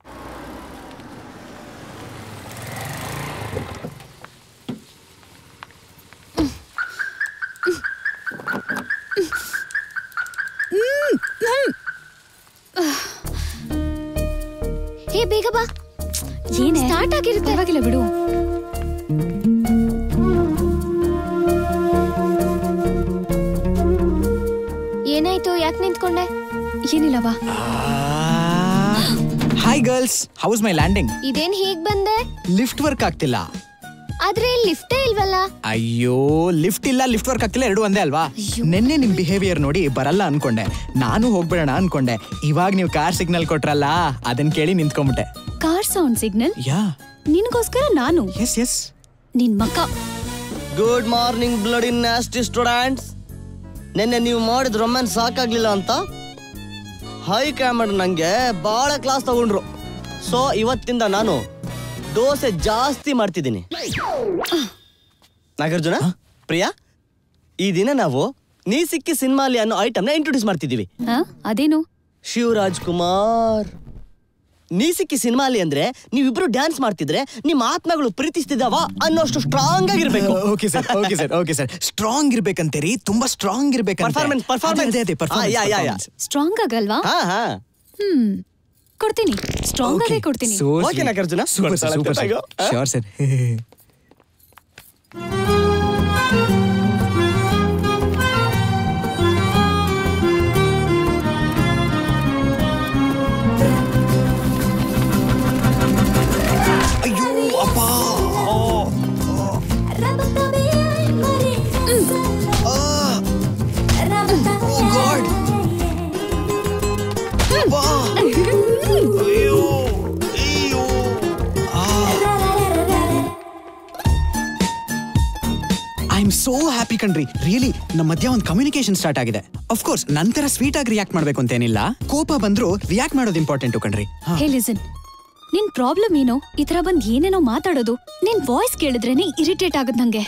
ಹೇ ಬೇಗ ಬಾ. ಏನೇ ಸ್ಟಾರ್ಟ್ ಆಗಿರುತ್ತೆ. ಪರವಾಗಿಲ್ಲ ಬಿಡು. ಏನಾಯ್ತು? ಯಾಕೆ ನಿಂತ್ಕೊಂಡೆ? ಏನಿಲ್ಲ ಬಾ. Hi girls, how's my landing? ಇದೇನ್ ಹೀಗ್ ಬಂದೆ? ಲಿಫ್ಟ್ ವರ್ಕ್ ಆಗ್ತಿಲ್ಲ. ಆದ್ರೆ ಲಿಫ್ಟೇ ಇಲ್ವಲ್ಲ? ಅಯ್ಯೋ, ಲಿಫ್ಟ್ ಇಲ್ಲ, ಲಿಫ್ಟ್ ವರ್ಕ್ ಆಗ್ತಿಲ್ಲ, ಎರಡು ಒಂದೇ ಅಲ್ವಾ? ನಿನ್ನೆ ನಿಮ್ ಬಿಹೇವಿಯರ್ ನೋಡಿ ಬರಲ್ಲ ಅನ್ಕೊಂಡೆ. ನಾನು ಹೋಗ್ಬಿಡೋಣ ಅನ್ಕೊಂಡೆ. ಇವಾಗ ನೀವು ಕಾರ್ ಸಿಗ್ನಲ್ ಕೊಟ್ರಲ್ಲ, ಅದನ್ನ ಕೇಳಿ ನಿಂತ್ಕೊಂಡ್ಬಿಟ್ಟೆ. Car sound signal? ಯಾ, ನಿನ್ಗೋಸ್ಕರ ನಾನು. Yes yes. ನಿನ್ ಮಕ್ಕ. Good morning bloody nasty students. ನಿನ್ನೆ ನೀವು ಮಾಡಿದ ರೊಮ್ಯಾನ್ಸ್ ಸಾಕಾಗ್ಲಿಲ್ಲ ಅಂತ ಹೈಕಮಾಂಡ್ ನಂಗೆ ಬಹಳ ಕ್ಲಾಸ್ ತಗೊಂಡ್ರು. ಸೊ ಇವತ್ತಿಂದ ನಾನು ದೋಸೆ ಜಾಸ್ತಿ ಮಾಡ್ತಿದ್ದೀನಿ. ನಾಗಾರ್ಜುನ, ಪ್ರಿಯಾ, ಈ ದಿನ ನಾವು ನೀ ಸಿಕ್ಕಿ ಸಿನಿಮಾಲಿ ಅನ್ನೋ ಐಟಮ್ನ ಇಂಟ್ರೊಡ್ಯೂಸ್ ಮಾಡ್ತಿದ್ದೀವಿ. ಅದೇನು? ಶಿವರಾಜ್ ಕುಮಾರ್, ನೀ ಸಿಕ್ಕಿ ಸಿನಿಮಾಲಿ ಅಂದ್ರೆ ನೀವಿಬ್ರು ಡ್ಯಾನ್ಸ್ ಮಾಡ್ತಿದ್ರೆ ನಿಮ್ಮ ಆತ್ಮಗಳು ಪ್ರೀತಿಸ್ತಿದಾವ ಅನ್ನೋಷ್ಟು ಸ್ಟ್ರಾಂಗ್ ಆಗಿರ್ಬೇಕು. Okay sir, okay sir, okay sir. Strong ಇರ್ಬೇಕಂತೀರಿ, ತುಂಬಾ ಸ್ಟ್ರಾಂಗ್ ಇರ್ಬೇಕು. ಪರ್ಫಾರ್ಮೆನ್ಸ್ ಸ್ಟ್ರಾಂಗ್ ಆಗಲ್ವಾ? ಕೊಡ್ತೀನಿ, ಸ್ಟ್ರಾಂಗ್ ಆಗೇ ಕೊಡ್ತೀನಿ. Okay Nagarjuna, super super. Sure sir. ಅಯ್ಯೋ ಅಪ್ಪ. God. I am so happy ಕಣ್ರಿ, ರಿಯಲಿ. ನಮ್ಮ ಮಧ್ಯ ಒಂದು ಕಮ್ಯುನಿಕೇಶನ್ ಸ್ಟಾರ್ಟ್ ಆಗಿದೆ. ಆಫ್ ಕೋರ್ಸ್ ನಂತರ ಸ್ವೀಟ್ ಆಗಿ ರಿಯಾಕ್ಟ್ ಮಾಡ್ಬೇಕು ಅಂತೇನಿಲ್ಲ. ಕೋಪ ಬಂದ್ರು ರಿಯಾಕ್ಟ್ ಮಾಡೋದು ಇಂಪಾರ್ಟೆಂಟ್ ಕಣ್ರಿ. ಹೇ ಲಿಸನ್, ನಿನ್ ಪ್ರಾಬ್ಲಮ್ ಏನೋ? ಈ ತರ ಬಂದ್ ಏನೇನೋ ಮಾತಾಡೋದು. ನಿನ್ ವಾಯ್ಸ್ ಕೇಳಿದ್ರೇನೆ ಇರಿಟೇಟ್ ಆಗದ್ ನಂಗೆ.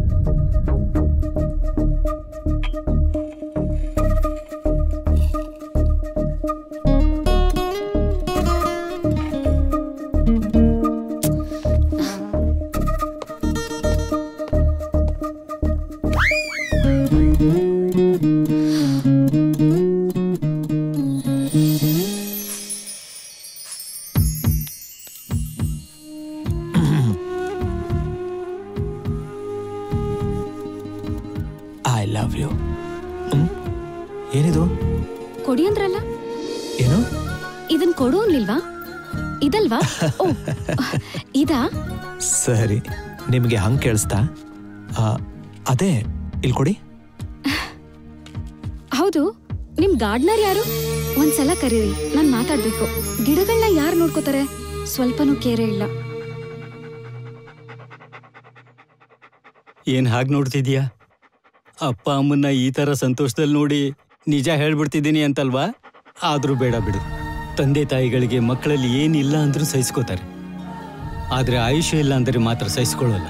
ಏನಿದು? ಕೊಡಿ ಅಂದ್ರಲ್ಲ. ಏನು? ಇದನ್ ಕೊಡು ಅನ್ಲಿಲ್ವಾ? ಇದಲ್ವಾ? ಓ ಇದಾ? ಸರಿ, ನಿಮ್ಗೆ ಹಂಗ್ ಕೇಳಿಸ್ತಾ? ಅದೇ ಇಲ್ಲಿ ಕೊಡಿ. ಹೌದು, ನಿಮ್ ಗಾರ್ಡ್ನರ್ ಯಾರು? ಒಂದ್ಸಲ ಕರೀರಿ, ನಾನ್ ಮಾತಾಡ್ಬೇಕು. ಗಿಡಗಳನ್ನ ಯಾರು ನೋಡ್ಕೋತಾರೆ? ಸ್ವಲ್ಪನೂ ಕೇರೆ ಇಲ್ಲ. ಏನ್ ಹಾಗೆ ನೋಡ್ತಿದ್ಯಾ? ಅಪ್ಪ ಅಮ್ಮನ್ನ ಈ ತರ ಸಂತೋಷದಲ್ಲಿ ನೋಡಿ ನಿಜ ಹೇಳ್ಬಿಡ್ತಿದ್ದೀನಿ ಅಂತಲ್ವಾ? ಆದ್ರೂ ಬೇಡ ಬಿಡು. ತಂದೆ ತಾಯಿಗಳಿಗೆ ಮಕ್ಕಳಲ್ಲಿ ಏನಿಲ್ಲ ಅಂದ್ರೂ ಸಹಿಸ್ಕೋತಾರೆ, ಆದ್ರೆ ಆಯುಷ್ಯ ಇಲ್ಲ ಅಂದರೆ ಮಾತ್ರ ಸಹಿಸ್ಕೊಳ್ಳಲ್ಲ.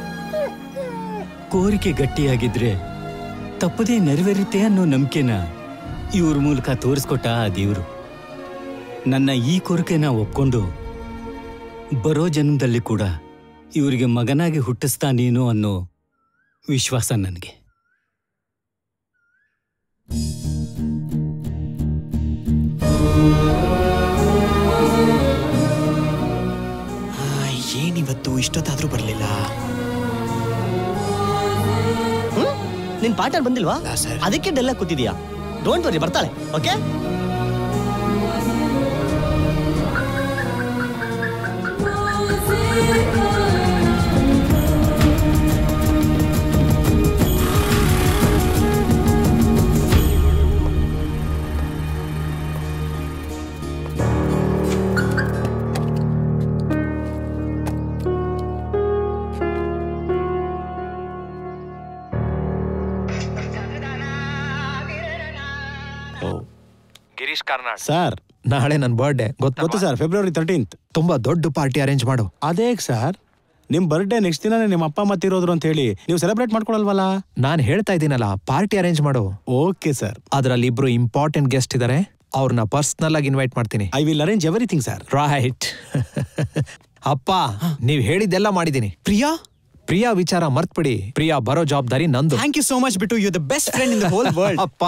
ಕೋರಿಕೆ ಗಟ್ಟಿಯಾಗಿದ್ರೆ ತಪ್ಪದೇ ನೆರವೇರುತ್ತೆ ಅನ್ನೋ ನಂಬಿಕೆನ ಇವ್ರ ಮೂಲಕ ತೋರಿಸ್ಕೊಟ್ಟ ಆ ದೇವರು. ನನ್ನ ಈ ಕೋರಿಕೆನ ಒಪ್ಕೊಂಡು ಬರೋ ಜನ್ಮದಲ್ಲಿ ಕೂಡ ಇವರಿಗೆ ಮಗನಾಗಿ ಹುಟ್ಟಿಸ್ತಾನೇನೋ ಅನ್ನೋ ವಿಶ್ವಾಸ ನನಗೆ. ಏನಿವತ್ತು ಇಷ್ಟೊತ್ತಾದ್ರೂ ಬರ್ಲಿಲ್ಲ? ನಿನ್ ಪಾರ್ಟ್ನರ್ ಬಂದಿಲ್ವಾ? ಅದಕ್ಕೆ ಡೆಲ್ಲ ಕೂತಿದ್ಯಾ? ಡೋಂಟ್ ವರಿ, ಬರ್ತಾಳೆ. ಓಕೆ? ಗಿರೀಶ್ ಕಾರ್ನಾಡ್ ಸರ್, ನಾಳೆ ನನ್ನ ಬರ್ಡೇ ಗೊತ್ತು ಸರ್, February 13th. ತುಂಬಾ ದೊಡ್ಡ ಪಾರ್ಟಿ ಅರೇಂಜ್ ಮಾಡು. ಅದೇ ಸರ್, ನಿಮ್ ಬರ್ಡೇ ನೆಕ್ಸ್ಟ್ ದಿನ ನಿಮ್ಮ ಅಪ್ಪ ಅಮ್ಮ ತೀರೋದ್ರು ಅಂತ ಹೇಳಿ ನೀವು ಸೆಲೆಬ್ರೇಟ್ ಮಾಡ್ಕೊಳಲ್ವಲ್ಲ? ನಾನು ಹೇಳ್ತಾ ಇದ್ದೀನಲ್ಲ, ಪಾರ್ಟಿ ಅರೇಂಜ್ ಮಾಡು. Okay sir. ಅದರಲ್ಲಿ ಇಬ್ರು ಇಂಪಾರ್ಟೆಂಟ್ ಗೆಸ್ಟ್ ಇದಾರೆ, ಅವ್ರನ್ನ ಪರ್ಸನಲ್ ಆಗಿ ಇನ್ವೈಟ್ ಮಾಡ್ತೀನಿ. I will arrange everything sir. Right. ಅಪ್ಪ, ನೀವ್ ಹೇಳಿದ್ದೆಲ್ಲ ಮಾಡಿದೀನಿ. ಪ್ರಿಯಾ ವಿಚಾರ ಮರ್ತ್ಬಿಡಿ. ಪ್ರಿಯಾ ಬರೋ ಜವಾಬ್ದಾರಿ ನಂದು. Thank you so much Bittu, you the best friend in the whole world. ಅಪ್ಪ,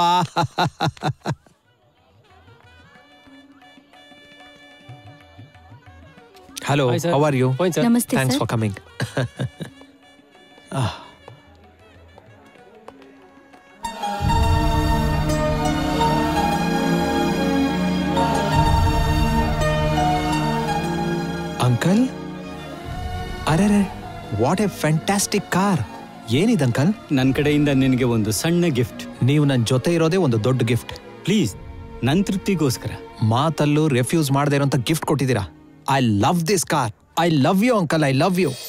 hello, Hi, sir. how are you? Fine, sir. Namaste, Thanks sir. for coming. Uncle, ಅರೆ, ವಾಟ್ ಎ ಫ್ಯಾಂಟಾಸ್ಟಿಕ್ ಕಾರ್. ಏನಿದೆ ಅಂಕಲ್? ನನ್ನ ಕಡೆಯಿಂದ ನಿನಗೆ ಒಂದು ಸಣ್ಣ gift. ನೀವು ನನ್ನ ಜೊತೆ ಇರೋದೇ ಒಂದು ದೊಡ್ಡ ಗಿಫ್ಟ್. ಪ್ಲೀಸ್, ನನ್ನ ತೃಪ್ತಿಗೋಸ್ಕರ. ಮಾತಲ್ಲೂ ರೆಫ್ಯೂಸ್ ಮಾಡದೇ ಇರೋಂಥ ಗಿಫ್ಟ್ ಕೊಟ್ಟಿದ್ದೀರಾ. I love this car. I love you uncle, I love you.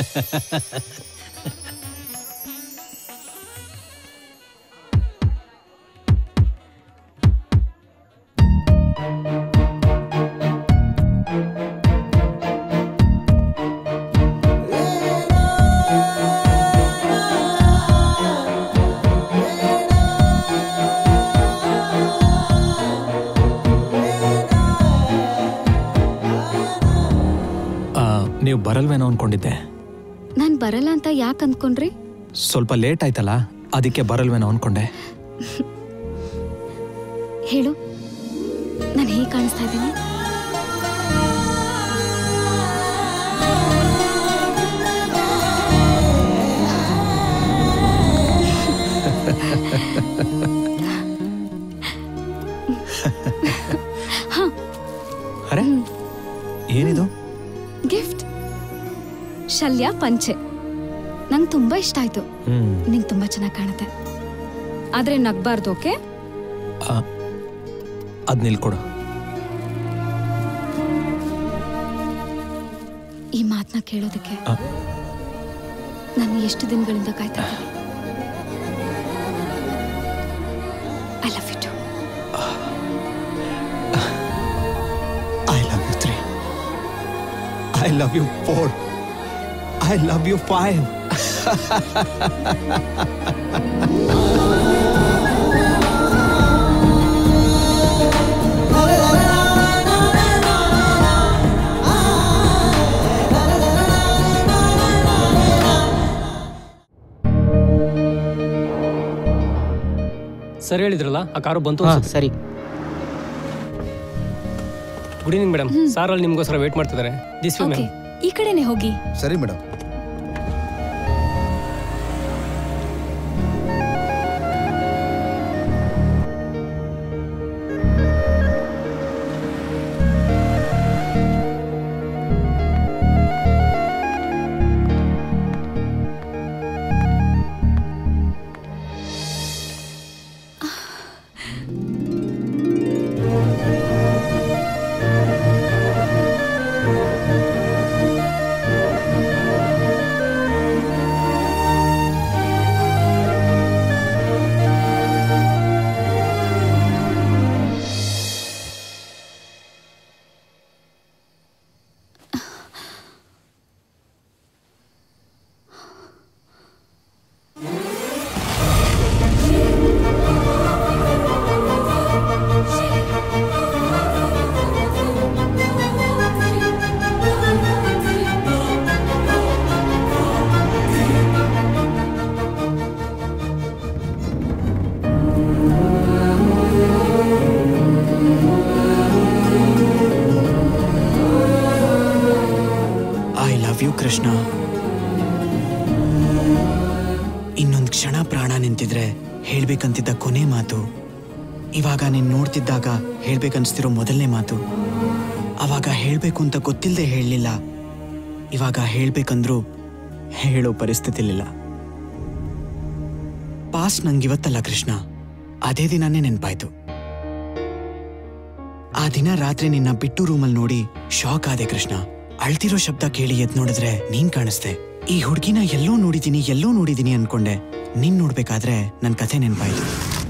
ನೀವು ಬರಲ್ವೇನೋ ಅನ್ಕೊಂಡಿದ್ದೆ. ನಾನ್ ಬರಲ್ಲ ಅಂತ ಯಾಕೆ ಅಂದ್ಕೊಂಡ್ರಿ? ಸ್ವಲ್ಪ ಲೇಟ್ ಆಯ್ತಲ್ಲ, ಅದಕ್ಕೆ ಬರಲ್ವೇನೋ ಅನ್ಕೊಂಡೆ. ಹೇಳು, ನಾನು ಹೇಗೆ ಕಾಣಿಸ್ತಾ ಇದ್ದೀನಿ? ಅರೆ, ಏನಿದು? ಗಿಫ್ಟ್. ಶಲ್ಯ ಪಂಚೆ. ನಂಗೆ ತುಂಬಾ ಇಷ್ಟ ಆಯ್ತು. ನಿಂಗೆ ತುಂಬಾ ಚೆನ್ನಾಗಿ ಕಾಣುತ್ತೆ. ಆದ್ರೆ ನಗ್ಬಾರ್ದು, ಓಕೆ? ಅದ್ ನಿಲ್ಕೊಡು. ಈ ಮಾತನ್ನ ಕೇಳೋದಕ್ಕೆ ನಾನು ಎಷ್ಟು ದಿನಗಳಿಂದ ಕಾಯ್ತಾ ಇದ್ದೀನಿ. I love you too. I love you 3. I love you 4. I love you 5. Sir ಹೇಳಿದ್ರಲ್ಲ, ಆ ಕಾರು ಬಂತು. ಸರಿ. Good evening madam. ಸಾರ್ ಅಲ್ಲಿ ನಿಮ್ಗೋಸ್ಕರ ವೇಟ್ ಮಾಡ್ತಿದ್ದಾರೆ. This way madam. ಈ ಕಡೆನೆ ಹೋಗಿ. ಸರಿ ಮೇಡಮ್. ಕೃಷ್ಣ. ಇನ್ನೊಂದು ಕ್ಷಣ ಪ್ರಾಣ ನಿಂತಿದ್ರೆ ಹೇಳ್ಬೇಕಂತಿದ್ದ ಕೊನೆ ಮಾತು, ಇವಾಗ ನೀನ್ ನೋಡ್ತಿದ್ದಾಗ ಹೇಳ್ಬೇಕನ್ಸ್ತಿರೋ ಮೊದಲನೇ ಮಾತು. ಅವಾಗ ಹೇಳ್ಬೇಕು ಅಂತ ಗೊತ್ತಿಲ್ಲದೆ ಹೇಳಲಿಲ್ಲ, ಇವಾಗ ಹೇಳ್ಬೇಕಂದ್ರೂ ಹೇಳೋ ಪರಿಸ್ಥಿತಿಲಿಲ್ಲ. ಪಾಸ್ ನಂಗಿವತ್ತಲ್ಲ ಕೃಷ್ಣ, ಅದೇ ದಿನಾನೇ ನೆನ್ಪಾಯ್ತು. ಆ ದಿನ ರಾತ್ರಿ ನಿನ್ನ ಬಿಟ್ಟು ರೂಮಲ್ಲಿ ನೋಡಿ ಶಾಕ್ ಆದೆ ಕೃಷ್ಣ. ಅಳ್ತಿರೋ ಶಬ್ದ ಕೇಳಿ ಎದ್ ನೋಡಿದ್ರೆ ನೀನ್ ಕಾಣಿಸ್ದೆ. ಈ ಹುಡ್ಗಿನ ಎಲ್ಲೋ ನೋಡಿದೀನಿ ಅನ್ಕೊಂಡೆ. ನೀನ್ ನೋಡ್ಬೇಕಾದ್ರೆ ನನ್ ಕಥೆ ನೆನ್ಪಾಯ್ತು.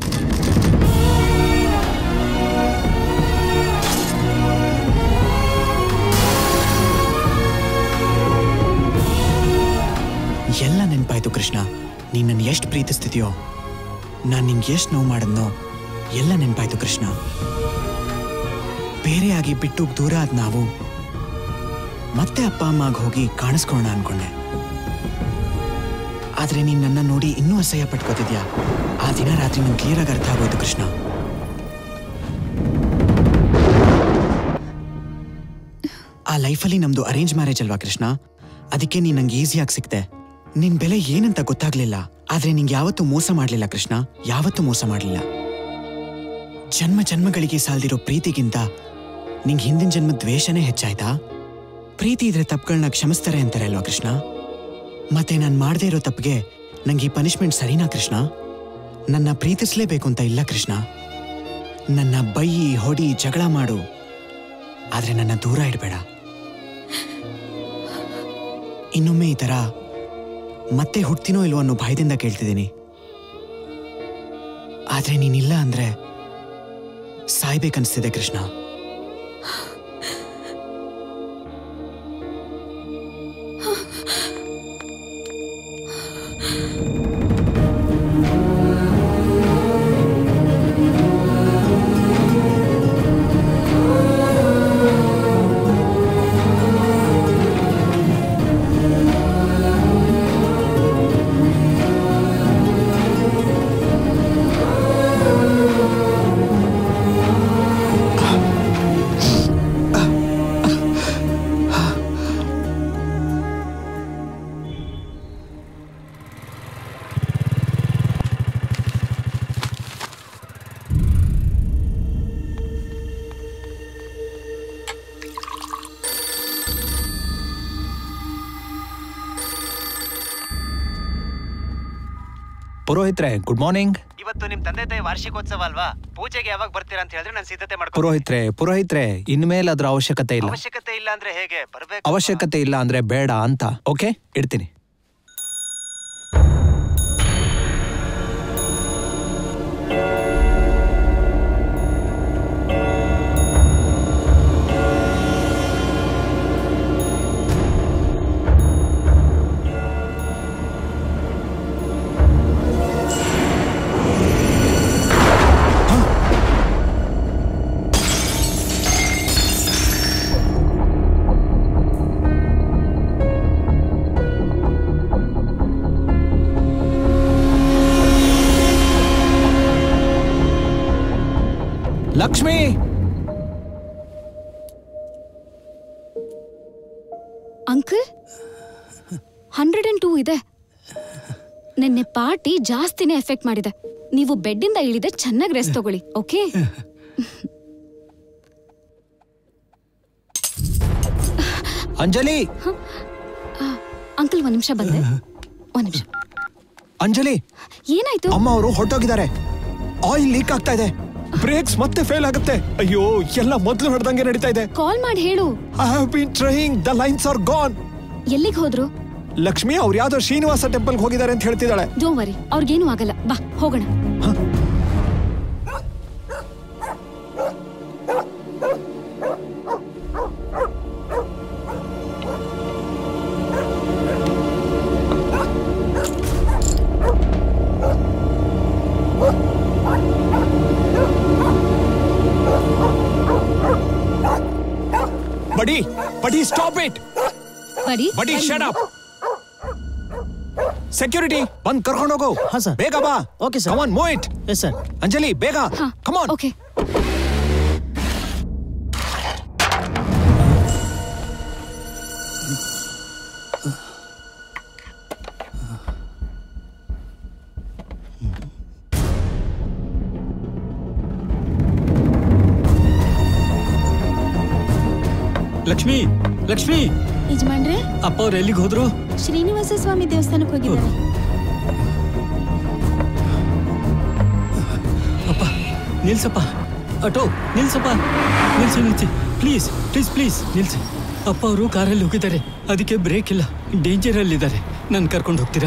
ಎಲ್ಲ ನೆನ್ಪಾಯ್ತು ಕೃಷ್ಣ. ನೀನ್ ನನ್ ಎಷ್ಟ್ ಪ್ರೀತಿಸ್ತಿದ್ಯೋ, ನಾನ್ ನಿಂಗೆ ಎಷ್ಟ್ ನೋವು ಮಾಡದ್ನೋ ಎಲ್ಲ ನೆನ್ಪಾಯ್ತು ಕೃಷ್ಣ. ಬೇರೆಯಾಗಿ ಬಿಟ್ಟು ದೂರ ಆದ್ ನಾವು ಮತ್ತೆ ಅಪ್ಪ ಅಮ್ಮಾಗ ಹೋಗಿ ಕಾಣಿಸ್ಕೊಳ್ಳೋಣ ಅನ್ಕೊಂಡೆ. ಆದ್ರೆ ನೀನ್ ನನ್ನ ನೋಡಿ ಇನ್ನೂ ಅಸಹ್ಯ ಪಟ್ಕೋತಿದ್ಯಾ. ಆ ದಿನ ರಾತ್ರಿ ನಂಗೆ ಕ್ಲಿಯರ್ ಆಗಿ ಅರ್ಥ ಆಗೋಯ್ತು ಕೃಷ್ಣ. ಆ ಲೈಫಲ್ಲಿ ನಮ್ದು ಅರೇಂಜ್ ಮ್ಯಾರೇಜ್ ಅಲ್ವಾ ಕೃಷ್ಣ, ಅದಕ್ಕೆ ನೀನ್ ನಂಗೆ ಈಸಿಯಾಗಿ ಸಿಕ್ತೆ. ನಿನ್ ಬೆಲೆ ಏನಂತ ಗೊತ್ತಾಗ್ಲಿಲ್ಲ, ಆದ್ರೆ ನಿಂಗೆ ಯಾವತ್ತೂ ಮೋಸ ಮಾಡ್ಲಿಲ್ಲ ಕೃಷ್ಣ, ಯಾವತ್ತೂ ಮೋಸ ಮಾಡ್ಲಿಲ್ಲ. ಜನ್ಮಗಳಿಗೆ ಸಾಲ್ದಿರೋ ಪ್ರೀತಿಗಿಂತ ನಿಂಗೆ ಹಿಂದಿನ ಜನ್ಮ ದ್ವೇಷನೇ ಹೆಚ್ಚಾಯ್ತಾ? ಪ್ರೀತಿ ಇದ್ರೆ ತಪ್ಪುಗಳನ್ನ ಕ್ಷಮಿಸ್ತಾರೆ ಅಂತಾರೆ ಅಲ್ವಾ ಕೃಷ್ಣ? ಮತ್ತೆ ನಾನು ಮಾಡದೇ ಇರೋ ತಪ್ಪಿಗೆ ನಂಗೆ ಈ ಪನಿಷ್ಮೆಂಟ್ ಸರಿನಾ ಕೃಷ್ಣ? ನನ್ನ ಪ್ರೀತಿಸ್ಲೇಬೇಕು ಅಂತ ಇಲ್ಲ ಕೃಷ್ಣ. ನನ್ನ ಬೈಯಿ ಹೊಡಿ ಜಗಳ ಮಾಡು, ಆದ್ರೆ ನನ್ನ ದೂರ ಇಡಬೇಡ. ಇನ್ನೊಮ್ಮೆ ಈ ತರ ಮತ್ತೆ ಹುಡ್ತೀನೋ ಇಲ್ವೋ ಅನ್ನೋ ಭಯದಿಂದ ಕೇಳ್ತಿದ್ದೀನಿ. ಆದ್ರೆ ನೀನಿಲ್ಲ ಅಂದ್ರೆ ಸಾಯ್ಬೇಕನ್ಸ್ತಿದೆ ಕೃಷ್ಣ. ಪುರೋಹಿತ್ರೆ, ಗುಡ್ ಮಾರ್ನಿಂಗ್. ಇವತ್ತು ನಿಮ್ ತಂದೆ ತಾಯಿ ವಾರ್ಷಿಕೋತ್ಸವ ಅಲ್ವಾ, ಪೂಜೆಗೆ ಯಾವಾಗ ಬರ್ತೀರಾ ಅಂತ ಹೇಳಿದ್ರೆ ನಾನು ಸಿದ್ಧತೆ ಪುರೋಹಿತ್ರೆ ಇನ್ಮೇಲೆ ಅದ್ರ ಅವಶ್ಯಕತೆ ಇಲ್ಲ. ಅವಶ್ಯಕತೆ ಇಲ್ಲ ಅಂದ್ರೆ ಹೇಗೆ ಬರ್ಬೇಕು? ಅವಶ್ಯಕತೆ ಇಲ್ಲ ಅಂದ್ರೆ ಬೇಡ ಅಂತ. ಓಕೆ, ಇಡ್ತೀನಿ. ಲಕ್ಷ್ಮಿ, ಅಂಕಲ್ 102 ಇದೆ. ನಿನ್ನೆ ಪಾರ್ಟಿ ಜಾಸ್ತಿನೇ ಎಫೆಕ್ಟ್ ಮಾಡಿದೆ. ನೀವು ಬೆಡ್ಡಿಂದ ಇಳಿದೆ ಚೆನ್ನಾಗಿ ರೆಸ್ಟ್ ತಗೊಳ್ಳಿ, ಓಕೆ? ಅಂಜಲಿ, ಅಂಕಲ್ ಒಂದ್ ನಿಮಿಷ ಬಂದೆ. ಒಂದ್ ನಿಮಿಷ. ಅಂಜಲಿ, ಏನಾಯ್ತು? ಅಮ್ಮ ಅವರು ಹೊರಟೋಗಿದ್ದಾರೆ. ಆಯಿಲ್ ಲೀಕ್ ಆಗ್ತಾ ಇದೆ, ಬ್ರೇಕ್ಸ್ ಮತ್ತೆ ಫೇಲ್ ಆಗುತ್ತೆ. ಅಯ್ಯೋ, ಎಲ್ಲ ಮೊದಲು ಹೊಡೆದಂಗೆ ನಡೀತಾ ಇದೆ. ಕಾಲ್ ಮಾಡಿ ಹೇಳು. I have been trying, the lines are gone. ಎಲ್ಲಿಗೆ ಹೋದ್ರು? ಲಕ್ಷ್ಮಿ ಅವ್ರು ಯಾವ್ದೋ ಶ್ರೀನಿವಾಸ ಟೆಂಪಲ್ ಹೋಗಿದ್ದಾರೆ ಅಂತ ಹೇಳ್ತಿದ್ದಾಳೆ. ಡೋಂಟ್ ವರಿ, ಅವ್ರಿಗೇನು ಆಗಲ್ಲ. ಬಾ ಹೋಗೋಣ. Buddy, stop it! Buddy, shut up! Security, ಬಂದ್ ಕರ್ಕೊಂಡು ಹೋಗು. ಹಾ ಸರ್. ಬೇಗ ಬಾ. Okay sir. Come on, move it. Yes sir. Anjali, ಬೇಗ. Come on. Okay. Lakshmi Lakshmi ಯಜಮಾನ್ರೆ, ಅಪ್ಪ ಅವ್ರು ಎಲ್ಲಿಗೆ ಹೋದ್ರು? ಶ್ರೀನಿವಾಸ ಸ್ವಾಮಿ ದೇವಸ್ಥಾನಕ್ಕೆ ಹೋಗಿದ್ದಾರೆ. ಅಪ್ಪ ನಿಲ್ಸಪ್ಪ, ಆಟೋ ನಿಲ್ಸಪ್ಪ, ನಿಲ್ಸಿ ಪ್ಲೀಸ್ ಪ್ಲೀಸ್ ಪ್ಲೀಸ್ ನಿಲ್ಸಿ. ಅಪ್ಪ ಅವರು ಕಾರಲ್ಲಿ ಹೋಗಿದ್ದಾರೆ, ಅದಕ್ಕೆ ಬ್ರೇಕ್ ಇಲ್ಲ, ಡೇಂಜರ್ ಅಲ್ಲಿದ್ದಾರೆ. ನಾನು ಕರ್ಕೊಂಡು ಹೋಗ್ತೀರಾ?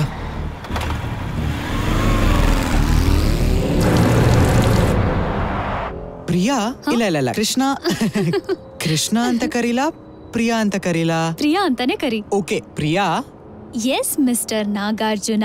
ಪ್ರಿಯಾ? ಇಲ್ಲ ಕೃಷ್ಣ. ಕೃಷ್ಣ ಅಂತ ಕರೀಲಾ, ಪ್ರಿಯಾ ಅಂತ ಕರೀಲಾ? ಪ್ರಿಯಾ ಅಂತಾನೆ ಕರಿ. Okay Priya. Yes mister Nagarjuna.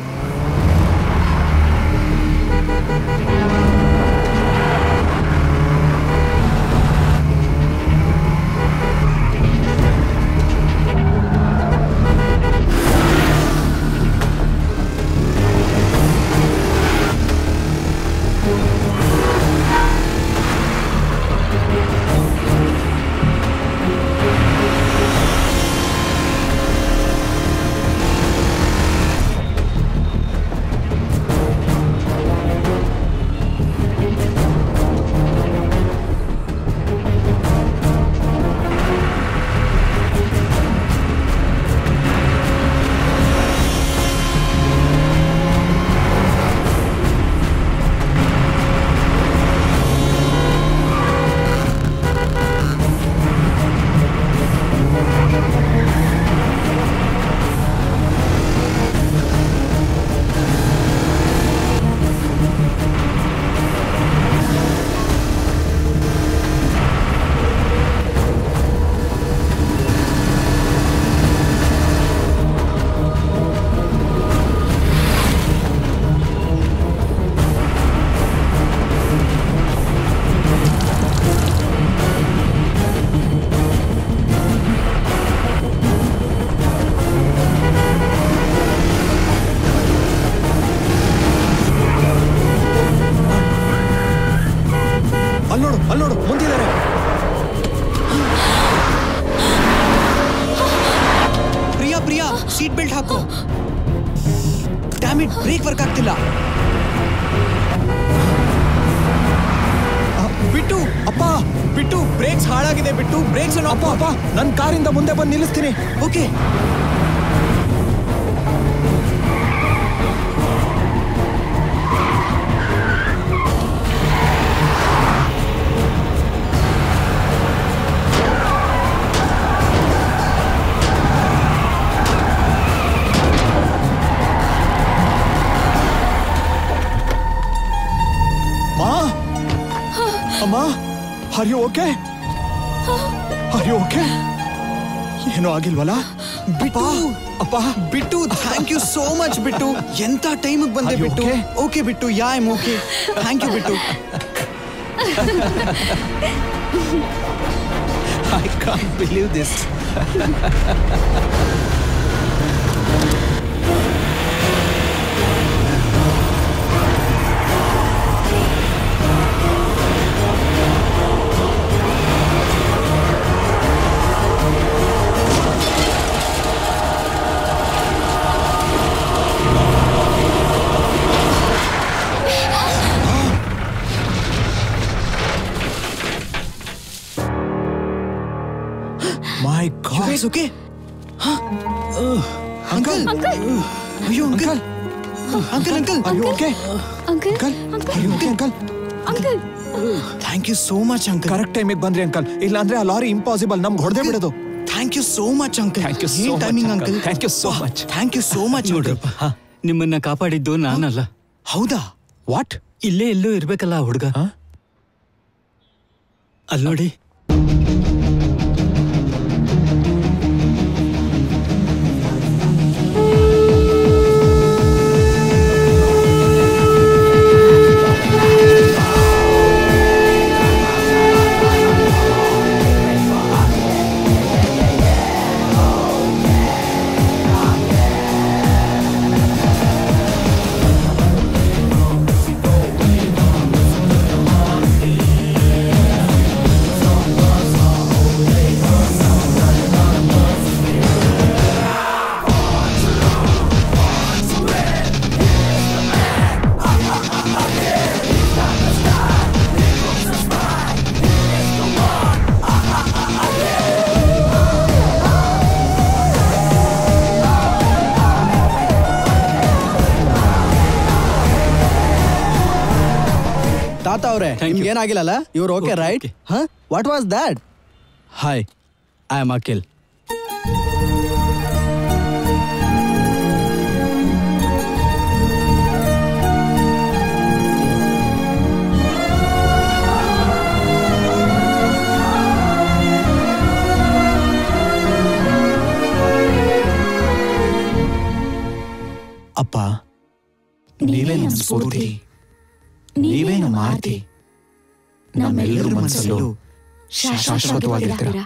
ಅಲ್ಲೋಡು ಮುಂದಿದ್ದಾರೆ. ಪ್ರಿಯಾ ಸೀಟ್ ಬೆಲ್ಟ್ ಹಾಕು. ಡ್ಯಾಮ್ ಇಟ್, ಬ್ರೇಕ್ ವರ್ಕ್ ಆಗ್ತಿಲ್ಲ. ಬಿಟ್ಟು ಅಪ್ಪ, ಬಿಟ್ಟು ಬ್ರೇಕ್ಸ್ ಹಾಳಾಗಿದೆ. ಬಿಟ್ಟು ಬ್ರೇಕ್ಸ್ ಅಪ್ಪ ನನ್ನ ಕಾರಿಂದ ಮುಂದೆ ಬಂದು ನಿಲ್ಲಿಸ್ತೀನಿ. ಓಕೆ. ಅಮ್ಮ, ಆರ್ ಯು ಓಕೆ? ಏನೂ ಆಗಿಲ್ವಲ್ಲ? ಬಿಟ್ಟು ಅಪ್ಪ, ಬಿಟ್ಟು ಥ್ಯಾಂಕ್ ಯು ಸೋ ಮಚ್. ಬಿಟ್ಟು ಎಂತ ಟೈಮಿಗೆ ಬಂದೆ. Bittu okay Bittu, yeah I am okay. Thank you Bittu. I can't believe this. My God. You guys okay? Huh? Uncle. Are you uncle? Uncle. Are you okay? Uncle. Are you okay, uncle? Uncle. Thank you so much, uncle. Correct ಟೈಮಿಗೆ ಬಂದ್ರಿ uncle. ಇಲ್ಲ ಅಂದ್ರೆ ಆ lorry impossible, ನಮ್ಗೆ ಹೊಡೆದೇ ಬಿಡೋದು. Thank you so much, uncle. Thank you so much, timing, uncle. Thank you so much. Thank you so much. ನೋಡ್ರಪ್ಪ, ನಿಮ್ಮನ್ನ ಕಾಪಾಡಿದ್ದು ನಾನಲ್ಲ. ಹೌದಾ? ವಾಟ್? ಇಲ್ಲೇ ಎಲ್ಲೋ ಇರ್ಬೇಕಲ್ಲ ಹುಡುಗ. ಅಲ್ಲಿ ನೋಡಿ. ಅವ್ರೆ ನಿಮ್ಗೆ ಏನಾಗಿಲ್ಲಲ್ಲ? ಇವ್ರು ಓಕೆ ರೈಟ್? ಹಾ, what was that? Hi, I am Akhil. ಅಪ್ಪ, ನೀವೇ ನಮ್ಮ ಸ್ಫೂರ್ತಿ, ನೀವೇ ನಮ್ಮ ಆರ್ತಿ, ನಮ್ಮೆಲ್ಲರ ಮನಸ್ಸಲ್ಲೂ ಶಾಶ್ವತವಾಗಿರ್ತೀರ.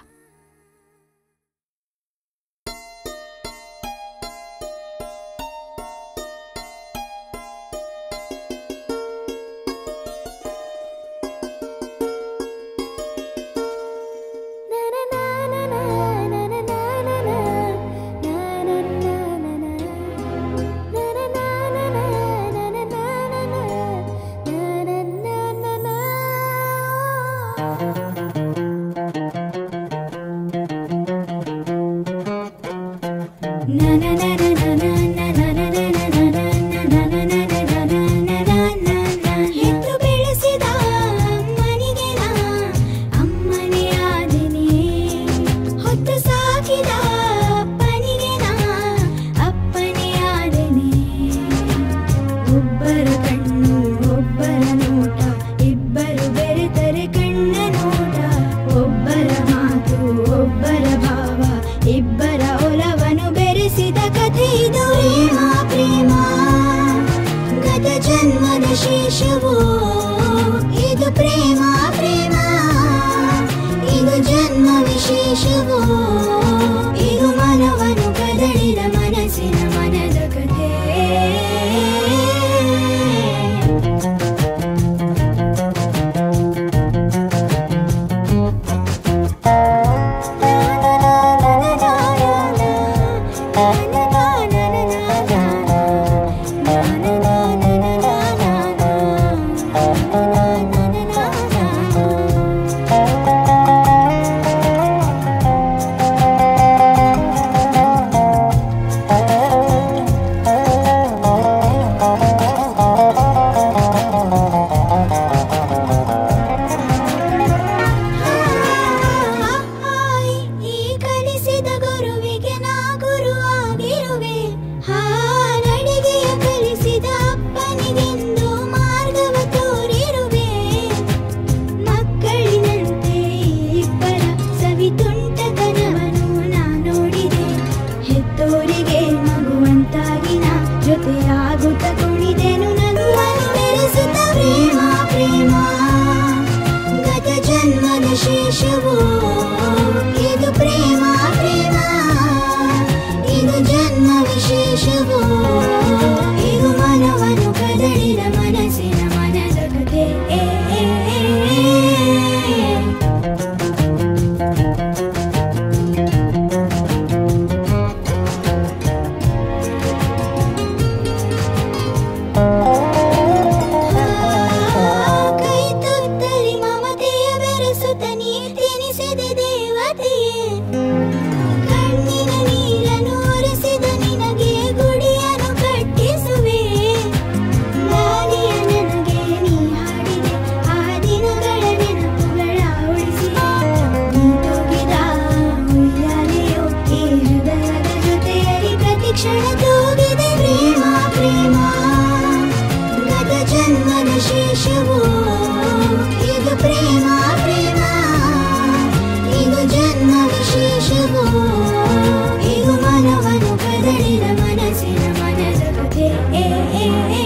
ಮನಸ್ಸಿನ ಮನದ ಕಥೆ